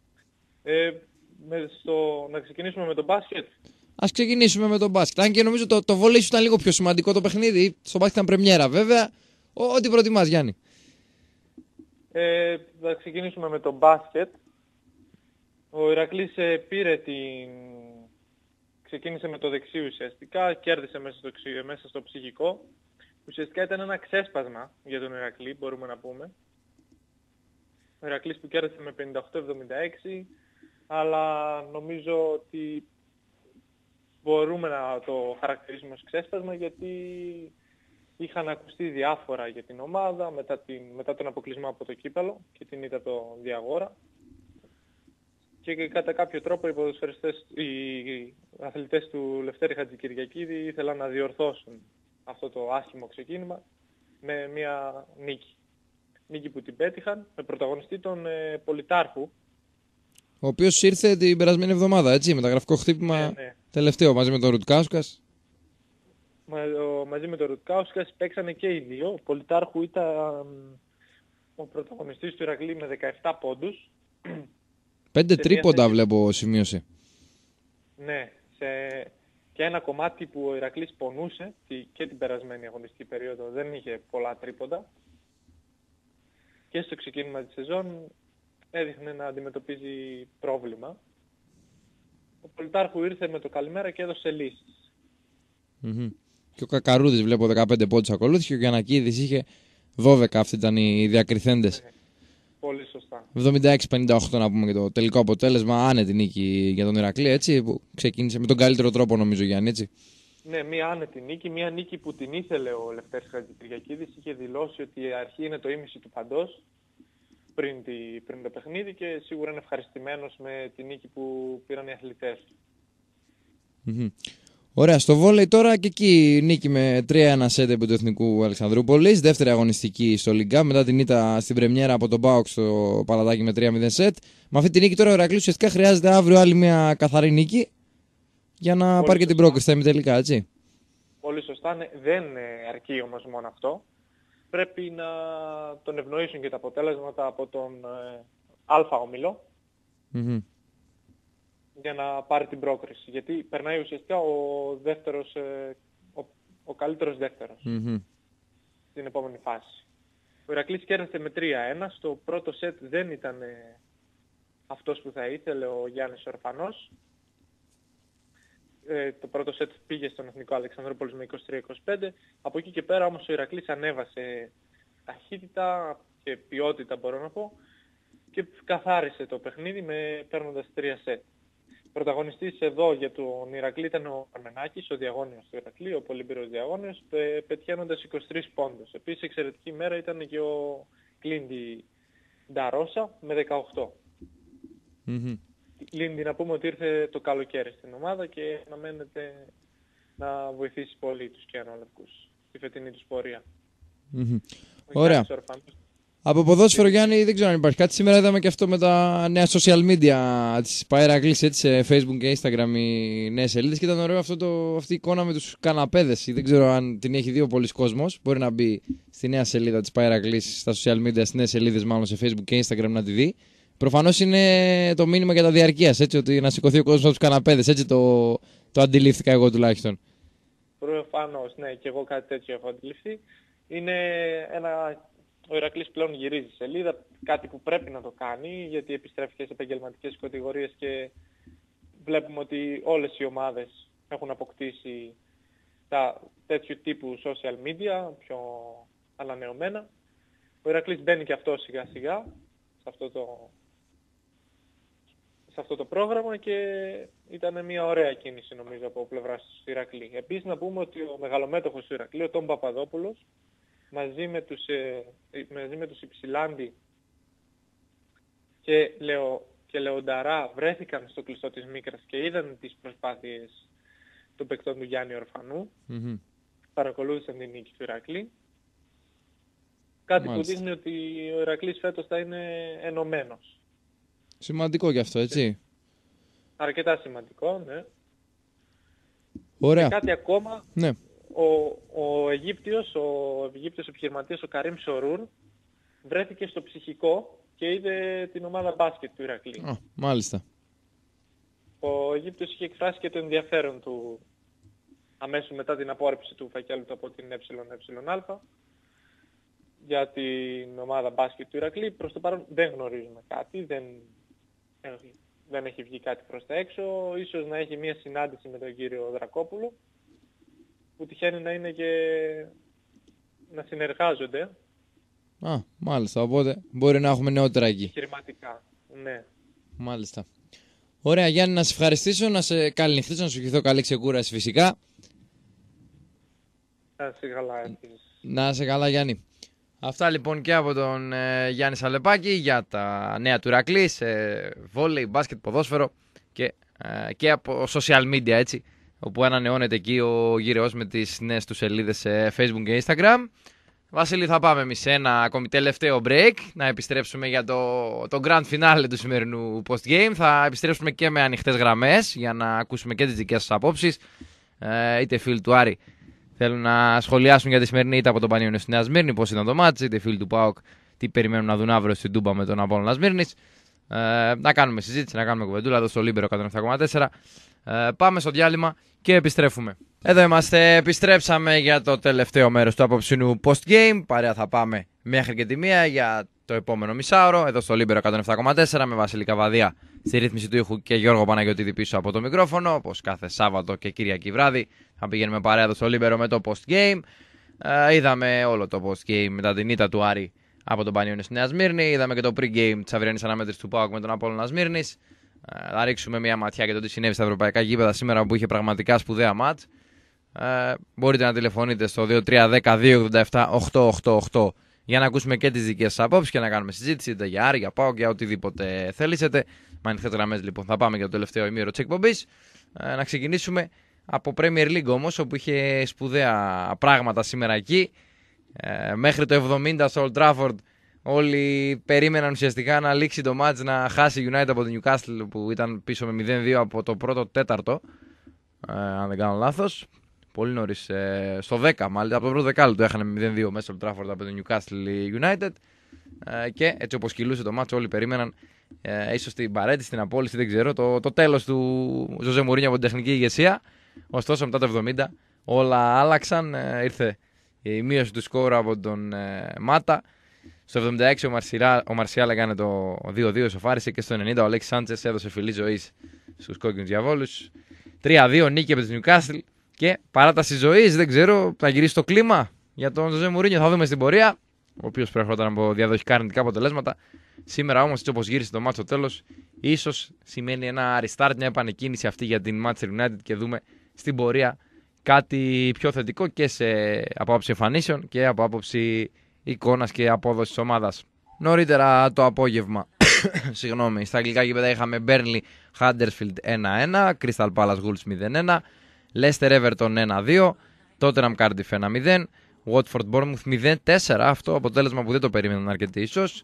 Να ξεκινήσουμε με το μπάσκετ. Ας ξεκινήσουμε με το μπάσκετ. Αν και νομίζω το βόλεϊ ήταν λίγο πιο σημαντικό το παιχνίδι. Στο μπάσκετ ήταν πρεμιέρα βέβαια. Ό,τι προτιμάς Γιάννη. Θα ξεκινήσουμε με το μπάσκετ. Ο Ηρακλής ξεκίνησε με το δεξί ουσιαστικά, κέρδισε μέσα στο ψυχικό. Ουσιαστικά ήταν ένα ξέσπασμα για τον Ηρακλή, μπορούμε να πούμε. Ο Ηρακλής που κέρδισε με 58-76, αλλά νομίζω ότι μπορούμε να το χαρακτηρίσουμε ως ξέσπασμα γιατί είχαν ακουστεί διάφορα για την ομάδα μετά τον αποκλεισμό από το κύπελλο και την ήττα το Διαγόρα. Και κατά κάποιο τρόπο οι αθλητές του Λευτέρη Χατζικυριακίδη ήθελαν να διορθώσουν αυτό το άσχημο ξεκίνημα με μια νίκη. Νίκη που την πέτυχαν με πρωταγωνιστή τον Πολιτάρχου. Ο οποίος ήρθε την περασμένη εβδομάδα, έτσι, μεταγραφικό χτύπημα τελευταίο μαζί με τον Ρουτκάουσκας. Μαζί με τον Ρουτκάουσκας παίξανε και οι δύο. Ο Πολιτάρχου ήταν ο πρωταγωνιστής του Ηρακλή με 17 πόντους. 5 τρίποντα βλέπω σημείωσε. Ναι, και ένα κομμάτι που ο Ηρακλής πονούσε και την περασμένη αγωνιστική περίοδο, δεν είχε πολλά τρίποντα. Και στο ξεκίνημα της σεζόν έδειχνε να αντιμετωπίζει πρόβλημα. Ο Πολυτάρχου ήρθε με το καλημέρα και έδωσε λύσεις. Και ο Κακαρούδης βλέπω 15 πόντους ακολούθησε και ο Γιαννακίδης είχε 12, αυτοί ήταν οι διακριθέντες. Πολύ σωστά. 76-58 να πούμε και το τελικό αποτέλεσμα, άνετη νίκη για τον Ηρακλή, έτσι, που ξεκίνησε με τον καλύτερο τρόπο νομίζω, Γιάννη, έτσι. Ναι, μία άνετη νίκη, μία νίκη που την ήθελε ο Λευτέρης Χατζικυριακίδης, είχε δηλώσει ότι η αρχή είναι το ίμιση του παντός πριν το παιχνίδι και σίγουρα είναι ευχαριστημένος με τη νίκη που πήραν οι αθλητές. Ωραία, στο βόλεϊ τώρα και εκεί νίκη με 3-1 σετ επί του Εθνικού Αλεξανδρούπολης, δεύτερη αγωνιστική στο Λιγκά μετά την ήττα στην πρεμιέρα από τον ΠΑΟΚ στο Παλατάκι με 3-0 σετ. Με αυτή τη νίκη τώρα ο Ηρακλής ουσιαστικά χρειάζεται αύριο άλλη μια καθαρή νίκη για να πάρει και την πρόκριση στα ημιτελικά, έτσι. Πολύ σωστά, ναι. Δεν αρκεί όμως μόνο αυτό. Πρέπει να τον ευνοήσουν και τα αποτέλεσματα από τον Α όμιλο για να πάρει την πρόκριση. Γιατί περνάει ουσιαστικά ο καλύτερος δεύτερος στην επόμενη φάση. Ο Ηρακλής κέρδισε με 3-1. Στο πρώτο σετ δεν ήταν αυτός που θα ήθελε ο Γιάννης Ορφανός. Το πρώτο σετ πήγε στον Εθνικό Αλεξανδρούπολης με 23-25. Από εκεί και πέρα όμως ο Ηρακλής ανέβασε ταχύτητα και ποιότητα, μπορώ να πω, και καθάρισε το παιχνίδι παίρνοντας 3 σετ. Πρωταγωνιστής εδώ για τον Ηρακλή ήταν ο Αρμενάκης, ο διαγώνιος του Ηρακλή, ο πολύμπειρος διαγώνιος, πετυχαίνοντας 23 πόντους. Επίσης εξαιρετική μέρα ήταν και ο Κλίντι Νταρόσα με 18. Κλίντι, να πούμε ότι ήρθε το καλοκαίρι στην ομάδα και αναμένεται να βοηθήσει πολύ τους κιανόλευκους στη φετινή τους πορεία. Ωραία. Από ποδόσφαιρο, Γιάννη, δεν ξέρω αν υπάρχει κάτι. Σήμερα είδαμε και αυτό με τα νέα social media της Ηρακλής, έτσι, σε Facebook και Instagram, οι νέες σελίδες. Και ήταν ωραίο αυτή η εικόνα με τους καναπέδες. Δεν ξέρω αν την έχει δει ο πολλής κόσμος. Μπορεί να μπει στη νέα σελίδα της Ηρακλής, στα social media, στις νέες σελίδες μάλλον σε Facebook και Instagram να τη δει. Προφανώς είναι το μήνυμα για τα διαρκείας, έτσι, ότι να σηκωθεί ο κόσμος από τους καναπέδες. Έτσι το αντιλήφθηκα εγώ τουλάχιστον. Προφανώς, ναι, και εγώ κάτι τέτοιο έχω αντιληφθεί. Ο Ηρακλής πλέον γυρίζει σελίδα, κάτι που πρέπει να το κάνει, γιατί επιστρέφει και σε επαγγελματικές κατηγορίες και βλέπουμε ότι όλες οι ομάδες έχουν αποκτήσει τα τέτοιου τύπου social media, πιο ανανεωμένα. Ο Ηρακλής μπαίνει και αυτό σιγά σιγά σε αυτό το πρόγραμμα και ήταν μια ωραία κίνηση νομίζω από πλευράς του Ηρακλή. Επίσης να πούμε ότι ο μεγαλομέτωχος του Ηρακλή, ο Τόμ Παπαδόπουλος, μαζί με τους Υψηλάντη και Λεονταρά βρέθηκαν στο κλειστό της Μίκρας και είδαν τις προσπάθειες των παικτών του Γιάννη Ορφανού. Παρακολούθησαν την νίκη του Ηρακλή. Κάτι που δείχνει ότι ο Ηρακλής φέτος θα είναι ενωμένος. Σημαντικό γι' αυτό, έτσι. Αρκετά σημαντικό, ναι. Ωραία. Και κάτι ακόμα. Ναι. Ο Αιγύπτιος επιχειρηματίας, ο Καρίμ Σορούρ, βρέθηκε στο ψυχικό και είδε την ομάδα μπάσκετ του Ηρακλή. Μάλιστα. Ο Αιγύπτιος είχε εκφράσει και το ενδιαφέρον του αμέσως μετά την απόρριψη του φακέλου του από την ΕΕΑ για την ομάδα μπάσκετ του Ηρακλή. Προς το παρόν δεν γνωρίζουμε κάτι, δεν έχει βγει κάτι προς τα έξω. Ίσως να έχει μια συνάντηση με τον κύριο Δρακόπουλο, που τυχαίνει να είναι και να συνεργάζονται. Μάλιστα, οπότε μπορεί να έχουμε νεότερα εκεί. Επιχειρηματικά, ναι. Μάλιστα. Ωραία, Γιάννη, να σε ευχαριστήσω, να σε καληνυχτήσω, να σου ευχηθώ καλή ξεκούραση φυσικά. Να σε καλά, να σε καλά, Γιάννη. Αυτά λοιπόν και από τον Γιάννη Σαλεπάκη για τα νέα του Ηρακλή σε βόλεϊ, μπάσκετ, ποδόσφαιρο και από social media, έτσι, όπου ανανεώνεται εκεί ο γύρεος με τις νέες του σελίδες σε Facebook και Instagram. Βασίλη, θα πάμε εμείς σε ένα ακόμη τελευταίο break, να επιστρέψουμε για το grand finale του σημερινού post-game. Θα επιστρέψουμε και με ανοιχτές γραμμές για να ακούσουμε και τις δικές σας απόψεις. Είτε φίλοι του Άρη θέλουν να σχολιάσουν για τη σημερινή ήττα από τον Πανιόνιο στη Νέα Σμύρνη, πώς ήταν το μάτς, είτε φίλοι του ΠΑΟΚ τι περιμένουν να δουν αύριο στην Τούμπα με τον Απόλλωνα Σμύρνης. Να κάνουμε συζήτηση, να κάνουμε κουβεντούλα εδώ στο Λίμπερο 107,4. Πάμε στο διάλειμμα και επιστρέφουμε. Εδώ είμαστε, επιστρέψαμε για το τελευταίο μέρος του απόψινου post-game. Παρέα θα πάμε μέχρι και τη 1 για το επόμενο μισάωρο. Εδώ στο Λίμπερο 107,4 με Βασίλη Καβαδία στη ρύθμιση του ήχου και Γιώργο Παναγιωτήδη πίσω από το μικρόφωνο. Όπως κάθε Σάββατο και Κυριακή βράδυ θα πηγαίνουμε παρέα εδώ στο Λίμπερο με το post-game. Είδαμε όλο το post-game μετά την ήττα του Άρη από τον Πανιόνιο στη Νέα Σμύρνη. Είδαμε και το pre-game της αυριανής αναμέτρησης του ΠΑΟΚ με τον Απόλλωνα Σμύρνης. Θα ρίξουμε μια ματιά για το τι συνέβη στα ευρωπαϊκά γήπεδα σήμερα που είχε πραγματικά σπουδαία μάτς. Μπορείτε να τηλεφωνείτε στο 2310-287-888 για να ακούσουμε και τις δικές σας απόψεις και να κάνουμε συζήτηση είτε για Άρη, για ΠΑΟΚ, για οτιδήποτε θέλησετε. Με ανοιχτές γραμμές λοιπόν θα πάμε για το τελευταίο ημίωρο της εκπομπής. Να ξεκινήσουμε από Premier League όμως, όπου είχε σπουδαία πράγματα σήμερα εκεί. Μέχρι το 70 στο Old Trafford όλοι περίμεναν ουσιαστικά να λήξει το μάτς, να χάσει η United από το Newcastle που ήταν πίσω με 0-2 από το πρώτο τέταρτο, αν δεν κάνω λάθος. Πολύ νωρίς, στο 10 μάλλον, από το πρώτο δεκάλεπτο έχανε 0-2 μέσα στο Old Trafford από το Newcastle United. Και έτσι όπως κυλούσε το μάτς όλοι περίμεναν, ίσως την παρέτηση, στην απόλυση, δεν ξέρω, το τέλος του Ζωζέ Μουρίνιο από την τεχνική ηγεσία. Ωστόσο μετά το 70 όλα άλλαξαν, ήρθε η μείωση του σκόρου από τον Μάτα. Στο 76 ο Μαρσιάλ έκανε το 2-2, ισοφάρισε, και στο 90 ο Αλέξης Σάντσες έδωσε φυλή ζωής στους κόκκινους διαβόλους. 3-2 νίκη από τη Newcastle και παράταση ζωής. Δεν ξέρω, θα γυρίσει το κλίμα για τον Ζωζέ Μουρίνιο, θα δούμε στην πορεία. Ο οποίος προερχόταν από διαδοχικά αρνητικά αποτελέσματα. Σήμερα όμως, έτσι όπως γύρισε το μάτσο στο τέλος, ίσως σημαίνει ένα restart, μια επανεκκίνηση αυτή για την Manchester United και δούμε στην πορεία κάτι πιο θετικό και από άποψη εμφανίσεων και από άποψη εικόνας και απόδοσης ομάδας. Νωρίτερα το απόγευμα, στα αγγλικά γήπεδα είχαμε Burnley Huddersfield 1-1, Crystal Palace Wolves 0-1, Leicester Everton 1-2, Tottenham Cardiff 1-0, Watford Bournemouth 0-4. Αυτό αποτέλεσμα που δεν το περίμεναν αρκετοί ίσως,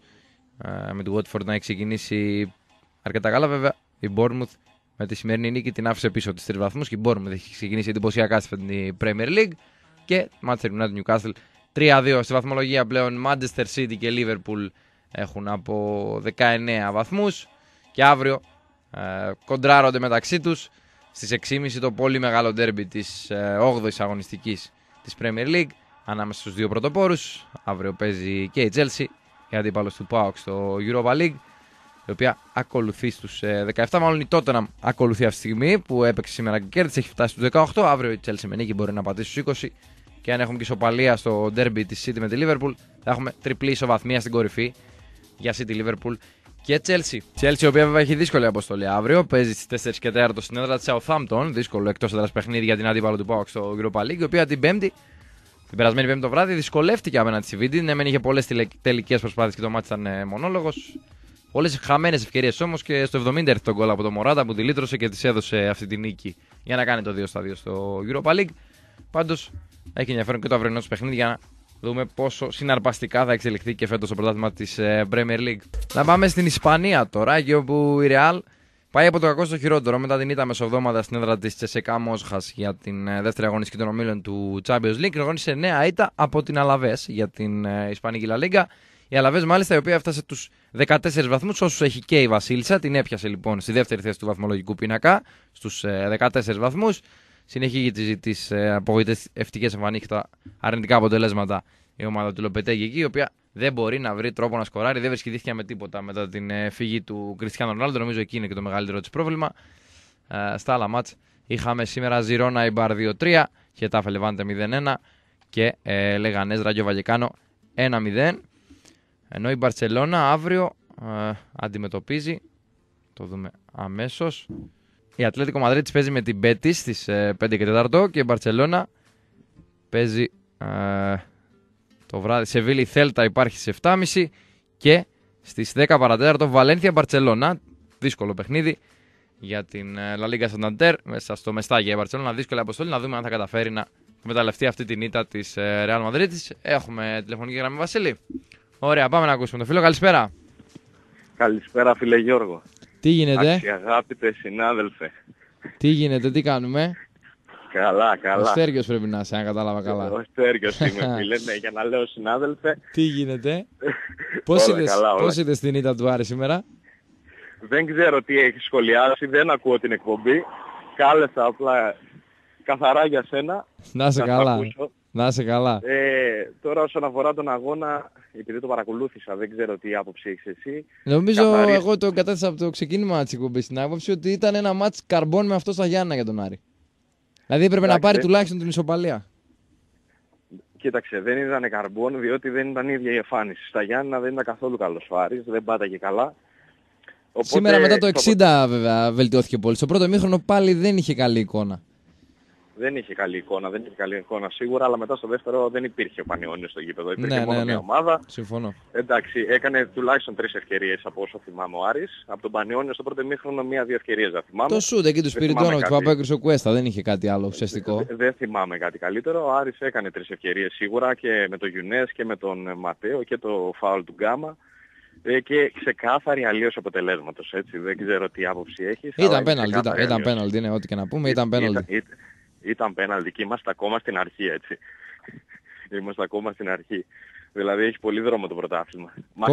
με τη Watford να έχει ξεκινήσει αρκετά καλά. Βέβαια η Bournemouth με τη σημερινή νίκη την άφησε πίσω τις 3 βαθμούς και η Bournemouth έχει ξεκινήσει εντυπωσιακά στη φετινή Premier League. Και Manchester United Newcastle 3-2. Στη βαθμολογία πλέον Manchester City και Liverpool έχουν από 19 βαθμούς και αύριο κοντράρονται μεταξύ τους στις 6.30 το πολύ μεγάλο ντέρμπι της 8ης αγωνιστικής της Premier League ανάμεσα στους δύο πρωτοπόρους. Αύριο παίζει και η Chelsea, η αντίπαλος του ΠΑΟΚ στο Europa League, η οποία ακολουθεί στους 17, μάλλον η Tottenham ακολουθεί αυτή τη στιγμή που έπαιξε σήμερα και κέρδισε, έχει φτάσει στους 18. Αύριο η Chelsea με νίκη μπορεί να πατήσει στους 20 και αν έχουμε και ισοπαλία στο derby της City με τη Liverpool θα έχουμε τριπλή ισοβαθμία στην κορυφή για City, Liverpool και Chelsea. Chelsea η οποία βέβαια έχει δύσκολη αποστολή αύριο, παίζει στις 4 και 4 στην έδρα της Southampton, δύσκολο εκτός έδρας παιχνίδι για την αντίπαλο του ΠΑΟΚ στο Europa League, η οποία την περασμένη Πέμπτη το βράδυ δυσκολεύτηκε απέναντι στη City. Ναι, μεν είχε πολλές τελικές προσπάθειες και το μάτι ήταν μονόλογος. Πολλές χαμένες ευκαιρίες όμως και στο 70 έρθει τον γκολ από το Μωράτα που τη λύτρωσε και της έδωσε αυτή τη νίκη για να κάνει το 2-2 στο Europa League. Πάντως έχει ενδιαφέρον και το αυριανό παιχνίδι για να δούμε πόσο συναρπαστικά θα εξελιχθεί και φέτος το πρωτάθλημα της Premier League. Να πάμε στην Ισπανία τώρα, εκεί όπου η Real πάει από το κακό στο χειρότερο μετά την ήττα μεσοβδόμαδα στην έδρα της Τσεσεκά Μόσχας για την δεύτερη αγωνιστική των ομίλων του Champions League. Γνώρισε νέα ήττα από την Αλαβές για την Ισπανική Λα Λίγκα. Η Αλαβές, μάλιστα, η οποία έφτασε τους 14 βαθμούς, όσους έχει και η Βασίλισσα. Την έπιασε λοιπόν στη δεύτερη θέση του βαθμολογικού πίνακα, στους 14 βαθμούς. Συνεχίζει τις απογοητευτικές εμφανίσεις, τα αρνητικά αποτελέσματα η ομάδα του Λοπετέγη εκεί, η οποία δεν μπορεί να βρει τρόπο να σκοράρει, δεν βρίσκει δίχτυα με τίποτα μετά την φυγή του Κριστιάνο Ρονάλντο. Νομίζω εκεί είναι και το μεγαλύτερο της πρόβλημα. Στα άλλα μάτς είχαμε σήμερα Ζιρόνα Ιμπάρ 2-3, Χετάφε Λεβάντε 0-1 και Λεγανές Ράγιο Βαγεκάνο 1-0. Ενώ η Μπαρτσελώνα αύριο αντιμετωπίζει, το δούμε αμέσως, η Ατλέτικο Μαδρίτης παίζει με την Μπέτις στις 5 και 4 και η Μπαρτσελώνα παίζει το βράδυ. Σεβίλη Θέλτα υπάρχει στις 7.30 και στις 10 παρατέταρτο Βαλένθια Μπαρτσελώνα. Δύσκολο παιχνίδι για την La Liga Santander μέσα στο Μεστάγια. Η Μπαρτσελώνα δύσκολη αποστολή, να δούμε αν θα καταφέρει να εκμεταλλευτεί αυτή την ήττα της Real Μαδρίτης. Έχουμε τηλεφωνική γραμμή, Βασίλη. Ωραία, πάμε να ακούσουμε τον φίλο. Καλησπέρα. Καλησπέρα, φίλε Γιώργο. Τι γίνεται? Αξιαγάπητε συνάδελφε. Τι γίνεται, τι κάνουμε? Καλά, καλά. Ο Στέργιος πρέπει να είσαι, αν κατάλαβα καλά. Ο Στέργιος είμαι, φίλε, ναι, για να λέω συνάδελφε. Τι γίνεται? Πώς είδες την ήττα του Άρη σήμερα? Δεν ξέρω τι έχει σχολιάσει, δεν ακούω την εκπομπή. Κάλεσα απλά καθαρά για σένα. Να σε καλά. Να σε καλά. Τώρα όσον αφορά τον αγώνα, επειδή το παρακολούθησα, δεν ξέρω τι άποψη έχεις εσύ. Νομίζω εγώ το κατέθεσα από το ξεκίνημα της εκπομπής στην άποψη ότι ήταν ένα μάτς καρμπών με αυτό στα Γιάννα για τον Άρη. Δηλαδή έπρεπε να πάρει τουλάχιστον την ισοπαλία. Κοίταξε, δεν ήταν καρμπών διότι δεν ήταν η ίδια η εμφάνιση. Στα Γιάννα δεν ήταν καθόλου καλός ο Άρης, δεν πάταγε καλά. Οπότε, σήμερα μετά το 60 βέβαια βελτιώθηκε πολύ. Στο πρώτο ημίχρονο πάλι δεν είχε καλή εικόνα. Δεν είχε καλή εικόνα σίγουρα, αλλά μετά στο δεύτερο δεν υπήρχε ο Πανιώνιος στο γήπεδο. Υπήρχε μόνο μια ομάδα. Συμφωνώ. Εντάξει, έκανε τουλάχιστον 3 ευκαιρίες από όσο θυμάμαι ο Άρης. Από τον Πανιώνιο στο πρώτο ημίχρονο 1-2 ευκαιρίες δεν θυμάμαι. Το σούτ εκεί του Σπιριτζόνοβιτ που απέκρισε ο Κουέστα δεν είχε κάτι άλλο ουσιαστικό. Δεν θυμάμαι κάτι καλύτερο. Ο Άρης έκανε 3 ευκαιρίες σίγουρα και με τον Γιουνές και με τον Ματέο και το φάουλ του Γκάμα. Και ξεκάθαρη αλλίωση αποτελέσματος, έτσι. Δεν ξέρω τι άποψη έχεις. Ήταν πέναλτι, ναι, ό,τι και να πούμε, ήταν πέναλτι. Ήταν πέναλτι και είμαστε ακόμα στην αρχή, έτσι. Είμαστε ακόμα στην αρχή. Δηλαδή έχει πολύ δρόμο το πρωτάθλημα.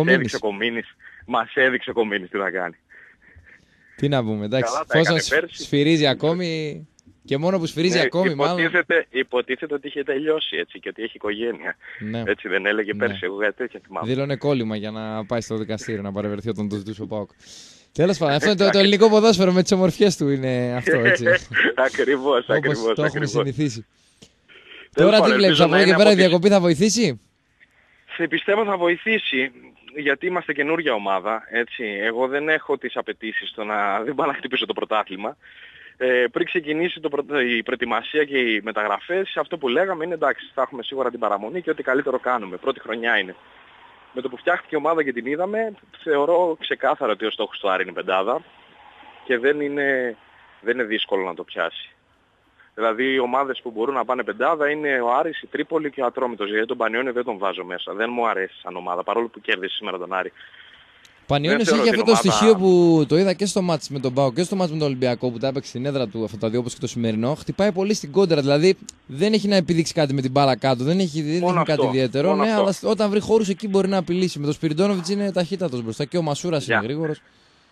Μας έδειξε ο Κομίνης τι θα κάνει. Τι να πούμε, εντάξει. Φόσον σφυρίζει ακόμη και μόνο που σφυρίζει ακόμη υποτίθεται ότι είχε τελειώσει, έτσι, και ότι έχει οικογένεια. Ναι. Έτσι δεν έλεγε πέρσι, εγώ κάτι τέτοια θυμάμαι. Δήλωνε κόλλημα για να πάει στο δικαστήριο να παρευρεθεί όταν το ζητούσε ο ΠΑΟΚ. Τέλος πάντων, αυτό είναι το ελληνικό ποδόσφαιρο με τις ομορφιές του είναι αυτό, έτσι. Ακριβώς. Το έχουμε συνηθίσει. Τώρα τι βλέπεις, από εδώ και πέρα η διακοπή θα βοηθήσει? Πιστεύω θα βοηθήσει, γιατί είμαστε καινούργια ομάδα, έτσι. Εγώ δεν έχω τις απαιτήσεις στο να δεν πάω να χτυπήσω το πρωτάθλημα. Πριν ξεκινήσει η προετοιμασία και οι μεταγραφές, αυτό που λέγαμε είναι εντάξει, θα έχουμε σίγουρα την παραμονή και ό,τι καλύτερο κάνουμε. Πρώτη χρονιά είναι. Με το που φτιάχτηκε η ομάδα και την είδαμε, θεωρώ ξεκάθαρα ότι ο στόχος του Άρη είναι πεντάδα και δεν είναι δύσκολο να το πιάσει. Δηλαδή οι ομάδες που μπορούν να πάνε πεντάδα είναι ο Άρης, η Τρίπολη και ο Ατρόμητος. Γιατί τον Πανιώνιο δεν τον βάζω μέσα. Δεν μου αρέσει σαν ομάδα, παρόλο που κέρδισε σήμερα τον Άρη. Πανιώνιος είχε αυτό το στοιχείο που το είδα και στο μάτς με τον ΠΑΟΚ και στο μάτς με τον Ολυμπιακό που τα έπαιξε στην έδρα του αυτά τα δύο όπως και το σημερινό. Χτυπάει πολύ στην κόντρα, δηλαδή δεν έχει να επιδείξει κάτι με την μπάλα κάτω, δεν έχει κάτι ιδιαίτερο. Ναι, αλλά όταν βρει χώρους εκεί μπορεί να απειλήσει. Με τον Σπιριτζόνοβιτ είναι ταχύτατος μπροστά και ο Μασούρας είναι γρήγορος.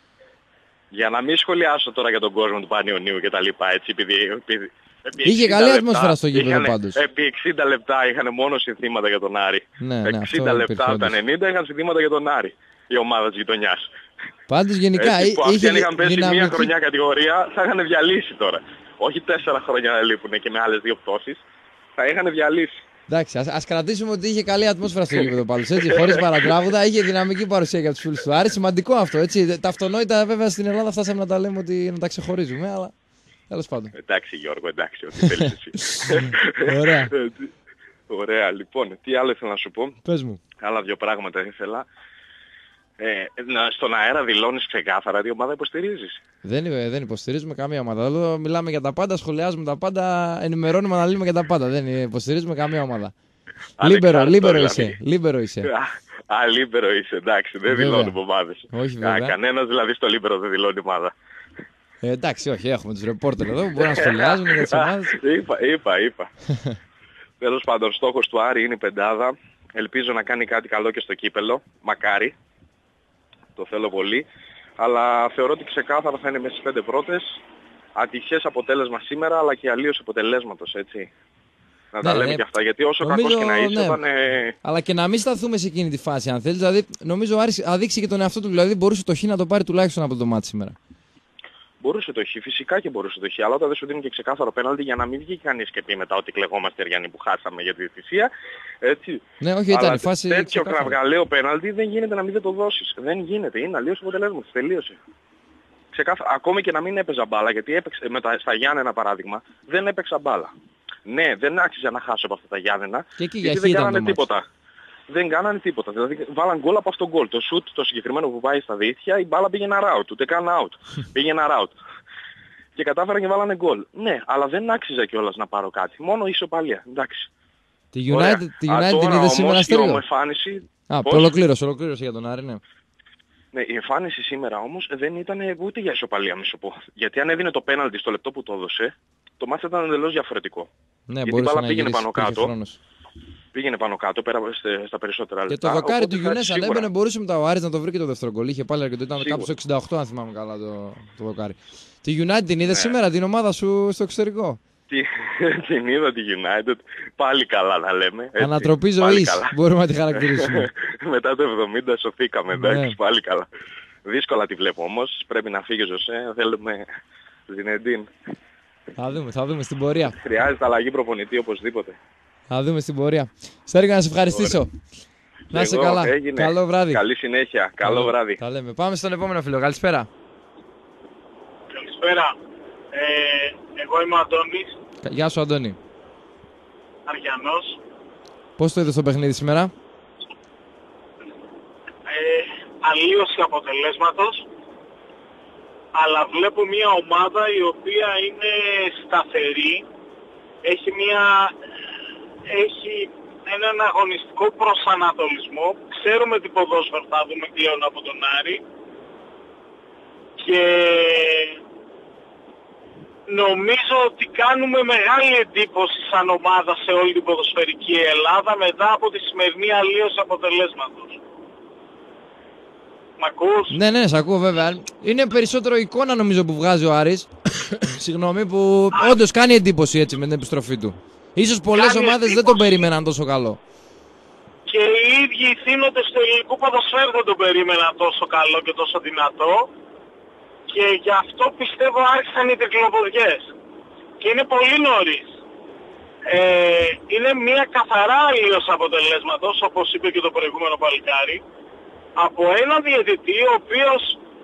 Για να μην σχολιάσω τώρα για τον κόσμο του Πανιωνίου και τα λοιπά, έτσι, επειδή είχε καλή ατμόσφαιρα στο γήπεδο πάντως. Επί 60 λεπτά είχαν μόνο συνθήματα για τον Άρη. Ναι, 60 λεπτά από τα 90 είχαν συνθήματα για τον Άρη. Η ομάδα της γειτονιάς. Πάντως γενικά αν είχαν πέσει μια χρονιά κατηγορία θα είχαν διαλύσει τώρα. Όχι 4 χρόνια να λείπουν και με άλλες 2 πτώσεις. Θα είχαν διαλύσει. Εντάξει, ας κρατήσουμε ότι είχε καλή ατμόσφαιρα στο γήπεδο πάντως, έτσι, χωρίς παρατράγουδα, είχε δυναμική παρουσία για τους φίλους του Άρη. Σημαντικό αυτό, έτσι. Τα αυτονόητα βέβαια στην Ελλάδα φτάσαμε να τα λέμε ότι να τα ξεχωρίζουμε, αλλά τέλος πάντων. Εντάξει Γιώργο, εντάξει, ό,τι θέλεις εσύ. Ωραία. Ωραία, λοιπόν, τι άλλο ήθελα να σου πω. Πες μου. Άλλα 2 πράγματα ήθελα. Στον αέρα δηλώνεις ξεκάθαρα τι ομάδα υποστηρίζεις. Δεν υποστηρίζουμε καμία ομάδα. Εδώ μιλάμε για τα πάντα, σχολιάζουμε τα πάντα, ενημερώνουμε, αναλύουμε για τα πάντα. Δεν υποστηρίζουμε καμία ομάδα. Λίμπερο είσαι. Λίμπερο είσαι, εντάξει, δεν δηλώνουμε ομάδες. Κανένας δηλαδή στο Λίμπερο δεν δηλώνει ομάδα. Εντάξει, όχι, έχουμε τους ρεπόρτερ εδώ που μπορούν να σχολιάζουν για τις ομάδες. Είπα. Τέλος πάντων, στόχος του Άρη είναι η πεντάδα. Ελπίζω να κάνει κάτι καλό και στο κύπελο. Μακάρι. Το θέλω πολύ. Αλλά θεωρώ ότι ξεκάθαρα θα είναι μέσα στις 5 πρώτες. Ατυχές αποτέλεσμα σήμερα, αλλά και αλλίωση αποτελέσματος, έτσι. Να τα λέμε και αυτά. Γιατί όσο κακός και να είσαι, όταν... Αλλά και να μην σταθούμε σε εκείνη τη φάση, αν θέλεις. Δηλαδή, νομίζω ο Άρης αδείξει και τον εαυτό του. Δηλαδή, μπορούσε το Χ να το πάρει τουλάχιστον από το μάτι σήμερα. Μπορούσε το Χ, φυσικά και μπορούσε το Χ, αλλά όταν δεν σου δίνει και ξεκάθαρο πέναλτι για να μην βγει κανείς και πει μετά ότι κλεγόμαστε Γιάννη που χάσαμε για τη διαιτησία. Έτσι. Ναι, όχι, ήταν η φάση. Τέτοιο κραυγαλαίο πέναλτι δεν γίνεται να μην δεν το δώσεις. Δεν γίνεται, είναι αλλίωση αποτελέσματος, τελείωσε. Ακόμη και να μην έπαιζα μπάλα, γιατί έπαιξε στα Γιάννενα παράδειγμα, δεν έπαιξα μπάλα. Ναι, δεν άξιζε να χάσω από αυτά τα Γιάννενα, γιατί δεν κάνανε τίποτα. Δεν κάνανε τίποτα. Δηλαδή βάλαν γκολ από αυτόν γκολ. Το σουτ το συγκεκριμένο που πάει στα δίχτυα, η μπάλα πήγε ένα ράουτ. Ούτε καν out. Πήγε ένα ράουτ. Και κατάφεραν και βάλανε γκολ. Ναι, αλλά δεν άξιζε κιόλας να πάρω κάτι. Μόνο ισοπαλία. Εντάξει. Τη United την είδε σήμερα αστέρια. Εμφάνιση... Ολοκλήρωσε για τον Άρη, ναι. Ναι, η εμφάνιση σήμερα όμως δεν ήταν ούτε για ισοπαλία, μη σου πω. Γιατί αν έδινε το πέναλτι στο λεπτό που το έδωσε, το μάτι ήταν εντελώς διαφορετικό. Ναι, γιατί η μπάλα πήγαινε πάνω κάτω. πήγαινε πάνω κάτω, πέρα στα περισσότερα λεπτά. Και το δοκάρι του Γιουνές σίγουρα... ανέβαινε, μπορούσε μετά ο Άρης να το βρει και το δεύτερο γκολ. Είχε πάλι αρκετό, ήταν Σίγουρα. κάπου στο 68 αν θυμάμαι καλά το δοκάρι. Τη United την είδε σήμερα, την ομάδα σου στο εξωτερικό? Την είδα τη United, πάλι καλά να λέμε. Έτσι, ανατροπή ζωής, μπορούμε να τη χαρακτηρίσουμε. Μετά το 70 σωθήκαμε, εντάξει, πάλι καλά. Δύσκολα τη βλέπω όμως, πρέπει να φύγει ο Ζωσέ, θέλουμε Ζινεντίν. Θα δούμε στην πορεία. Χρειάζεται αλλαγή προπονητή οπωσδήποτε. Θα δούμε στην πορεία. Σέργα, να σε ευχαριστήσω. Να είσαι καλά. Έγινε. Καλό βράδυ. Καλή συνέχεια. Καλό βράδυ. Τα λέμε. Πάμε στον επόμενο φίλο. Καλησπέρα. Καλησπέρα. Εγώ είμαι ο Αντώνης. Γεια σου, Αντώνη. Αριανός. Πώς το είδες το παιχνίδι σήμερα? Αλλίωση αποτελέσματος. Αλλά βλέπω μια ομάδα η οποία είναι σταθερή. Έχει έναν αγωνιστικό προσανατολισμό. Ξέρουμε τι ποδόσφαιρο θα δούμε πλέον από τον Άρη. Και νομίζω ότι κάνουμε μεγάλη εντύπωση σαν ομάδα σε όλη την ποδοσφαιρική Ελλάδα μετά από τη σημερινή αλλίωση αποτελέσματος. Μ' ακούς? Ναι, σ' ακούω βέβαια. Είναι περισσότερο εικόνα νομίζω που βγάζει ο Άρης. Συγγνώμη, που όντως κάνει εντύπωση έτσι με την επιστροφή του. Ίσως πολλές ομάδες δεν τον περίμεναν τόσο καλό. Και οι ίδιοι οι θύνοντες του ελληνικού ποδοσφαίρου δεν τον περίμεναν τόσο καλό και τόσο δυνατό. Και γι' αυτό πιστεύω άρχισαν οι τρικλοποδιές. Και είναι πολύ νωρίς. Είναι μια καθαρά αλλίωση αποτελέσματος, όπως είπε και το προηγούμενο παλικάρι, από έναν διαιτητή ο οποίος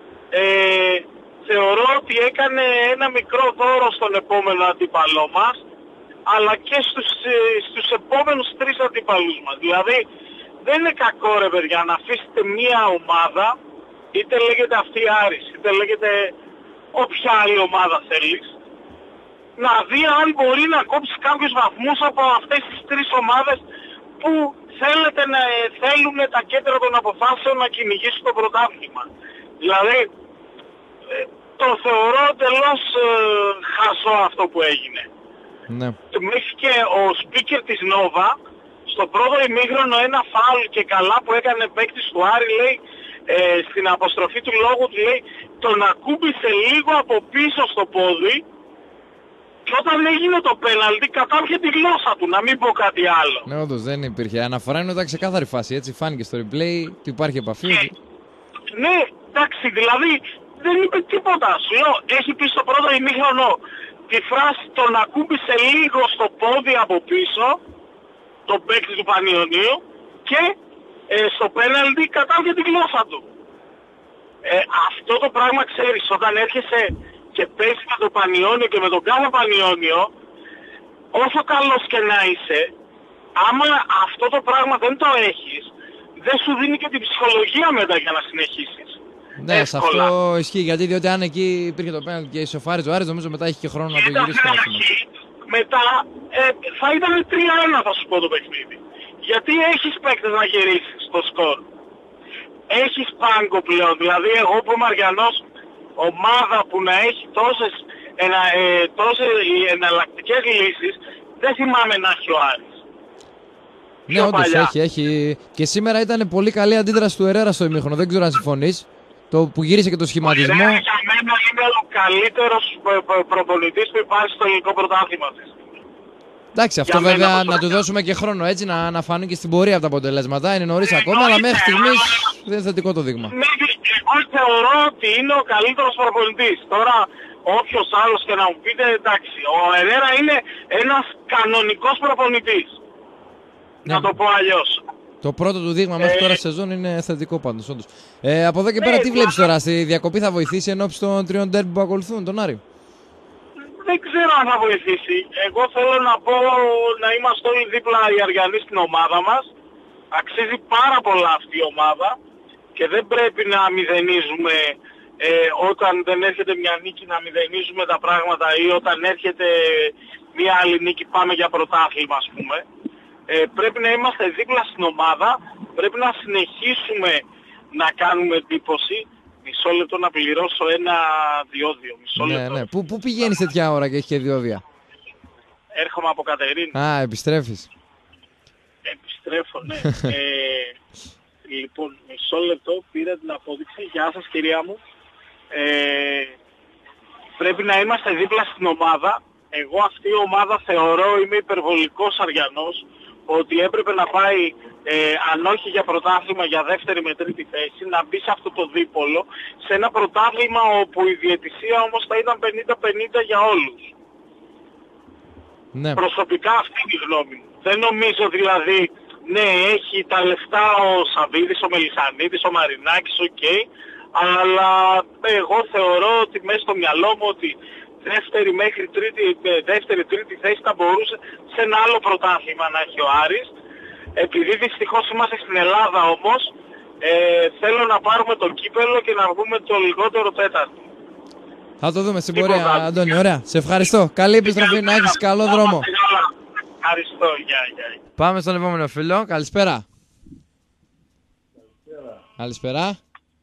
θεωρώ ότι έκανε ένα μικρό δώρο στον επόμενο αντίπαλό μας, αλλά και στους επόμενους 3 αντίπαλους μας. Δηλαδή δεν είναι κακό ρε παιδιά να αφήσετε μια ομάδα, είτε λέγεται αυτή η Άρης, είτε λέγεται όποια άλλη ομάδα θέλεις, να δει αν μπορεί να κόψει κάποιους βαθμούς από αυτές τις 3 ομάδες που θέλουν τα κέντρα των αποφάσεων να κυνηγήσουν το πρωτάθλημα. Δηλαδή, το θεωρώ τελώς χαζό αυτό που έγινε. Ναι. Μέχρι και ο speaker της Νόβα, στο πρώτο ημίχρονο ένα φάουλ και καλά που έκανε παίκτης του Άρη, λέει, στην αποστροφή του λόγου του, λέει, τον ακούμπησε λίγο από πίσω στο πόδι και όταν έγινε το πέναλτι κατάπιε τη γλώσσα του, να μην πω κάτι άλλο. Ναι, όντως δεν υπήρχε αναφορά, είναι ήταν ξεκάθαρη φάση, έτσι φάνηκε στο replay ότι υπάρχει επαφή. Ναι, εντάξει, δηλαδή δεν είπε τίποτα. Σου λέω, έχει πει στο πρώτο ημίχρονο τη φράση τον ακούμπησε λίγο στο πόδι από πίσω, τον παίκτη του Πανιωνίου, και στο πέναλτι κατάβγε τη γλώσσα του. Αυτό το πράγμα ξέρεις, όταν έρχεσαι και παίζεις με το Πανιώνιο και με τον κάθε Πανιώνιο, όσο καλός και να είσαι, άμα αυτό το πράγμα δεν το έχεις, δεν σου δίνει και την ψυχολογία μετά για να συνεχίσεις. Ναι, σε αυτό ισχύει, διότι αν εκεί υπήρχε το πέναλτι και ισοφάριζε ο Άρης, νομίζω μετά έχει και χρόνο να το γυρίσει. Μετά θα ήταν 3-1 θα σου πω το παιχνίδι. Γιατί έχεις παίκτες να γυρίσεις το σκορ. Έχεις πάγκο πλέον, δηλαδή εγώ που είμαι Αριανός, ομάδα που να έχει τόσες εναλλακτικές λύσεις, δεν θυμάμαι να έχει ο Άρης. Ναι, όντως έχει. Και σήμερα ήταν πολύ καλή αντίδραση του Ερέρα στο ημίχρονο, δεν ξέρω αν συμφωνείς. Το που γύρισε και το σχηματισμό. Για μένα είναι ο καλύτερος προπονητής που υπάρχει στο ελληνικό πρωτάθλημα. Εντάξει, αυτό βέβαια να του δώσουμε και χρόνο έτσι να φανεί και στην πορεία από τα αποτελέσματα. Είναι νωρίς ακόμα, αλλά μέχρι στιγμής δεν είναι θετικό το δείγμα. Εγώ θεωρώ ότι είναι ο καλύτερος προπονητής. Τώρα, όποιος άλλος και να μου πείτε, εντάξει, ο Ερέρα είναι ένας κανονικός προπονητής. Ναι. Να το πω αλλιώς. Το πρώτο του δείγμα μέχρι τώρα σεζόν είναι θετικό πάντως, όντως. Από εδώ και πέρα τι βλέπεις τώρα, στη διακοπή θα βοηθήσει ενώπιση των 3 ντέρμπι που ακολουθούν, τον Άρη? Δεν ξέρω αν θα βοηθήσει. Εγώ θέλω να πω να είμαστε όλοι δίπλα οι Αριανοί στην ομάδα μας. Αξίζει πάρα πολλά αυτή η ομάδα και δεν πρέπει να μηδενίζουμε όταν δεν έρχεται μια νίκη, να μηδενίζουμε τα πράγματα, ή όταν έρχεται μια άλλη νίκη πάμε για πρωτάθλημα, ας πούμε. Πρέπει να είμαστε δίπλα στην ομάδα, πρέπει να συνεχίσουμε να κάνουμε εντύπωση. Μισό λεπτό να πληρώσω ένα διόδιο. Ναι. Πού πηγαίνεις τέτοια ώρα και έχει και διόδια? Έρχομαι από Κατερίνη. Α, επιστρέφεις. Επιστρέφω, ναι. Λοιπόν, μισό λεπτό, πήρα την απόδειξη. Γεια σας κυρία μου. Πρέπει να είμαστε δίπλα στην ομάδα. Εγώ αυτή η ομάδα θεωρώ, είμαι υπερβολικός αριανός, ότι έπρεπε να πάει, αν όχι για πρωτάθλημα, για δεύτερη με τρίτη θέση, να μπει σε αυτό το δίπολο, σε ένα πρωτάθλημα όπου η διαιτησία όμως θα ήταν 50-50 για όλους. Ναι. Προσωπικά αυτή είναι η γνώμη μου. Δεν νομίζω δηλαδή, ναι, έχει τα λεφτά ο Σαββίδης, ο Μελισσανίδης, ο Μαρινάκης, οκ, αλλά εγώ θεωρώ ότι μέσα στο μυαλό μου ότι δεύτερη μέχρι τρίτη θέση θα μπορούσε σε ένα άλλο πρωτάθλημα να έχει ο Άρης. Επειδή δυστυχώς είμαστε στην Ελλάδα όμως, θέλω να πάρουμε το κύπελο και να βγούμε το λιγότερο τέταρτο. Θα το δούμε στην πορεία, Αντώνη. Ωραία. Σε ευχαριστώ. Καλή επιστροφή, να έχεις καλό δρόμο. Ευχαριστώ. Γεια. Πάμε στον επόμενο φίλο. Καλησπέρα. Καλησπέρα.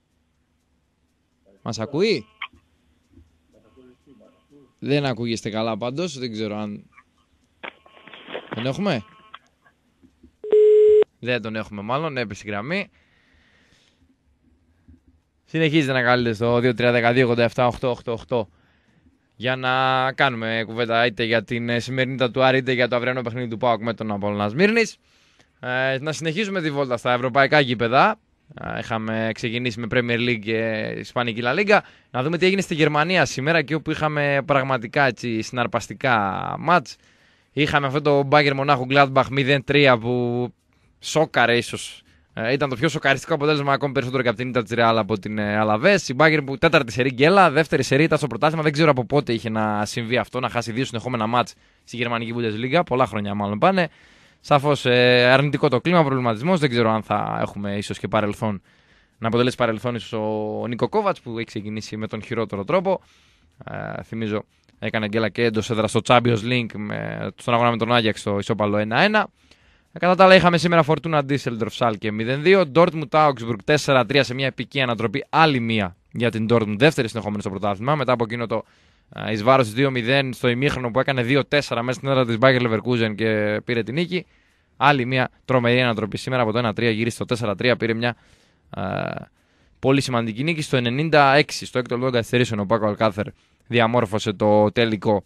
Μας ακούει? Δεν ακούγεστε καλά πάντως. Δεν ξέρω αν... Τον έχουμε? Δεν τον έχουμε μάλλον. Έπεσε η γραμμή. Συνεχίζετε να καλείτε στο 2-3-12-87-8-8-8 για να κάνουμε κουβέντα είτε για την σημερινή του Άρη είτε για το αυριανό παιχνίδι του ΠΑΟΚ με τον Απόλλωνα Σμύρνης. Να συνεχίσουμε τη βόλτα στα ευρωπαϊκά γήπεδα. Είχαμε ξεκινήσει με Premier League και Ισπανική La Liga. Να δούμε τι έγινε στη Γερμανία σήμερα, εκεί όπου είχαμε πραγματικά έτσι συναρπαστικά μάτς. Είχαμε αυτό το Bayern Μονάχου Gladbach 0-3 που σόκαρε ίσως. Ήταν το πιο σοκαριστικό αποτέλεσμα ακόμη περισσότερο και από την ήττα της Real από την Αλαβές. Η Bayern που τέταρτη σερί γκέλα, δεύτερη σερί ήταν στο πρωτάθλημα. Δεν ξέρω από πότε είχε να συμβεί αυτό, να χάσει 2 συνεχόμενα μάτς στη γερμανική Bundesliga. Πολλά χρόνια μάλλον πάνε. Σαφώς αρνητικό το κλίμα, προβληματισμός. Δεν ξέρω αν θα έχουμε ίσως και παρελθόν, να αποτελέσει παρελθόν ίσως ο Νίκο Κόβατς που έχει ξεκινήσει με τον χειρότερο τρόπο. Θυμίζω έκανε γκέλα και εντός έδρας στο Champions League στον αγώνα με τον Άγιαξ στο ισόπαλο 1-1. Κατά τα άλλα είχαμε σήμερα Fortuna Düsseldorf Schalke 0-2, Dortmund Augsburg 4-3 σε μια επική ανατροπή, άλλη μία για την Dortmund, δεύτερη συνεχόμενη στο πρωτάθλημα, μετά από εκείνο το εις βάρος 2-0 στο ημίχρονο που έκανε 2-4 μέσα στην έδρα της Bayer Leverkusen και πήρε την νίκη. Άλλη μια τρομερή ανατροπή σήμερα από το 1-3 γύρισε στο 4-3, πήρε μια πολύ σημαντική νίκη. Στο 96, στο έκτο λόγο καθυστερήσεων, ο Πάκο Αλκάθερ διαμόρφωσε το τελικό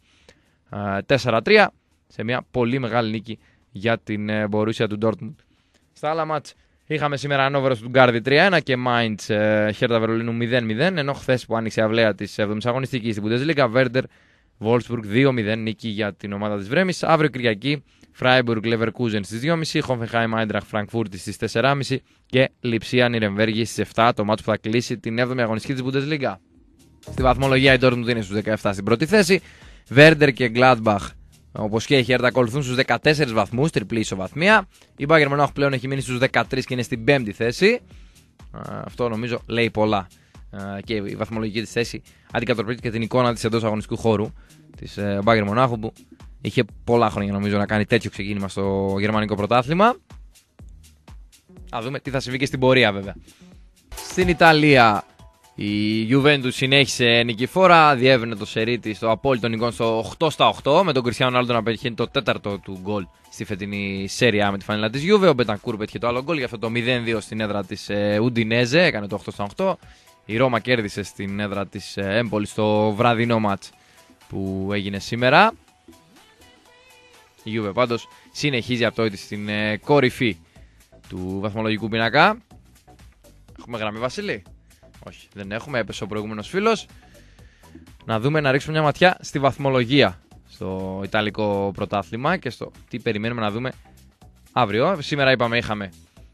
4-3 σε μια πολύ μεγάλη νίκη για την Borussia του Dortmund. Στα άλλα μάτς είχαμε σήμερα Ανόβερος του Γκάρδι 3-1 και Mainz Χέρτα Βερολίνου 0-0, ενώ χθες που άνοιξε η αυλαία της 7ης αγωνιστικής στην Bundesliga, Werder Wolfsburg 2-0 νίκη για την ομάδα της Βρέμης. Αύριο Κυριακή Freiburg Leverkusen στις 2.30, Hoffenheim Eintracht Frankfurt στις 4.30 και Λιψία Νιρεμβέργη στις 7, το μάτς που θα κλείσει την 7η αγωνιστική της Bundesliga. Στη βαθμολογία η Dortmund είναι στους 17 στην πρώτη θέση, Werder και Gladbach όπως και η Hertha ακολουθούν στους 14 βαθμούς, τριπλή ισοβαθμία. Η Bayern Μονάχου πλέον έχει μείνει στους 13 και είναι στην 5η θέση. Αυτό νομίζω λέει πολλά. Και η βαθμολογική της θέση αντικατοπτρίζει και την εικόνα της εντός αγωνιστικού χώρου της Bayern Μονάχου που είχε πολλά χρόνια νομίζω να κάνει τέτοιο ξεκίνημα στο γερμανικό πρωτάθλημα. Θα δούμε τι θα συμβεί και στην πορεία βέβαια. Στην Ιταλία η Juventus συνέχισε νικηφόρα, διεύρυνε το σερί της στο απόλυτο νικών στο 8-8 με τον Cristiano Ronaldo να πετύχει το τέταρτο του γκολ στη φετινή σέρια με τη φανέλα της Juve. Ο Μπεντανκούρ πέτυχε το άλλο γκολ για αυτό το 0-2 στην έδρα της Udinese, έκανε το 8-8. Η Ρώμα κέρδισε στην έδρα της Έμπολη στο βραδινό μάτς που έγινε σήμερα. Η Juve πάντως συνεχίζει απτόητη στην κορυφή του βαθμολογικού πίνακα. Έχουμε γραμμή, Βασίλη? Όχι, δεν έχουμε, έπεσε ο προηγούμενος φίλος. Να δούμε, να ρίξουμε μια ματιά στη βαθμολογία στο Ιταλικό πρωτάθλημα και στο τι περιμένουμε να δούμε αύριο. Σήμερα είπαμε είχαμε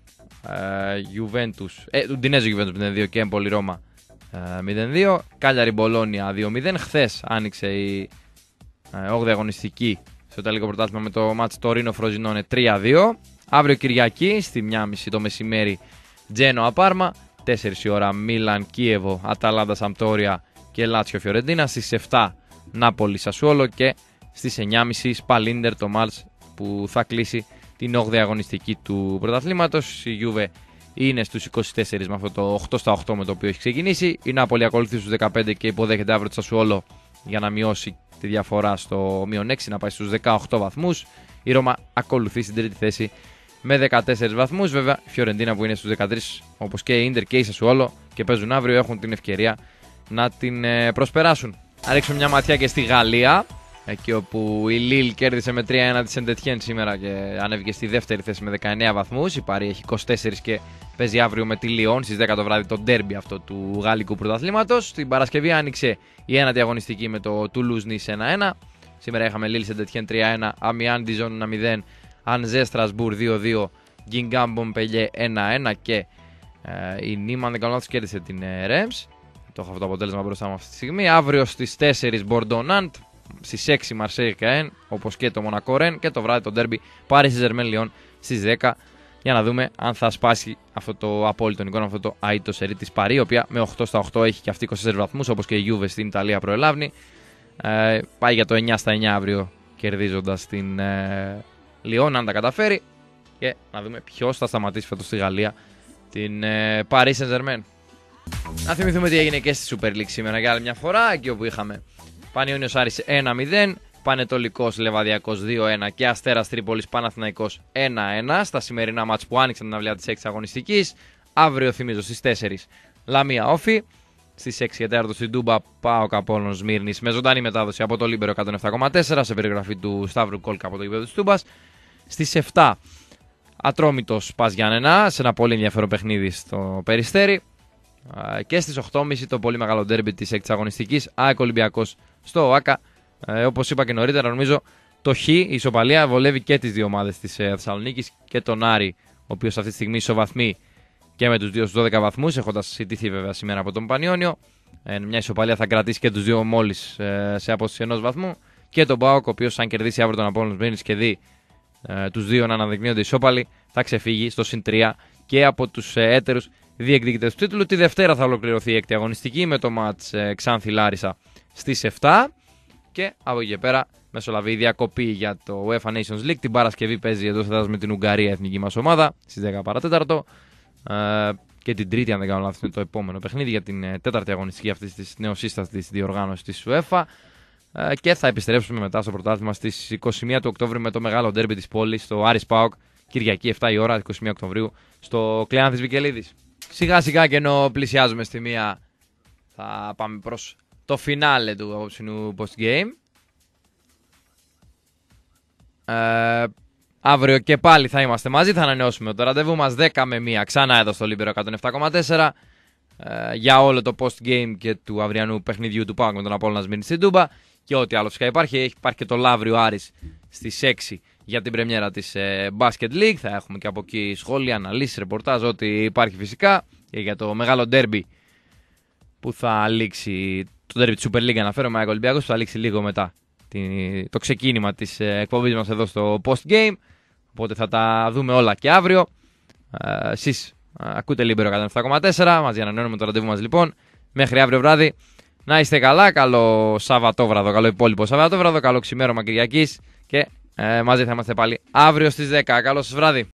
Udinese Juventus 0-2 και Empoli Ρώμα 0-2. Κάλιαρη Μπολόνια 2-0. Χθες άνοιξε η 8η αγωνιστική στο Ιταλικό πρωτάθλημα με το μάτς Τωρίνο Φροζινόνε 3-2. Αύριο Κυριακή στη 1.30 το μεσημέρι Τζένοα Πάρμα. 4 η ώρα Μίλαν Κίεβο, Αταλάντα Σαμπτόρια και Λάτσιο Φιωρεντίνα. Στις 7 Νάπολη Σασουόλο και στις 9.30 Σπαλίντερ το μάτς που θα κλείσει την 8η αγωνιστική του πρωταθλήματος. Η Juve είναι στους 24 με αυτό το 8-8 με το οποίο έχει ξεκινήσει. Η Νάπολη ακολουθεί στους 15 και υποδέχεται αύριο το Σασουόλο για να μειώσει τη διαφορά στο -6, να πάει στους 18 βαθμούς. Η Ρώμα ακολουθεί στην τρίτη θέση με 14 βαθμούς. Βέβαια, η Φιωρεντίνα που είναι στους 13, όπως και η Ίντερ και η Σασουόλο και παίζουν αύριο, έχουν την ευκαιρία να την προσπεράσουν. Να ρίξουμε μια ματιά και στη Γαλλία, εκεί όπου η Λίλ κέρδισε με 3-1 τη Σεντετιέν σήμερα και ανέβηκε στη δεύτερη θέση με 19 βαθμούς. Η Παρί έχει 24 και παίζει αύριο με τη Λιόν στις 10 το βράδυ το ντέρμπι αυτό του γαλλικού πρωταθλήματος. Την Παρασκευή άνοιξε η ένατη αγωνιστική με το Toulouse Nice 1-1. Σήμερα είχαμε Λίλ Σεντετιέν 3-1, Αμιάν Dijon 1-0, Ανζέ Στρασμπούρ 2-2, Γκινγκάμ Μομπελιέ 1-1 και η Νίμαν, δεν κάνω λάθος, κέρδισε την Ρέμς. Το έχω αυτό το αποτέλεσμα μπροστά μου αυτή τη στιγμή. Αύριο στις 4 Μπορντό Ναντ, στις 6 Μαρσέη Καέν, όπως και το Μονακό Ρεν, και το βράδυ το ντέρμπι Πάρις Ζερμέν Λιόν στις 10. Για να δούμε αν θα σπάσει αυτό το απόλυτο εικόνα, αυτό το αίτο σερί της Παρί, η οποία με 8-8 έχει και αυτή 24 βαθμούς, όπως και η Juve στην Ιταλία προελάβνει. Πάει για το 9-9 αύριο, κερδίζοντας την Λιόν, αν τα καταφέρει. Και να δούμε ποιος θα σταματήσει φέτος στη Γαλλία την Paris Saint-Germain. Να θυμηθούμε τι έγινε και στη Super League σήμερα για άλλη μια φορά, εκεί όπου είχαμε Πανιόνιος Άρης 1-0, Πανετολικός Λεβαδιακός 2-1 και Αστέρας Τρίπολης Παναθηναϊκός 1-1 στα σημερινά μάτς που άνοιξαν την αυλαία της 6ης αγωνιστικής. Αύριο, θυμίζω, στις 4 Λαμία Όφη, στις 6 και 4 στην Τούμπα ΠΑΟΚ Απόλλων Σμύρνης με ζωντανή μετάδοση από το Λίμπερο 107,4 σε περιγραφή του Σταύρου Κόλκα από το γήπεδο της Τούμπας. Στις 7 Ατρόμητος Πας Γιάννενα σε ένα πολύ ενδιαφέρον παιχνίδι στο Περιστέρι. Και στις 8.30 το πολύ μεγάλο ντέρμπι της 6ης αγωνιστικής, ΑΕΚ Ολυμπιακός στο ΟΑΚΑ. Όπως είπα και νωρίτερα, νομίζω το Χ, η ισοπαλία, βολεύει και τις δύο ομάδες της Θεσσαλονίκης και τον Άρη, ο οποίος αυτή τη στιγμή ισοβαθμεί και με τους δύο στους 12 βαθμούς, έχοντας συζητηθεί βέβαια σήμερα από τον Πανιόνιο. Μια ισοπαλία θα κρατήσει και τους δύο μόλις σε απόσταση ενός βαθμού. Και τον ΠΑΟΚ, ο οποίος αν κερδίσει αύριο τον Απόλλωνα Σμύρνης και δει τους δύο να αναδεικνύονται ισόπαλοι, θα ξεφύγει στο συν 3 και από τους έτερους διεκδικητές του τίτλου. Τη Δευτέρα θα ολοκληρωθεί η έκτη αγωνιστική με το μάτς Ξάνθη Λάρισα στις 7. Και από εκεί και πέρα μεσολαβεί η διακοπή για το UEFA Nations League. Την Παρασκευή παίζει εντός έδρας με την Ουγγαρία η εθνική μας ομάδα στις 10 παρατέταρτο. Και την Τρίτη, αν δεν κάνω λάθος, είναι το επόμενο παιχνίδι για την τέταρτη αγωνιστική αυτή τη νεοσύστατης διοργάνωσης της UEFA. Και θα επιστρέψουμε μετά στο πρωτάθλημα στις 21 του Οκτώβριου με το μεγάλο ντέρμπι της πόλης στο Άρης ΠΑΟΚ. Κυριακή 7 η ώρα, 21 Οκτωβρίου, στο Κλεάνθης Βικελίδης. Σιγά σιγά και ενώ πλησιάζουμε στη μία, θα πάμε προς το φινάλε του απόψινου post-game. Αύριο και πάλι θα είμαστε μαζί, θα ανανεώσουμε το ραντεβού μας 10 με 1 ξανά εδώ στο Λίμπερο 107,4 για όλο το post-game και του αυριανού παιχνιδιού του ΠΑΟΚ με τον Απόλλωνα Σμύρνης στην Τούμπα και ό,τι άλλο φυσικά υπάρχει. Υπάρχει και το Λαύριο Άρης στις 6 για την πρεμιέρα της Basket League. Θα έχουμε και από εκεί σχόλια, αναλύσεις, ρεπορτάζ, ό,τι υπάρχει φυσικά. Και για το μεγάλο ντέρμπι που θα λήξει, το ντέρμπι της Super League αναφέρομαι, ΑΕΚ Ολυμπιακός, που θα λήξει λίγο μετά το ξεκίνημα της εκπομπής μας εδώ στο Post Game. Οπότε θα τα δούμε όλα και αύριο. Εσείς ακούτε Λίμπερο 107,4. Μαζί ανανεώνουμε το ραντεβού μας λοιπόν. Μέχρι αύριο βράδυ. Να είστε καλά. Καλό Σαββατόβραδο. Καλό υπόλοιπο Σαββατόβραδο. Καλό ξημέρωμα Κυριακής. Και μαζί θα είμαστε πάλι αύριο στις 10. Καλό σας βράδυ.